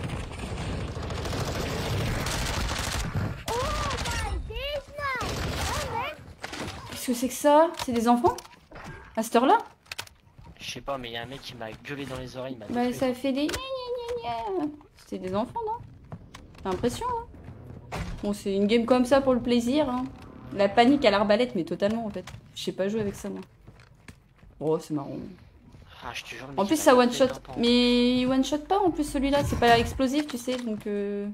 Qu'est-ce que c'est que ça? C'est des enfants? À cette heure-là? Je sais pas, mais il y a un mec qui m'a gueulé dans les oreilles. Bah ça fait des... C'était des enfants, non? T'as l'impression, hein? Bon, c'est une game comme ça pour le plaisir, hein. La panique à l'arbalète, mais totalement, en fait. Je sais pas jouer avec ça, moi. Oh, c'est marrant. Ah, je te jure, En plus, ça one-shot. Mais il one-shot pas, en plus, celui-là. C'est pas explosif, tu sais, donc... Le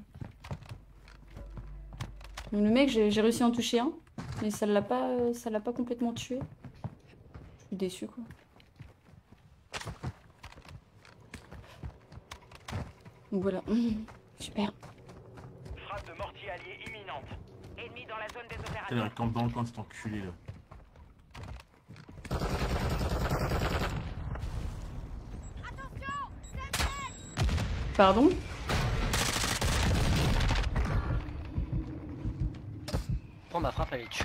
mec, j'ai réussi à en toucher un. Mais ça l'a pas complètement tué. Je suis déçue, quoi. Donc voilà. Super. Frappe de mortier allié imminente. Ennemi dans la zone des Putain, opérations. il campe dans le coin cet enculé là. Pardon? Prends ma frappe, elle est tue.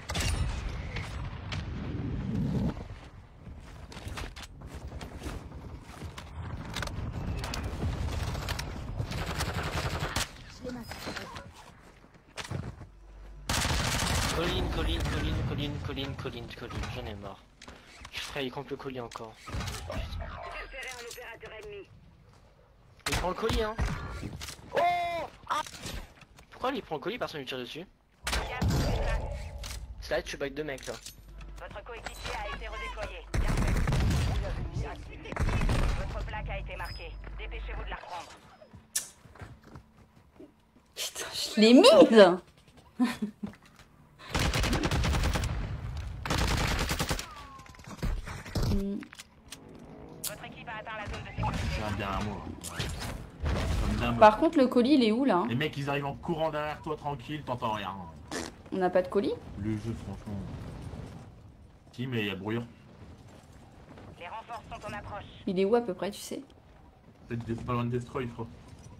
Colline, j'en ai marre. Je ferai, il compte le colis encore. Il prend le colis, hein. Oh ah. Pourquoi il prend le colis, personne lui tire dessus? C'est là, tu back deux mecs là. Votre coéquipier a été redéployé. Bien fait. Votre plaque a été marquée. Dépêchez-vous de la reprendre. Putain, je l'ai mise. Votre équipe a atteint la zone de sécurité. C'est un bien amour. Par contre, le colis, il est où là? Les mecs, ils arrivent en courant derrière toi, tranquille, t'entends rien. On n'a pas de colis? Le jeu, franchement. Si, mais il y a brouillure. Les renforts sont en approche. Il est où à peu près, tu sais? Peut-être pas loin de Destroy, je crois.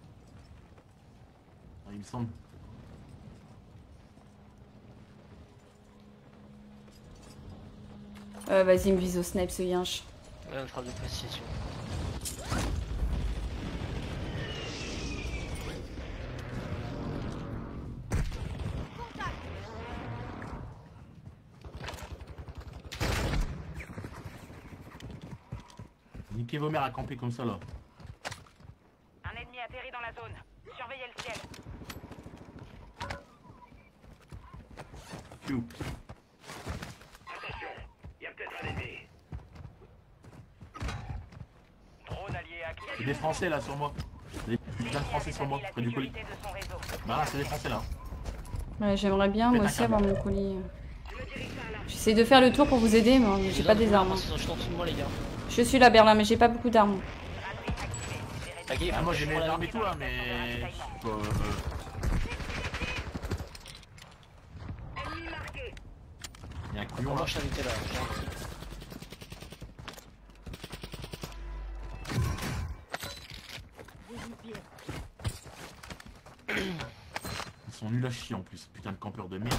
Ah, il me semble. Vas-y, me vise au snipe ce yinche. Ouais, une frappe de précision. Niquez vos mères à camper comme ça là. Un ennemi atterrit dans la zone. Surveillez le ciel. Piou. Attention, il y a peut-être un ennemi. Drone allié actif. C'est des Français là sur moi. Des putains de Français sur moi, près du colis. Bah là, c'est des Français là. Ouais, j'aimerais bien moi aussi avoir mon colis. J'essaie de faire le tour pour vous aider, mais j'ai pas des armes. Je suis là, Berlin, mais j'ai pas beaucoup d'armes. Ah, moi j'ai mes armes et tout là, mais. Il y a un couillon là. Ils sont nuls à chier en plus, putain de campeurs de merde.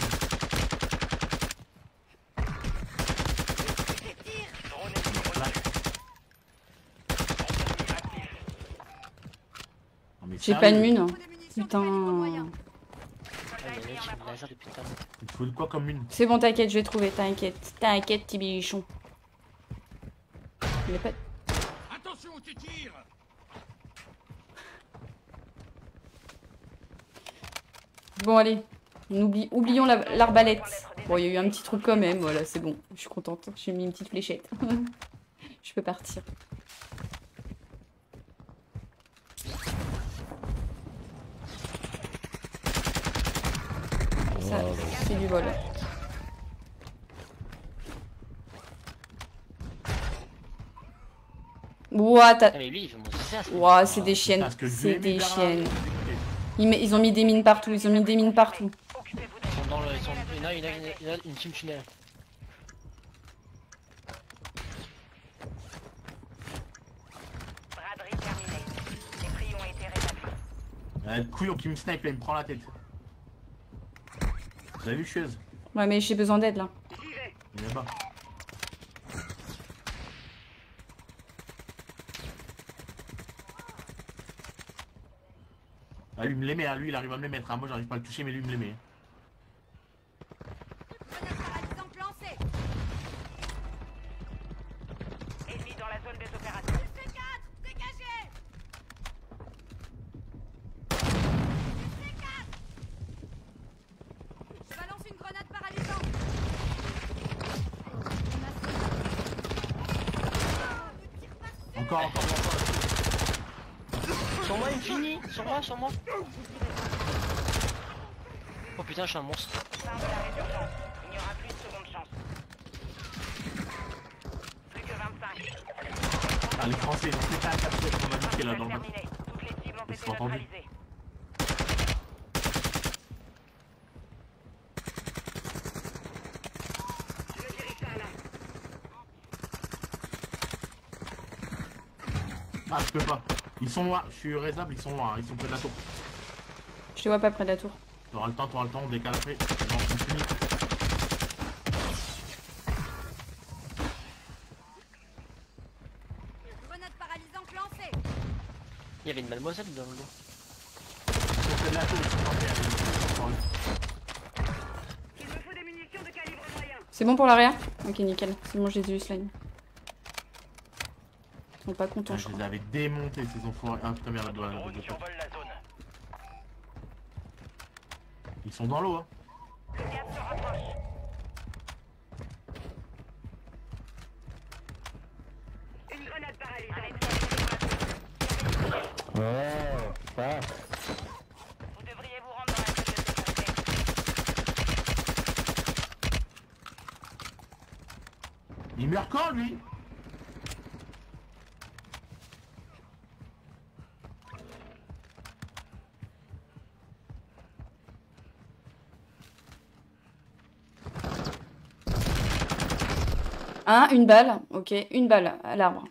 J'ai pas de mune. Putain. Il faut de quoi comme mune? C'est bon, t'inquiète, je vais trouver. T'inquiète. T'inquiète, petit bichon. Il est pas... Attention, tu tires. Bon, allez. Oublions l'arbalète. Bon, il y a eu un petit truc quand même. Voilà, c'est bon. Je suis contente. J'ai mis une petite fléchette. Je peux partir. Ça, c'est du vol. Ouah, t'as... mais lui, il veut monter ça. Ouah, c'est des chiennes. C'est des chiennes. Ils ont mis des mines partout. Ils ont mis des mines partout. Ils sont dans le... Il y en a une team tunnel. Braderie terminée. Les prix ont été rétablis. Le couillon qui me snipe là, il me prend la tête. Vous avez vu Chueuse? Ouais, mais j'ai besoin d'aide là. Il est là-bas. Ah, lui me l'aimait, hein. Lui il arrive à me les mettre, hein. Moi j'arrive pas à le toucher, mais lui me l'aimait. Ennemi dans la zone des opérations. C4, dégagez. C4. Je balance une grenade paralysante. Encore. Sur moi, il finit. Sur moi. Oh putain, je suis un monstre. Fin de l'arrêt d'urgence. Il n'y aura plus de seconde chance. Plus que 25. Ah, les Français, ils ont fait un capture qu'on a niqué là dans le match. Toutes les cibles ont Ils été sont entendus. neutralisées. Ah, je peux pas. Ils sont loin, je suis raisonnable, ils sont loin, ils sont près de la tour. Je te vois pas près de la tour. T'auras le temps, on décale après. Non, c'est fini. Grenade paralysante lancée. Il y avait une mademoiselle dans le dos. Ils sont près de la tour, ils sont en Il me faut des munitions de calibre moyen. C'est bon pour l'arrière? Ok, nickel. C'est bon, j'ai du slime. Ils sont pas contents, je je crois. les avais démontés ces enfoirés. Ah putain, merde, la doigt. Ils sont dans l'eau, hein. Le gaz se rapproche. Une grenade paralysante. Oh, ça. Vous devriez vous rendre dans la zone de sécurité. Il meurt quand lui? Ah, une balle. Ok, une balle à l'arbre.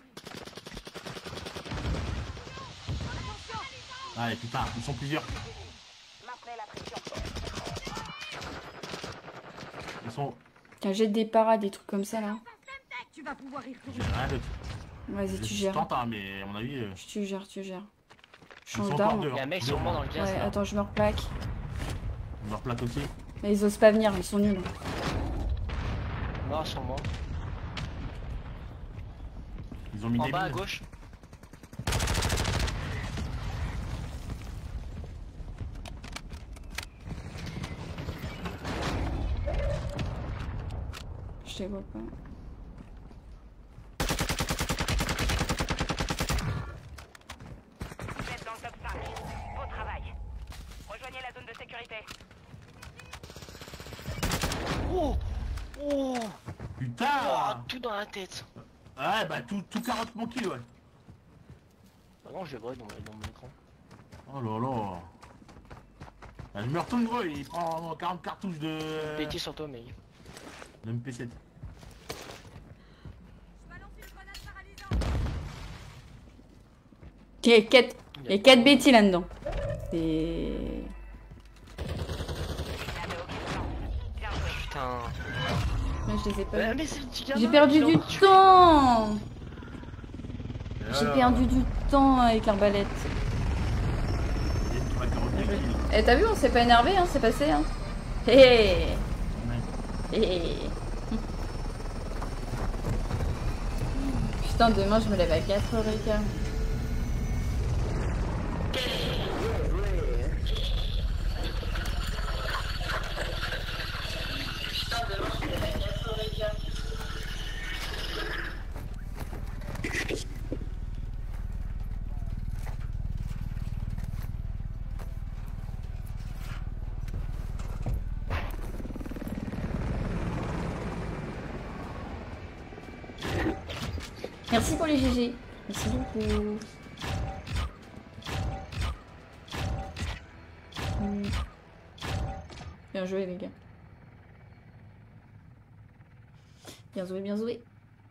Ah putain, ils sont plusieurs. Maintenez la pression. Ils sont... Tiens, jette des parades, des trucs comme ça là. Tu vas pouvoir y J'ai rien d'autre. Vas-y, tu Je gères. tente, hein, mais à mon avis... Tu gères. Ils Change sont d'arme. Il y a un mec sur moi dans le gaz. Ouais, là. attends, je me replaque. On leur plaque aussi. Mais ils osent pas venir, ils sont nuls. Mort sur moi. Ils ont mis En des bas à mines. gauche. Je les vois pas. Vous êtes dans le top 5. Beau travail. Rejoignez la zone de sécurité. Oh. Oh. Putain. Tout dans la tête. Ouais, bah tout 40 mon kill, ouais. Ah non, je le vois dans mon écran. Oh là là. Ah, je me retourne gros, il prend 40 cartouches de... Pété sur toi, mais... de MP7. Je balance une grenade paralysante. Il y a 4 bêtis là-dedans. C'est... Putain. Là, je les ai pas. Mais c'est le petit gamin, J'ai perdu du temps. J'ai perdu du temps avec l'arbalète. Eh, t'as vu, on s'est pas énervé, hein, c'est passé, hein. Hé hé. Putain, demain je me lève à 4h15. Merci pour les GG. Merci beaucoup. Bien joué les gars. Bien joué, bien joué.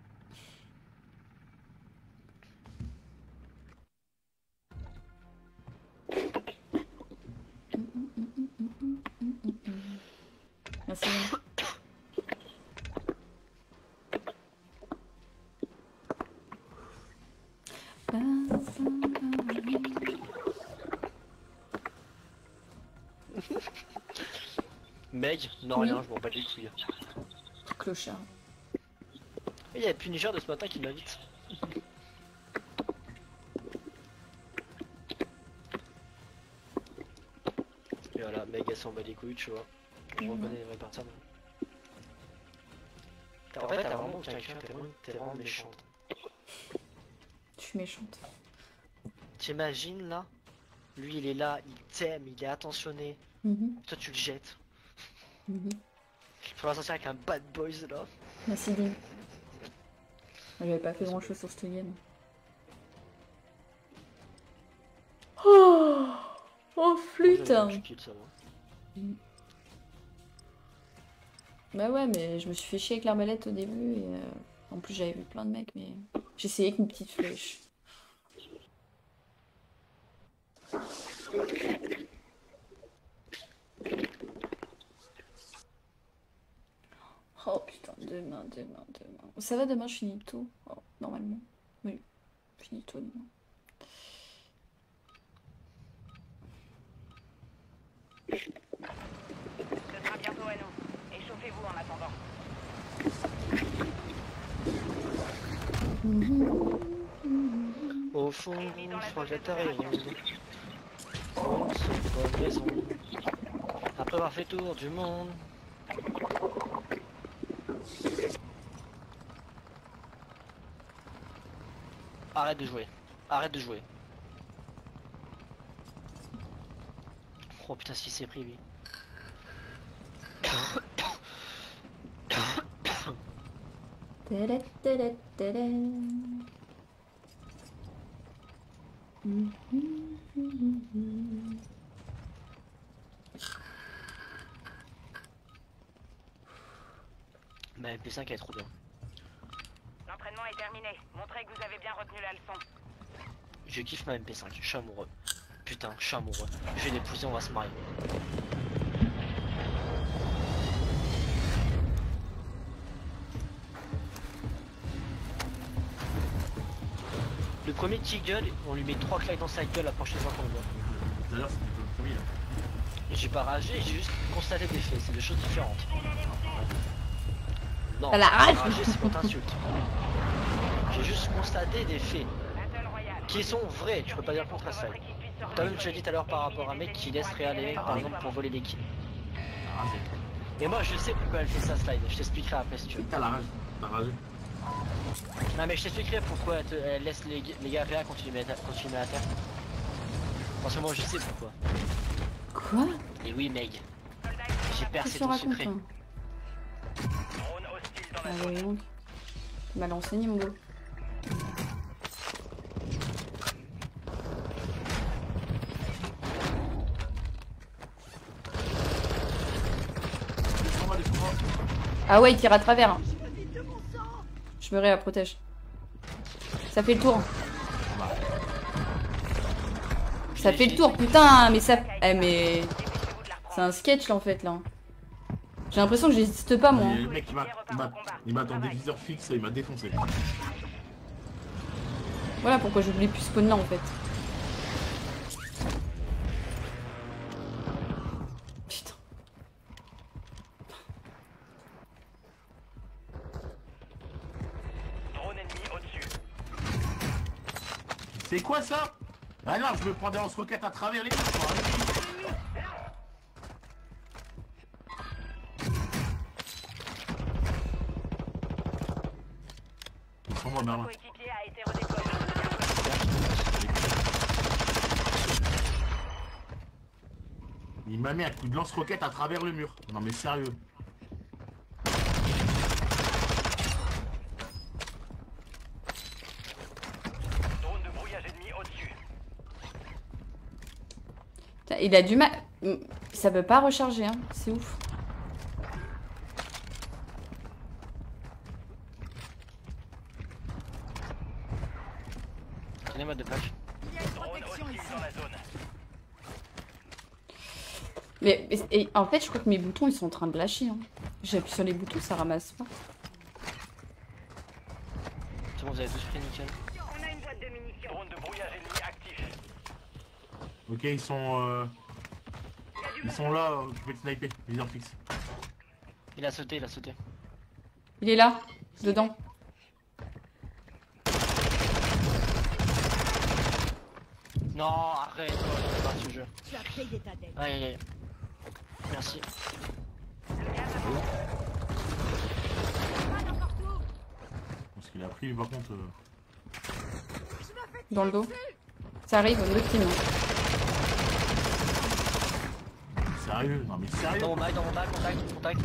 Merci. Meg, non rien, je m'en bats les couilles. Clochard. Il y a Punisher de ce matin qui m'invite. Et voilà, Meg elle s'en bat les couilles, tu vois. Je reconnais les vraies personnes. En fait, t'as vraiment quelqu'un, t'es vraiment méchante. Je suis méchante. T'imagines là? Lui il est là, il t'aime, il est attentionné. Toi tu le jettes. Faut sortir avec un bad boys là. Merci Dim. J'avais pas fait grand chose sur cette game. Oh flûte. Bah ouais, mais je me suis fait chier avec l'arbalète au début et en plus j'avais vu plein de mecs, mais j'ai essayé avec une petite flèche. Oh putain, demain. Ça va, demain je finis tôt. Oh, normalement. Oui, je finis tôt demain. Ce sera bientôt à nous. Échauffez-vous en attendant. Au fond, je crois que t'arrives. On se bonne maison. Après avoir fait tour du monde. Arrête de jouer. Arrête de jouer. Oh putain, ce qu'il s'est pris lui. Ma MP5 elle est trop bien. L'entraînement est terminé. Montrez que vous avez bien retenu la leçon. Je kiffe ma MP5, je suis amoureux. Putain, je suis amoureux. Je vais l'épouser, on va se marier. Le premier qui gueule, on lui met 3 claques dans sa gueule la prochaine fois qu'on le voit. D'ailleurs, c'était le premier là. J'ai pas ragé, j'ai juste constaté des faits, c'est des choses différentes. Non, la rage. rager c'est quand t'insultes. J'ai juste constaté des faits qui sont vrais, tu peux pas dire le contraire ça. Toi-même tu as dit tout à l'heure par rapport à un mec qui laisse réaler les mecs par exemple pour voler des kills. Et moi je sais pourquoi elle fait ça Slide, je t'expliquerai après si tu veux. T'as la rage, t'as ragé. Non mais je t'expliquerai pourquoi elle laisse les gars réa quand tu les mets à terre. Parce que moi je sais pourquoi. Quoi? Et oui Meg, j'ai percé ton secret. Ah oui, donc. Tu m'as l'enseigné mon beau. Ah ouais, il tire à travers. Hein. Je me la protège. Ça fait le tour. Ça fait le tour, putain, mais ça... Eh mais... C'est un sketch là en fait là. J'ai l'impression que j'existe pas moi. Le mec il m'a dans des viseurs fixes et il m'a défoncé. Voilà pourquoi je voulais plus spawn là en fait. Putain. Drone ennemi au-dessus. C'est quoi ça? Ah non, je me prends des lance-roquettes à travers les murs. Prends-moi Merlin. Coéquipier a été redéployé. Il m'a mis un coup de lance-roquette à travers le mur. Non mais sérieux. Il a du mal. Ça peut pas recharger, hein. C'est ouf. Tenez-moi de flash. Mais en fait, je crois que mes boutons ils sont en train de lâcher. Hein. J'appuie sur les boutons, ça ramasse pas. C'est bon, vous avez tous pris nickel. On a une boîte de munitions. Drone de brouillage ennemi actif. Ok, ils sont là, je vais te sniper, viseur fixe. Il a sauté, il a sauté. Il est là, dedans. Non, arrête, c'est pas ce jeu. Tu as payé ta dette. Aïe aïe aïe. Merci. Parce qu'il a pris, par contre. Dans le dos. Ça arrive, le team. Sérieux? Non mais sérieux? Dans mon bac, contact.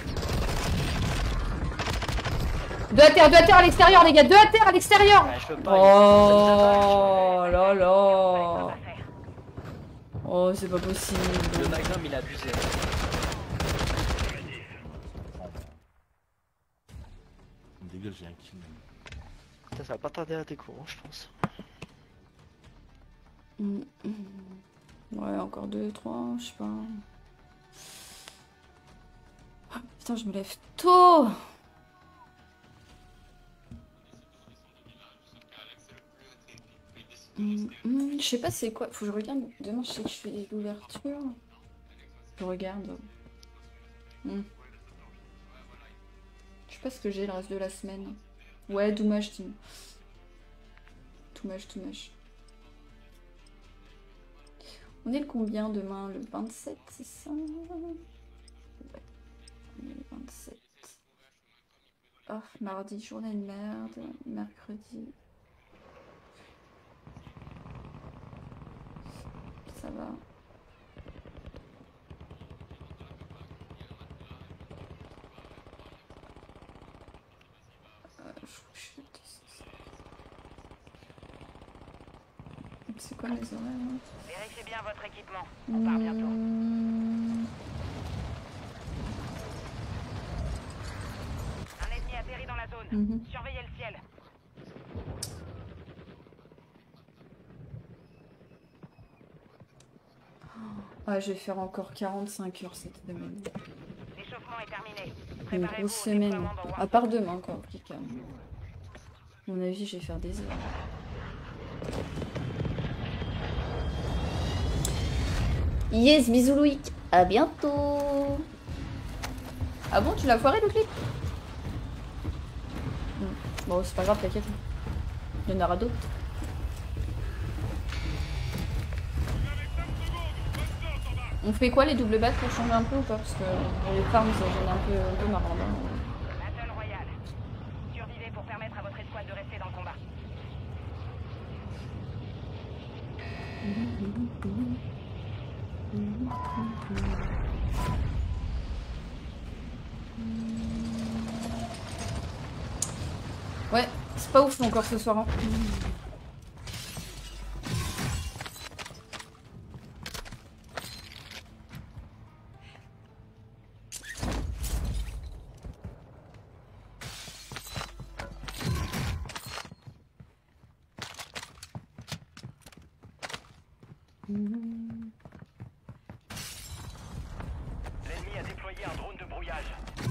Deux à terre à l'extérieur, les gars, deux à terre à l'extérieur. Ouais, je peux pas. Oh là là. Oh, c'est pas possible. Le Magnum il a abusé. Dégage, j'ai un kill. Putain, ça va pas tarder à découvrir, je pense. Ouais, encore 2, 3, je sais pas. Oh, putain, je me lève tôt. Je sais pas c'est quoi, faut que je regarde. Demain je sais que je fais l'ouverture. Je regarde. Je sais pas ce que j'ai le reste de la semaine. Ouais, dommage, Tim. Dommage. On est le combien demain? Le 27, c'est ça? Ouais. On est le 27. Oh, mardi, journée de merde. Mercredi. Ça va. C'est quoi mes horaires hein? Vérifiez bien votre équipement. On part bientôt. Un ennemi atterri dans la zone. Surveillez le ciel. Ah, je vais faire encore 45 heures cette semaine. L'échauffement est terminé. Une grosse semaine. À part demain, encore plus calme. À mon avis, je vais faire des heures. Yes, bisous Loïc. À bientôt. Ah bon, tu l'as foiré le clip? Bon, c'est pas grave, t'inquiète. Il y en aura d'autres. On fait quoi les doubles battes pour changer un peu ou pas? Parce que les farms ça gêne un peu marrant. Battle Royale. Survivez pour permettre à votre escouade de rester dans le combat. Ouais, c'est pas ouf encore ce soir. Hein. L'ennemi a déployé un drone de brouillage.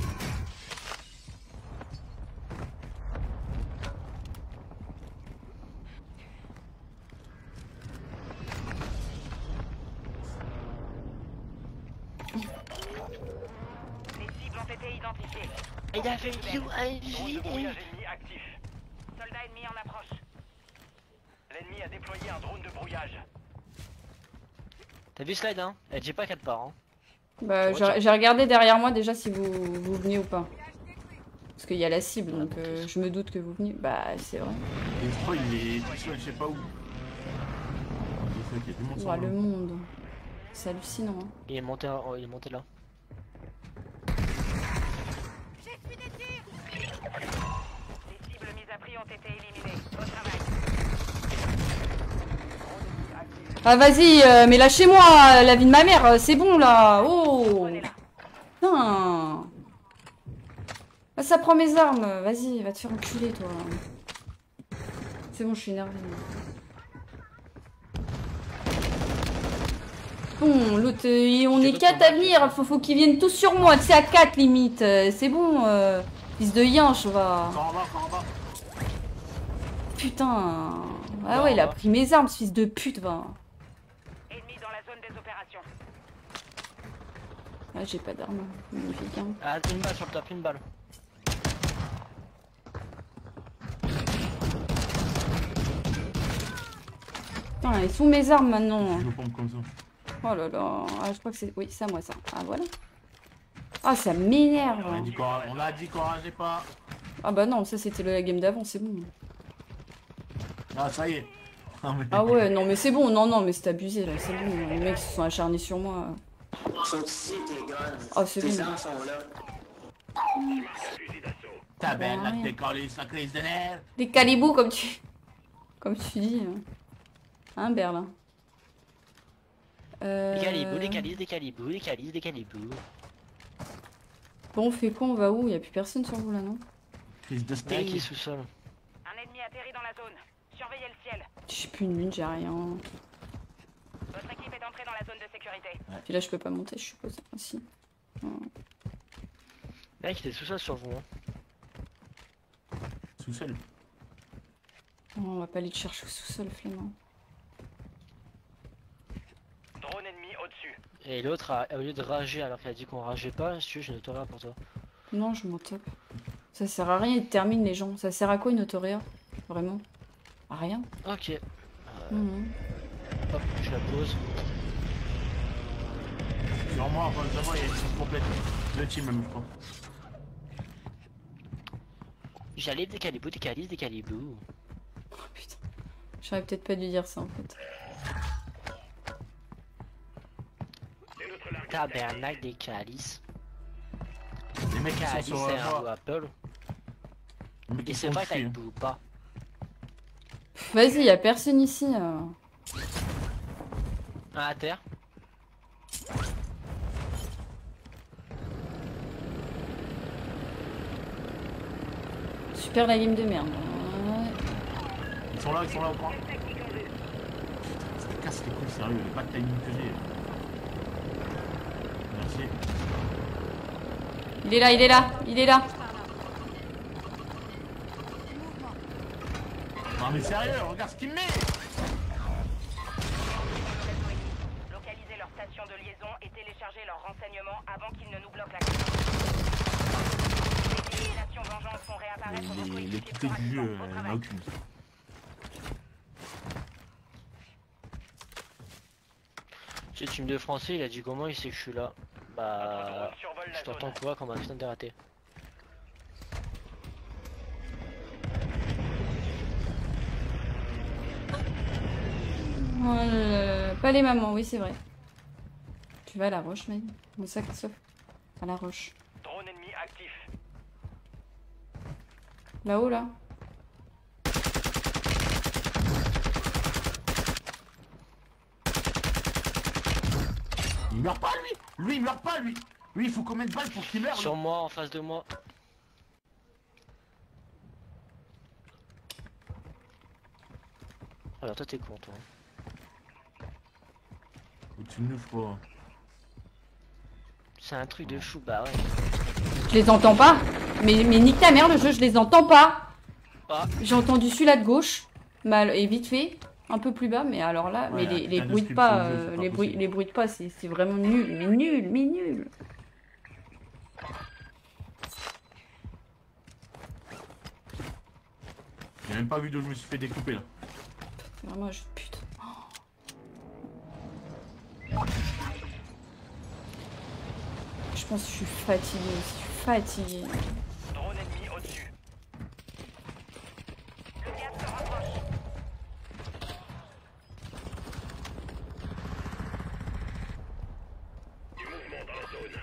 Les cibles ont été identifiées. Il a fait une Drone de brouillage ennemi actif. Soldat ennemi en approche. L'ennemi a déployé un drone de brouillage. T'as vu slide hein? Elle dit pas qu'elle part hein. Bah j'ai regardé derrière moi déjà si vous venez ou pas. Parce qu'il y a la cible donc je me doute que vous venez. Bah c'est vrai. Et je crois il est tout seul, je sais pas où. Ouais, le monde. C'est hallucinant. Hein. Il est monté là. J'ai des tirs. Les cibles mises à prix ont été éliminées. Au travail. Drone ennemi actif. Ah vas-y, mais lâchez-moi la vie de ma mère, c'est bon là. Oh. Putain. Ah, ça prend mes armes, vas-y, va te faire enculer toi. C'est bon, je suis énervée. Bon, l'autre, on est 4 à venir, faut qu'ils viennent tous sur moi, tu sais, à 4 limite. C'est bon, fils de yinche, va. Putain. Ah ouais, il a pris mes armes, ce fils de pute, va. Ennemi dans la zone des opérations. Ah, j'ai pas d'armes, magnifique. Hein. Ah, une balle sur le top, une balle. Putain, ils sont mes armes maintenant. Je me pompe comme ça. Oh là là, ah, je crois que c'est... Oui, c'est à moi ça. Ah voilà. Ah, ça m'énerve. On a dit qu'on rageait pas. Ah bah non, ça c'était la game d'avant, c'est bon. Ah ça y est. Non, mais... Ah ouais, non mais c'est bon, non mais c'est abusé là, c'est bon. Les mecs se sont acharnés sur moi. Oh c'est bon. Ta belle, la décollée, sa crise de nerfs. Des calibous comme tu dis. Hein Berlin. Des calibous, des calibous. Bon, on fait quoi? On va où? Y'a plus personne sur vous là, non? Crise de steak qui est sous-sol. Un ennemi atterri dans la zone. Surveillez le ciel. J'ai plus une lune, j'ai rien. Votre équipe est entrée dans la zone de sécurité. Ouais. Puis là, je peux pas monter, je suppose. Ah, si. Mec, il est sous-sol sur vous. Hein. Sous-sol. Oh, on va pas aller te chercher au sous-sol, flemmard. Drone ennemi au-dessus. Et l'autre, au lieu de rager alors qu'il a dit qu'on rageait pas, si tu veux, j'ai une autoria pour toi. Non, je m'en tape. Ça sert à rien, ils terminent les gens. Ça sert à quoi une autoria? Vraiment? À rien. Ok. Hop, je la pose. Sur moi, enfin, il y a une team complète. Deux teams même, je crois. J'allais des calibous. Oh putain. J'aurais peut-être pas dû dire ça en fait. Tabernacle des calices. Les mecs qui sont sur c'est un Apple. Et c'est vrai qu'avec ou pas. Vas-y, y'a personne ici. Ah, à terre. Super la game de merde. Ils sont là au coin. Putain, ça casse les couilles, sérieux, il n'y a pas de timing que j'ai. Merci. Il est là. Non mais sérieux, regarde ce qu'il me met. Localisez leur station de liaison et téléchargez leurs renseignements avant qu'ils ne nous bloquent l'accès. Les éliminations vengeances font réapparaître vos coéquipiers. L'équité du jeu n'a aucune. Le team de français, il a dit comment il sait que je suis là. Bah, je t'entends quoi comme un putain de raté. Pas les mamans, oui c'est vrai. Tu vas à la roche, mec. Mon sac sauf à la roche. Drone ennemi actif. Là-haut là. Il meurt pas lui. Lui il meurt pas lui. Lui il faut combien de balles pour qu'il meure? Sur moi, en face de moi. Alors toi t'es con toi. Tu nous feras. C'est un truc de fou, bah ouais. Je les entends pas. Mais nique ta mère le jeu, je les entends pas. Ah. J'ai entendu celui-là de gauche. Mal et vite fait. Un peu plus bas, mais alors là, ouais, mais les bruits de pas, les bruits de pas, c'est vraiment nul, mais nul. J'ai même pas vu d'où je me suis fait découper là. C'est vraiment un jeu de pute. Je pense que je suis fatiguée. Drone ennemi au-dessus. Le gaz se rapproche. Du mouvement dans la zone.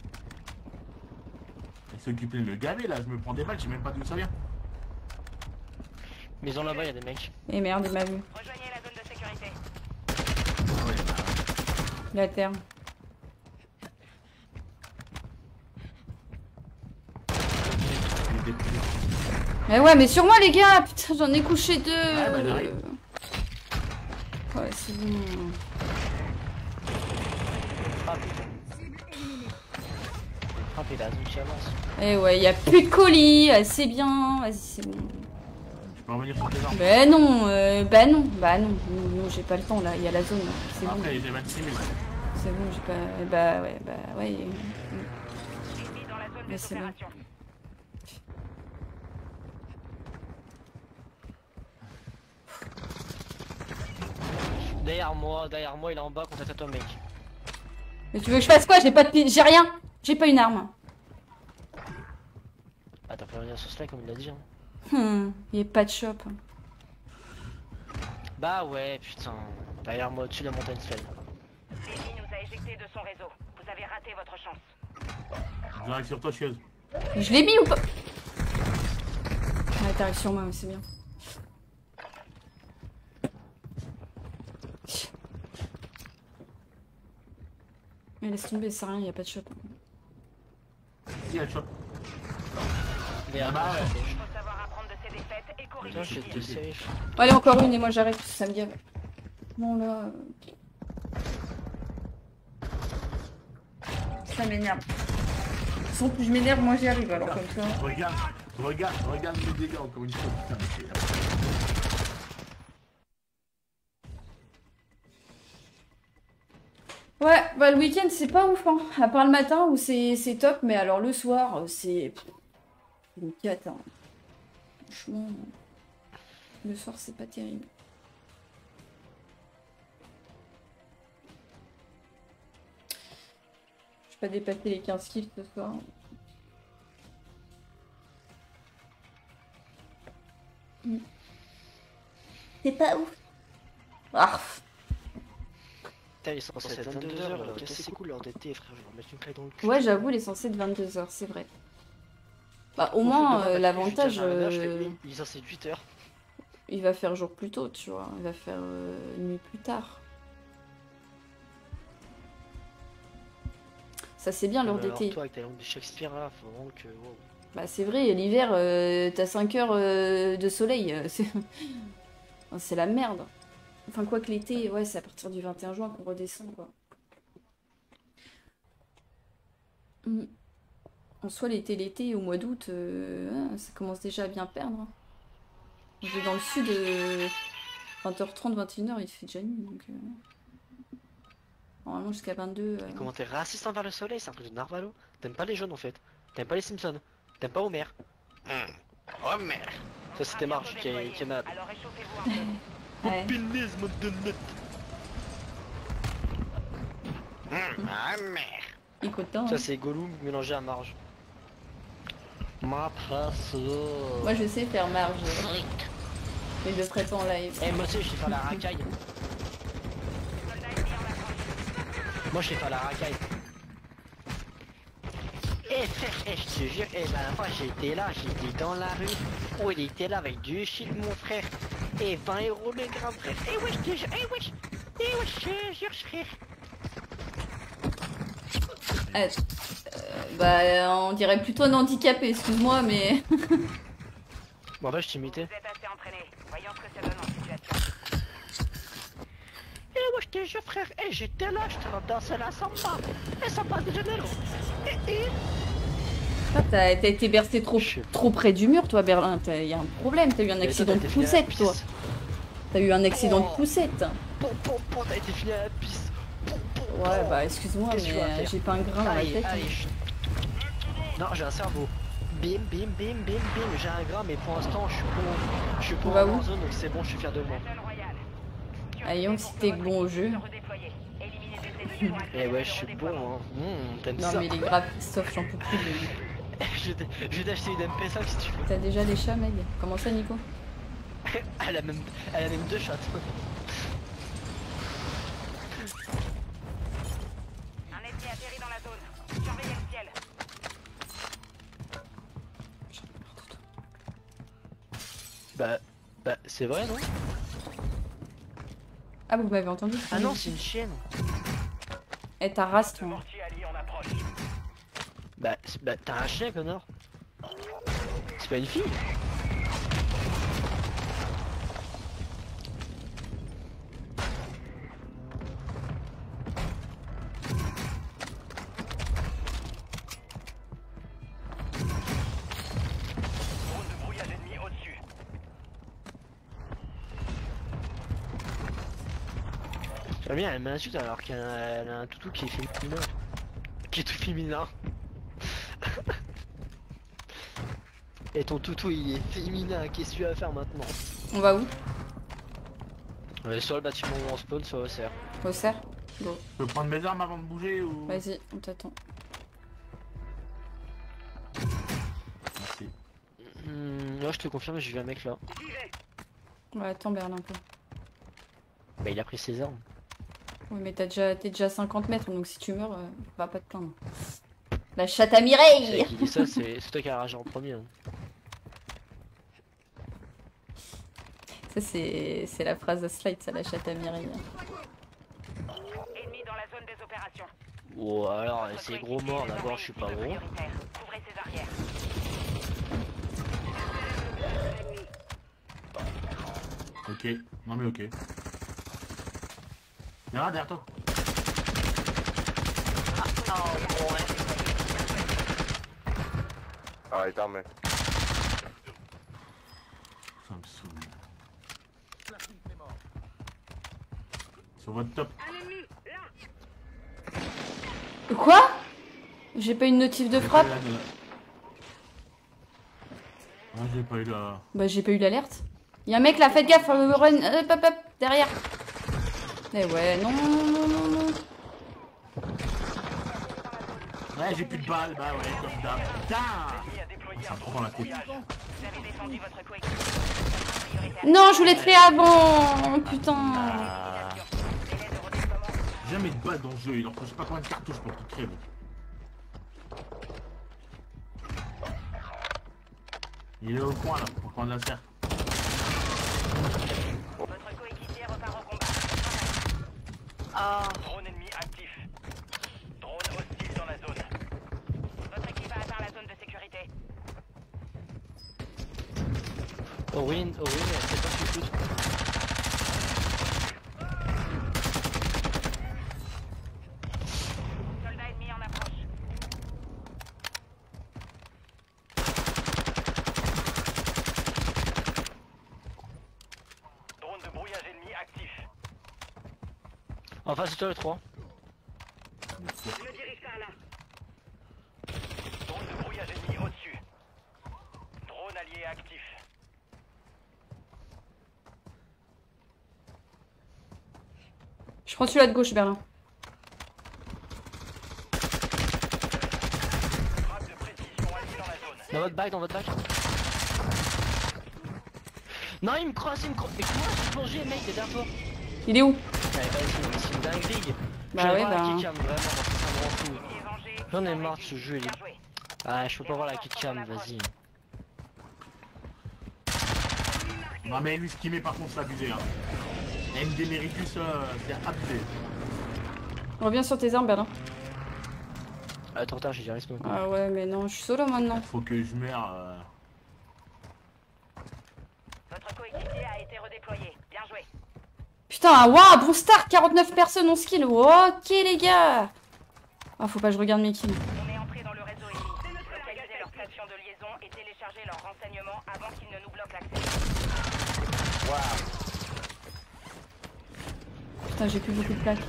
Et ceux qui plaît me gaver là, je me prends des balles, je sais même pas d'où ça vient. Maison là-bas, y'a des mecs. Et merde, il m'a vu. Rejoignez la zone de sécurité. La terre. Mais ouais, mais sur moi les gars, putain, j'en ai couché 2. Ah, bah, ouais, c'est bon. Frappe, la zone qui avance. Eh ouais, y a plus de colis, c'est bien, vas-y, c'est bon. Je peux revenir sur tes armes. Bah non, non, j'ai pas le temps là, il y a la zone, c'est bon. Après, j'ai 26 000. C'est bon, j'ai pas... Bah ouais. Ennemi dans la zone Mais c'est bon. d'opération. Derrière moi, il est en bas, contact à toi, mec. Mais tu veux que je fasse quoi? J'ai pas de... J'ai rien. J'ai pas une arme. Ah, t'as pas revenir sur Slack comme il l'a dit. Hein. Il y a pas de shop. Bah ouais, putain. Derrière moi, au-dessus de la montagne slide. L'ennemi nous a éjectés de son réseau. Vous avez raté votre chance. J'arrive sur toi, chieuse. Je l'ai mis ou pas? Ouais, t'arrives sur moi, mais c'est bien. Mais laisse tomber, c'est rien, y a pas de shop. Il y a le shop. Derrière moi, ouais. Il faut savoir apprendre de ses défaites et corriger putain, les j'étais tirs. safe. Allez, encore une et moi j'arrête, ça me gave. Bon là... Ça m'énerve. Sans plus je m'énerve, moi j'y arrive alors comme ça. Regarde les dégâts encore une fois, putain. Ouais, bah le week-end c'est pas ouf, hein. À part le matin où c'est top, mais alors le soir c'est une cata. Hein. Franchement, le soir c'est pas terrible. Je vais pas dépasser les 15 kills ce soir. C'est pas ouf. Ah. Putain, ils sont censés être 22h, là. C'est cool leur DT, frère. Je vais leur mettre une claque dans le cul. Ouais, j'avoue, il est censé être 22h, c'est vrai. Bah, au moins, l'avantage. Il est censé être 8h. Il va faire jour plus tôt, tu vois. Il va faire nuit plus tard. Ça, c'est bien leur DT. Toi, avec ta langue de Shakespeare, là, faut vraiment que. Wow. Bah, c'est vrai, l'hiver, t'as 5 heures de soleil. C'est la merde. Enfin, quoi que l'été, ouais, c'est à partir du 21 juin qu'on redescend, quoi. En soi, l'été, au mois d'août, ça commence déjà à bien perdre. Hein. Je vais dans le sud, 20h30, 21h, il fait déjà nuit, donc... Normalement, jusqu'à 22... Comment t'es raciste envers le soleil, c'est un truc de Narvalo. T'aimes pas les jaunes, en fait. T'aimes pas les Simpsons. T'aimes pas Homer. Homer. Ça, c'était Marge qui est mad. Alors échauffez-vous un peu. Ouais. Copinisme de net. Homer. Il est content, Ça, hein. c'est Gollum mélangé à Marge. Ma place. Moi, je sais faire Marge. Mais je le ferai pas en live. Eh, moi aussi, je sais faire la racaille. Moi, je sais faire la racaille. Eh frère, je te jure, la dernière fois j'étais là, j'étais dans la rue. Oh, il était là avec du shit, mon frère. Et 20 € le gramme, frère. Eh ouais, je te jure, je te jure, frère. Bah, on dirait plutôt un handicapé, excuse-moi, mais... Bon, bah, je t'imitais. Vous êtes assez entraîné. Voyons ce que ça donne en situation. Eh ouais, je te jure, frère, j'étais là, je te dansais la samba. Et ça passe de généraux. Ah, t'as été bercé trop près du mur, toi, Berlin. Y a un problème, t'as eu un accident de poussette, toi. T'as eu un accident de poussette. T'as été fini à la piste. Ouais, bah, excuse-moi, mais j'ai pas un grain dans la tête. Non, j'ai un cerveau. Bim, bim, bim, bim, bim. J'ai un grain, mais pour l'instant, je suis Bah pas en zone, donc c'est bon, je suis fier de moi. Ayons, si t'es bon au jeu. Eh ouais, je suis bon, hein. T'aimes ça? Non, mais les graves, sauf j'en peux plus de lui. Je vais t'acheter une MP5 si tu veux. T'as déjà des chats, Meg? Comment ça, Nico? Elle a même 2 chats. Un ennemi atterri dans la zone. Surveillez le ciel. Bah, Bah c'est vrai non? Ah vous m'avez entendu? Ah non c'est une chienne. Eh ta race toi. Bah t'as un chien connard. C'est pas une fille. J'aime bien, elle m'insulte alors qu'elle a un toutou qui est féminin. Qui est tout féminin. Et ton toutou il est féminin, qu'est-ce que tu vas faire maintenant? On va où? Sur le bâtiment où on spawn, sur OCR. OCR? Go. Je peux prendre mes armes avant de bouger ou... Vas-y, on t'attend. Merci. Là je te confirme, j'ai vu un mec là. Ouais, attends Berlin un peu. Bah il a pris ses armes. Oui mais t'es déjà à 50 mètres donc si tu meurs, va pas te plaindre. La chatte à Mireille. C'est qui dit ça, c'est toi qui as ragé en premier. Hein. Ça c'est la phrase de Slide, ça, la chatte à Mireille. Ennemi dans la zone des opérations. Oh alors c'est gros mort d'abord, je suis pas gros. Couvrez ses arrières. Ok, non mais ok. Viens là derrière toi. Ah, il est armé. Ça me saoule. Sur votre top. Quoi? J'ai pas eu une notif de frappe? Ah, j'ai pas eu la... Bah j'ai pas eu l'alerte. Y'a un mec là, faites gaffe, run, hop, derrière. Eh ouais, non. Ouais, j'ai plus de balles, bah ouais, comme d'hab. Putain! Ça me prend la tête. Non, je voulais tuer avant. Putain. Jamais de balles dans le jeu, il en faut je sais pas combien de cartouches pour qu'il crève. Il est au coin là, pour prendre la serre. Votre coéquipier repart au combat. Drone ennemi actif. Drone hostile dans la zone. Votre équipe a atteint la zone de sécurité. Orwin, c'est pas ce que Soldat ennemi en approche. Drone de brouillage ennemi actif. En face de toi le 3. Je me dirige par là. Drone de brouillage ennemi au-dessus. Drone allié actif. Je prends celui-là de gauche, Berlin. Frappe de précision alliée dans la zone. Dans votre bac. Non il me crosse. Mais comment j'ai plongé mec, t'es derrière toi? Il est où? Ouais, vas-y, c'est une dinguerie. Bah ouais, la bah... kickcam vraiment, parce que ça me rend fou. J'en ai marre de ce jeu, il est... Ah, je peux pas voir la kickcam, vas-y. Non mais lui ce qu'il met par contre c'est abusé hein. MD Meritus c'est abusé. Reviens sur tes armes, Berlin. Attends, j'ai déjà respawn. Ah ouais, mais non, je suis solo maintenant. Faut que je meure. Votre coéquipier a été redéployé. Bien joué. Putain, waouh, bon start, 49 personnes en skill. Ok les gars. Ah, faut pas que je regarde mes kills. On est entré dans le réseau ennemi. Localisez leur station de liaison et téléchargez leurs renseignements avant qu'ils ne nous bloquent l'accès. Putain, j'ai plus beaucoup de plaques.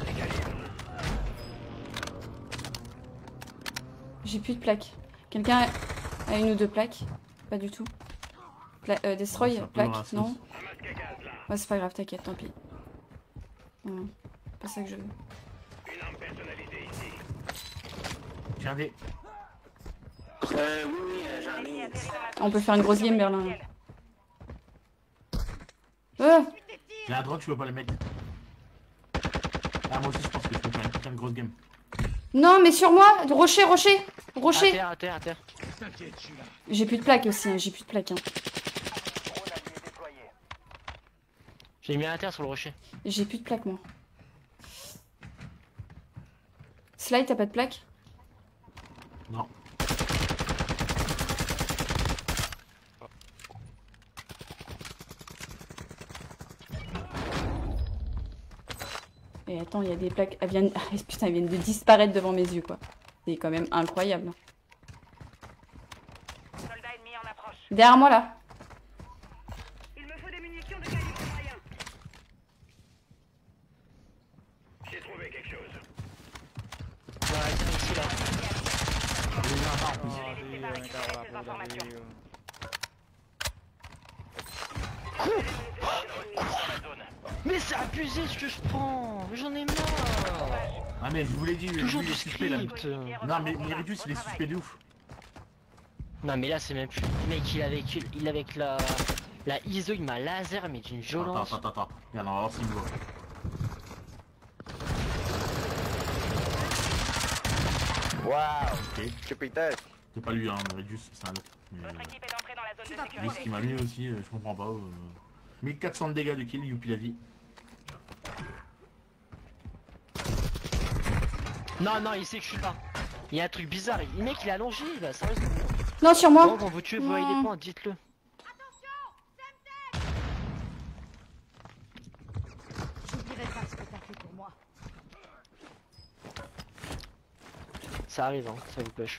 J'ai plus de plaques. Quelqu'un a une ou deux plaques? Pas du tout. Destroy, plaque, non? Ouais, c'est pas grave, t'inquiète, tant pis. Non, pas ça que je veux. Tiens des... On peut faire une grosse game, Berlin. J'ai la drogue, je peux pas les mettre. Ah moi aussi je pense que je peux faire une putain de grosse game. Non mais sur moi, rocher. À terre. J'ai plus de plaques aussi, hein. J'ai plus de plaques. Hein. J'ai mis à terre sur le rocher. J'ai plus de plaque moi. Slide, t'as pas de plaque? Non. Et attends, il y a des plaques. Elles viennent... Putain, elles viennent de disparaître devant mes yeux quoi. C'est quand même incroyable. Soldat ennemi en approche. Derrière moi là. Il me faut des munitions de calibre moyen. J'ai trouvé quelque chose. Ouais, c'est ici là. Je l'ai laissé pas récupérer ces informations. Mais c'est abusé ce que je prends. J'en ai marre. Ah mais je vous l'ai dit, toujours lui, du il est suspect là. script. Non mais Meridius il est suspect de ouf. Non mais là c'est même plus. Mec il avec la ISO il m'a laser mais d'une violence. Attends. Regarde, on va voir s'il me voit. Waouh. Ok. Capitaine. C'est pas lui hein, Meridius, c'est un autre. Mais, Votre équipe est entrée dans la zone de lui ce sécurité. qui m'a mis aussi, je comprends pas. 1400 de dégâts de kill, youpi la vie. Non il sait que je suis là. Il y a un truc bizarre, le mec il est allongé là, sérieusement. Non, sur moi. Bon, vous tuez, vous voyez les points, dites-le. J'oublierai pas ce que t'as fait pour moi. Ça arrive hein, ça vous pêche.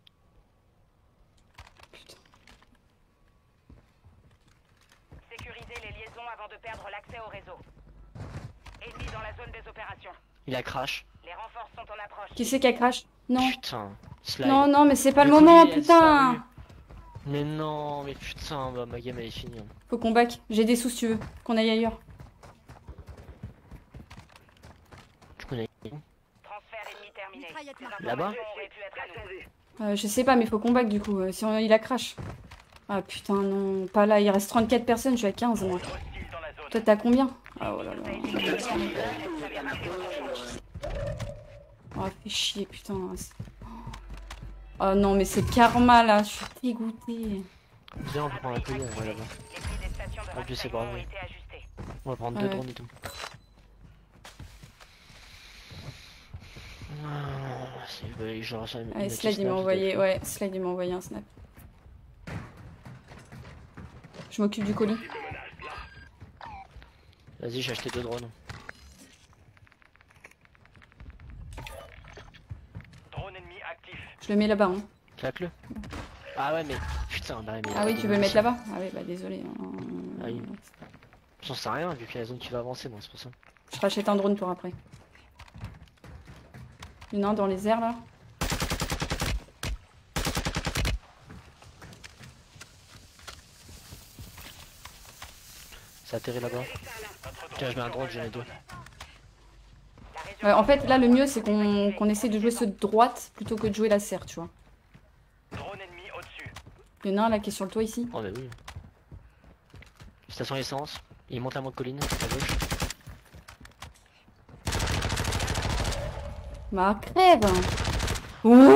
Sécuriser les liaisons avant de perdre l'accès au réseau. Ennemi dans la zone des opérations. Il a crash. Les renforts sont en approche. Qui c'est qui a crash? Non. Putain. Slide. Non, mais c'est pas le moment, coulis, putain. Mais non, mais putain, bah ma game elle est finie. Faut qu'on back. J'ai des sous si tu veux. Qu'on aille ailleurs. Tu connais Transfert ennemi terminé. là-bas? Aurait pu être à nous. Je sais pas, mais faut qu'on back du coup. Si il a crash. Ah putain, non. Pas là. Il reste 34 personnes. Je suis à 15 moi. Toi, t'as combien? Ah oh là là. Oh, fait chier, putain. Oh non, mais c'est karma là. Je suis dégoûtée. Viens, on peut prendre un peu, on va là-bas. En plus, c'est pas vrai. On va prendre deux drones et tout. Genre, ça, allez, Slide il m'a envoyé, ouais, Slide il m'a envoyé un snap. Je m'occupe du colis. Vas-y, j'ai acheté 2 drones. Drone ennemi actif. Je le mets là-bas. Hein. Claque-le. Ah ouais, mais putain, bah mais. Ah oui, tu veux le mettre là-bas? Ah oui, bah désolé. Ah oui. J'en sais rien, vu qu'il y a la zone qui va avancer, moi, c'est pour ça. Je rachète un drone pour après. Il y en a un dans les airs là. Ça atterrit là-bas. Tiens, je mets un drone, j'en ai 2. Ouais, en fait, là, le mieux, c'est qu'on essaie de jouer ceux de droite plutôt que de jouer la serre, tu vois. Drone ennemi au-dessus. Il y en a un là qui est sur le toit ici. Oh, bah oui. Station essence. Il monte la montée colline, à gauche. Bah, crève! Ouh!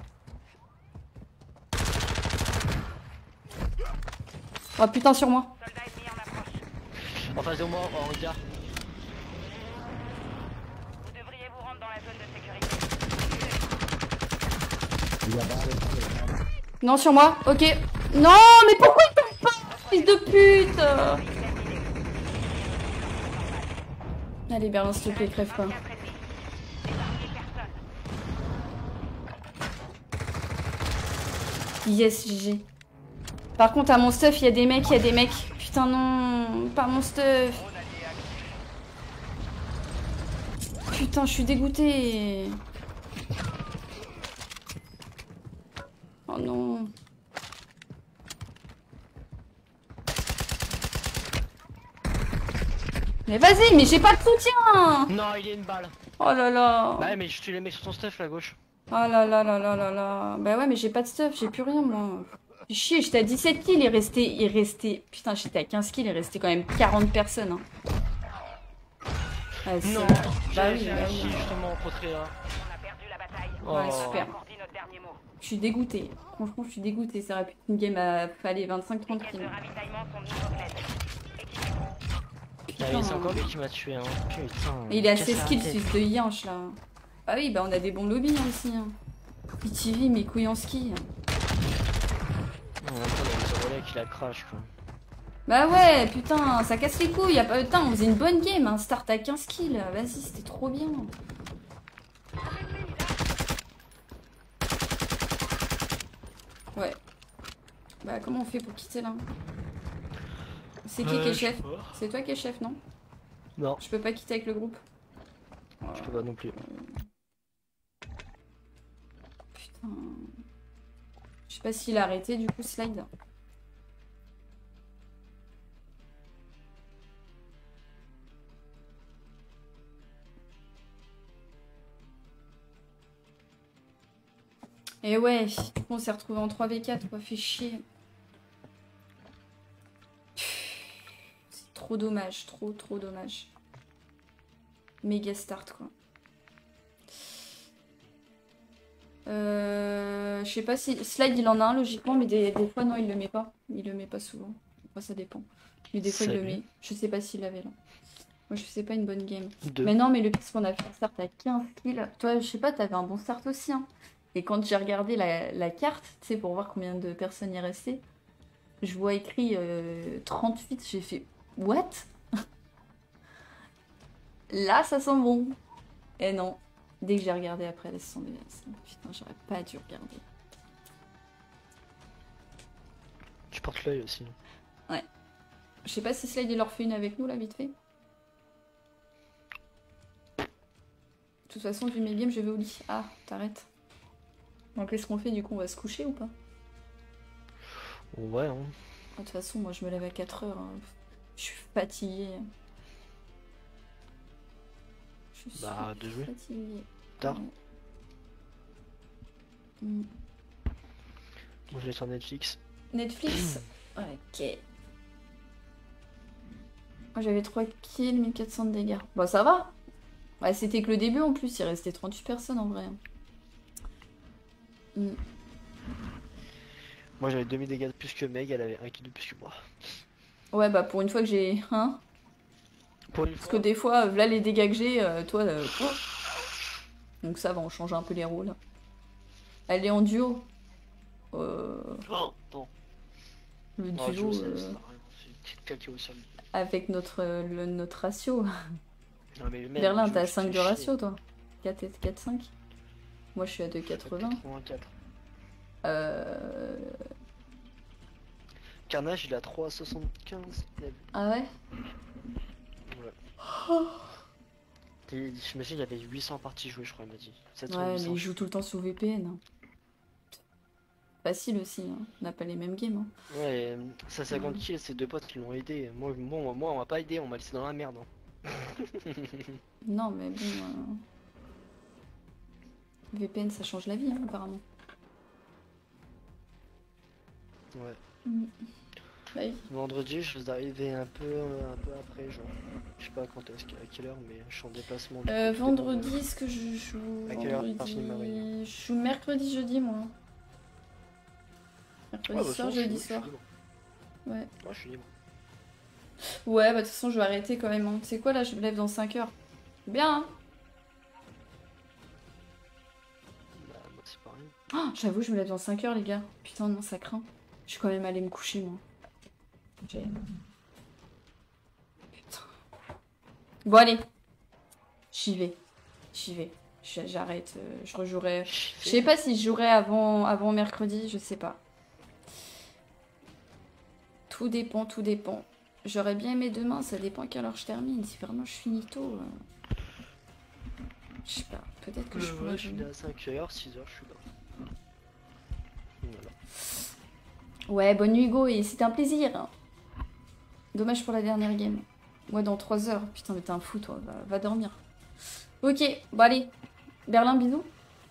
Oh putain, sur moi! Soldat ennemi en approche. En face de moi, en regard. Vous devriez vous rendre dans la zone de sécurité. Non, sur moi, ok. Non, mais pourquoi il tombe pas, fils de pute! Allez, Berlin, s'il te plaît, crève pas. Yes, GG. Par contre, à mon stuff, il y a des mecs, Putain, non, pas mon stuff. Putain, je suis dégoûtée. Oh non. Mais vas-y, mais j'ai pas de soutien. Non, il y a une balle. Oh là là. Bah ouais, mais tu les mets sur ton stuff, là, à gauche. Oh là là là là là là. Bah ouais, mais j'ai pas de stuff, j'ai plus rien, moi. Fais chier, j'étais à 17 kills, il restait... Putain, j'étais à 15 kills, il restait quand même 40 personnes. Hein. Ah, non, bah oui, justement, portrait là. On a perdu la bataille. Ouais, super. On dit notre dernier mot. Je suis dégoûtée. Franchement, je suis dégoûtée. Ça aurait pu être une game à fallait 25-30 kills. Les ravitaillement sont mises au plaid. Équipez-vous. c'est encore lui qui m'a tué, hein. Putain. Et il est assez skill ce de Yanch là. Ah oui, bah on a des bons lobbies hein, aussi. Hein. PTV, mes couilles en ski. On a le relais qui la crash quoi. Bah ouais, putain, ça casse les couilles. Y'a pas de temps, on faisait une bonne game. Hein. Start à 15 kills. Vas-y, c'était trop bien. Ouais. Bah comment on fait pour quitter là? C'est qui est chef? C'est toi qui es chef, non? Non. Je peux pas quitter avec le groupe. Je peux pas non plus. Putain. Je sais pas s'il a arrêté du coup slide. Et ouais, du coup on s'est retrouvé en 3v4 quoi, fait chier. C'est trop dommage, trop dommage. Méga start quoi. Je sais pas si... Slide il en a un logiquement, mais des fois non il le met pas. Il le met pas souvent. Moi ça dépend. Mais des fois il le met. Je sais pas s'il l'avait là. Moi je sais pas une bonne game. Mais non mais le pire c'est qu'on a fait un start à 15 kills. Toi je sais pas, t'avais un bon start aussi hein. Et quand j'ai regardé la carte, tu sais, pour voir combien de personnes y restaient, je vois écrit 38, j'ai fait « What ?» Là, ça sent bon. Et non, dès que j'ai regardé après, ça sent bien. Putain, j'aurais pas dû regarder. Tu portes l'œil aussi. Ouais. Je sais pas si Slide il leur fait une avec nous, là, vite fait. De toute façon, vu mes games, je vais au lit. Ah, t'arrêtes. Donc qu'est-ce qu'on fait du coup, on va se coucher ou pas? Ouais hein. De toute façon moi je me lève à 4h, hein. Je suis fatiguée. Je suis de jouer fatiguée. Tard. Ouais. Moi je vais sur Netflix. Netflix. Ok. Moi j'avais 3 kills, 1400 de dégâts. Bon ça va. Ouais, c'était que le début en plus, il restait 38 personnes en vrai. Moi j'avais 2000 dégâts de plus que Meg, elle avait 1 kill de plus que moi. Ouais bah pour une fois que j'ai... Hein Parce que des fois, là les dégâts que j'ai, toi... Donc ça va, on change un peu les rôles. Elle est en duo. Oh, bon. Le duo... avec notre ratio. Non, mais même, Berlin, t'as 5 de ratio toi. 4 et 4, 5. Moi je suis à 2,80. Carnage il a 3,75. Ah ouais? Ouais. J'imagine il y avait 800 parties jouées je crois, il m'a dit. Ouais, mais il joue tout le temps sous VPN. Hein. Facile aussi, hein. On n'a pas les mêmes games. Hein. Ouais, ça 50 kills, c'est deux potes qui l'ont aidé. Moi on m'a pas aidé, on m'a laissé dans la merde. Hein. Non mais bon... VPN ça change la vie hein, apparemment. Ouais. Bah oui. Vendredi je vais arriver un peu après genre. Je sais pas quand est-ce à quelle heure mais je suis en déplacement. Vendredi est-ce que je joue? À quelle heure vendredi... Je joue mercredi jeudi moi. Mercredi soir, jeudi soir. Ouais. Moi je suis libre. Ouais bah de toute façon je vais arrêter quand même. Hein. C'est quoi là, je me lève dans 5 heures. Bien hein. Oh, j'avoue, je me lève dans 5 heures, les gars. Putain, non, ça craint. Je suis quand même allée me coucher, moi. Putain. Bon, allez. J'y vais. J'arrête. Je rejouerai. Je sais pas si je jouerai avant mercredi, je sais pas. Tout dépend. J'aurais bien aimé demain, ça dépend à quelle heure je termine. Si vraiment je finis tôt. Je sais pas, peut-être que je pourrais. Je suis là à 5h, 6h, je suis là. Voilà. Ouais, bonne nuit Hugo, et c'était un plaisir. Dommage pour la dernière game. Ouais, dans 3 heures. Putain, mais t'es un fou, toi. Va dormir. Ok, bon allez. Berlin, bisous.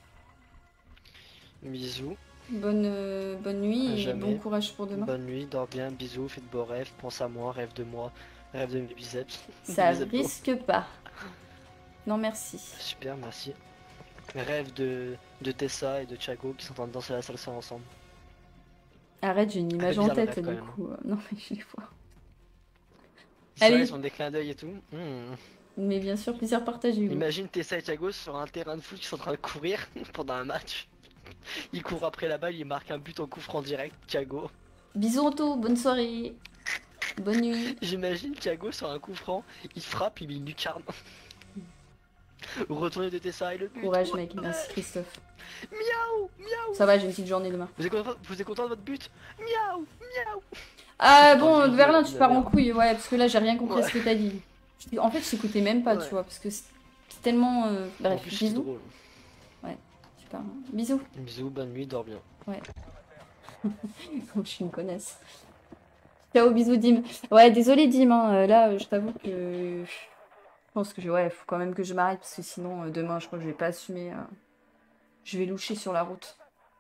Bisous. Bonne nuit et bon courage pour demain. Bonne nuit, dors bien, bisous, fais de beaux rêves, pense à moi, rêve de moi, rêve de mes biceps. Ça risque pas. Non, merci. Super, merci. Rêve de Tessa et de Thiago qui sont en train de danser la salsa ensemble. Arrête, j'ai une image en tête du coup. Non, mais je les vois. Allez. Ils ont des clins d'œil et tout. Mais bien sûr, plaisir partagé. Imagine Tessa et Thiago sur un terrain de foot qui sont en train de courir pendant un match. Ils courent après la balle, ils marquent un but en coup franc direct, Thiago. Bisous Anto, bonne soirée. Bonne nuit. J'imagine Thiago sur un coup franc, il frappe, il met une lucarne. Retournez de Tessa et le but. Courage mec, merci Christophe. Miaou, miaou. Ça va, j'ai une petite journée demain. Vous êtes content de votre but? Miaou, miaou. Ah bon, Verlin, tu pars en couille, ouais, parce que là j'ai rien compris à ce que t'as dit. En fait, je t'écoutais même pas, tu vois, parce que c'est tellement... Bref, bisous. Ouais, super. Bisous. Bisous, bonne nuit, dors bien. Ouais. Je suis une connasse. Ciao, bisous Dim. Ouais, désolé Dim, hein. Là, je t'avoue que... Je pense que ouais, faut quand même que je m'arrête, parce que sinon, demain, je crois que je vais pas assumer. Je vais loucher sur la route.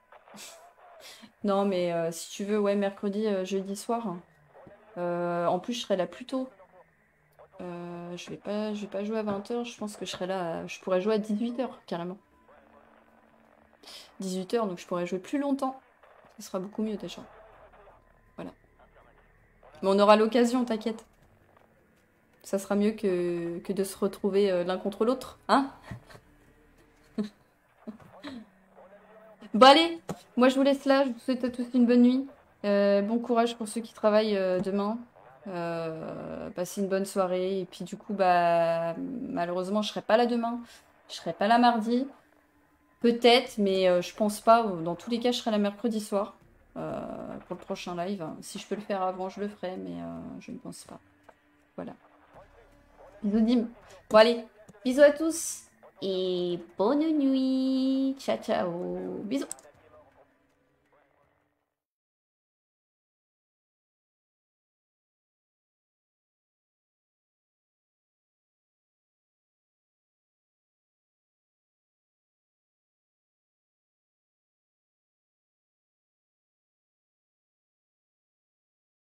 Non, mais si tu veux, ouais, mercredi, jeudi soir. En plus, je serai là plus tôt. Je vais pas jouer à 20h, je pense que je serai là, je pourrais jouer à 18h carrément. 18h, donc je pourrais jouer plus longtemps. Ce sera beaucoup mieux déjà. Voilà. Mais on aura l'occasion, t'inquiète. Ça sera mieux que de se retrouver l'un contre l'autre, hein? Bon allez, moi je vous laisse là, je vous souhaite à tous une bonne nuit. Bon courage pour ceux qui travaillent demain. Passez une bonne soirée et puis du coup bah malheureusement je serai pas là demain, je serai pas là mardi peut-être mais je pense pas, dans tous les cas je serai là mercredi soir pour le prochain live. Si je peux le faire avant je le ferai mais je ne pense pas. Voilà, bisous Dim. Bon allez, bisous à tous et bonne nuit, ciao ciao, bisous.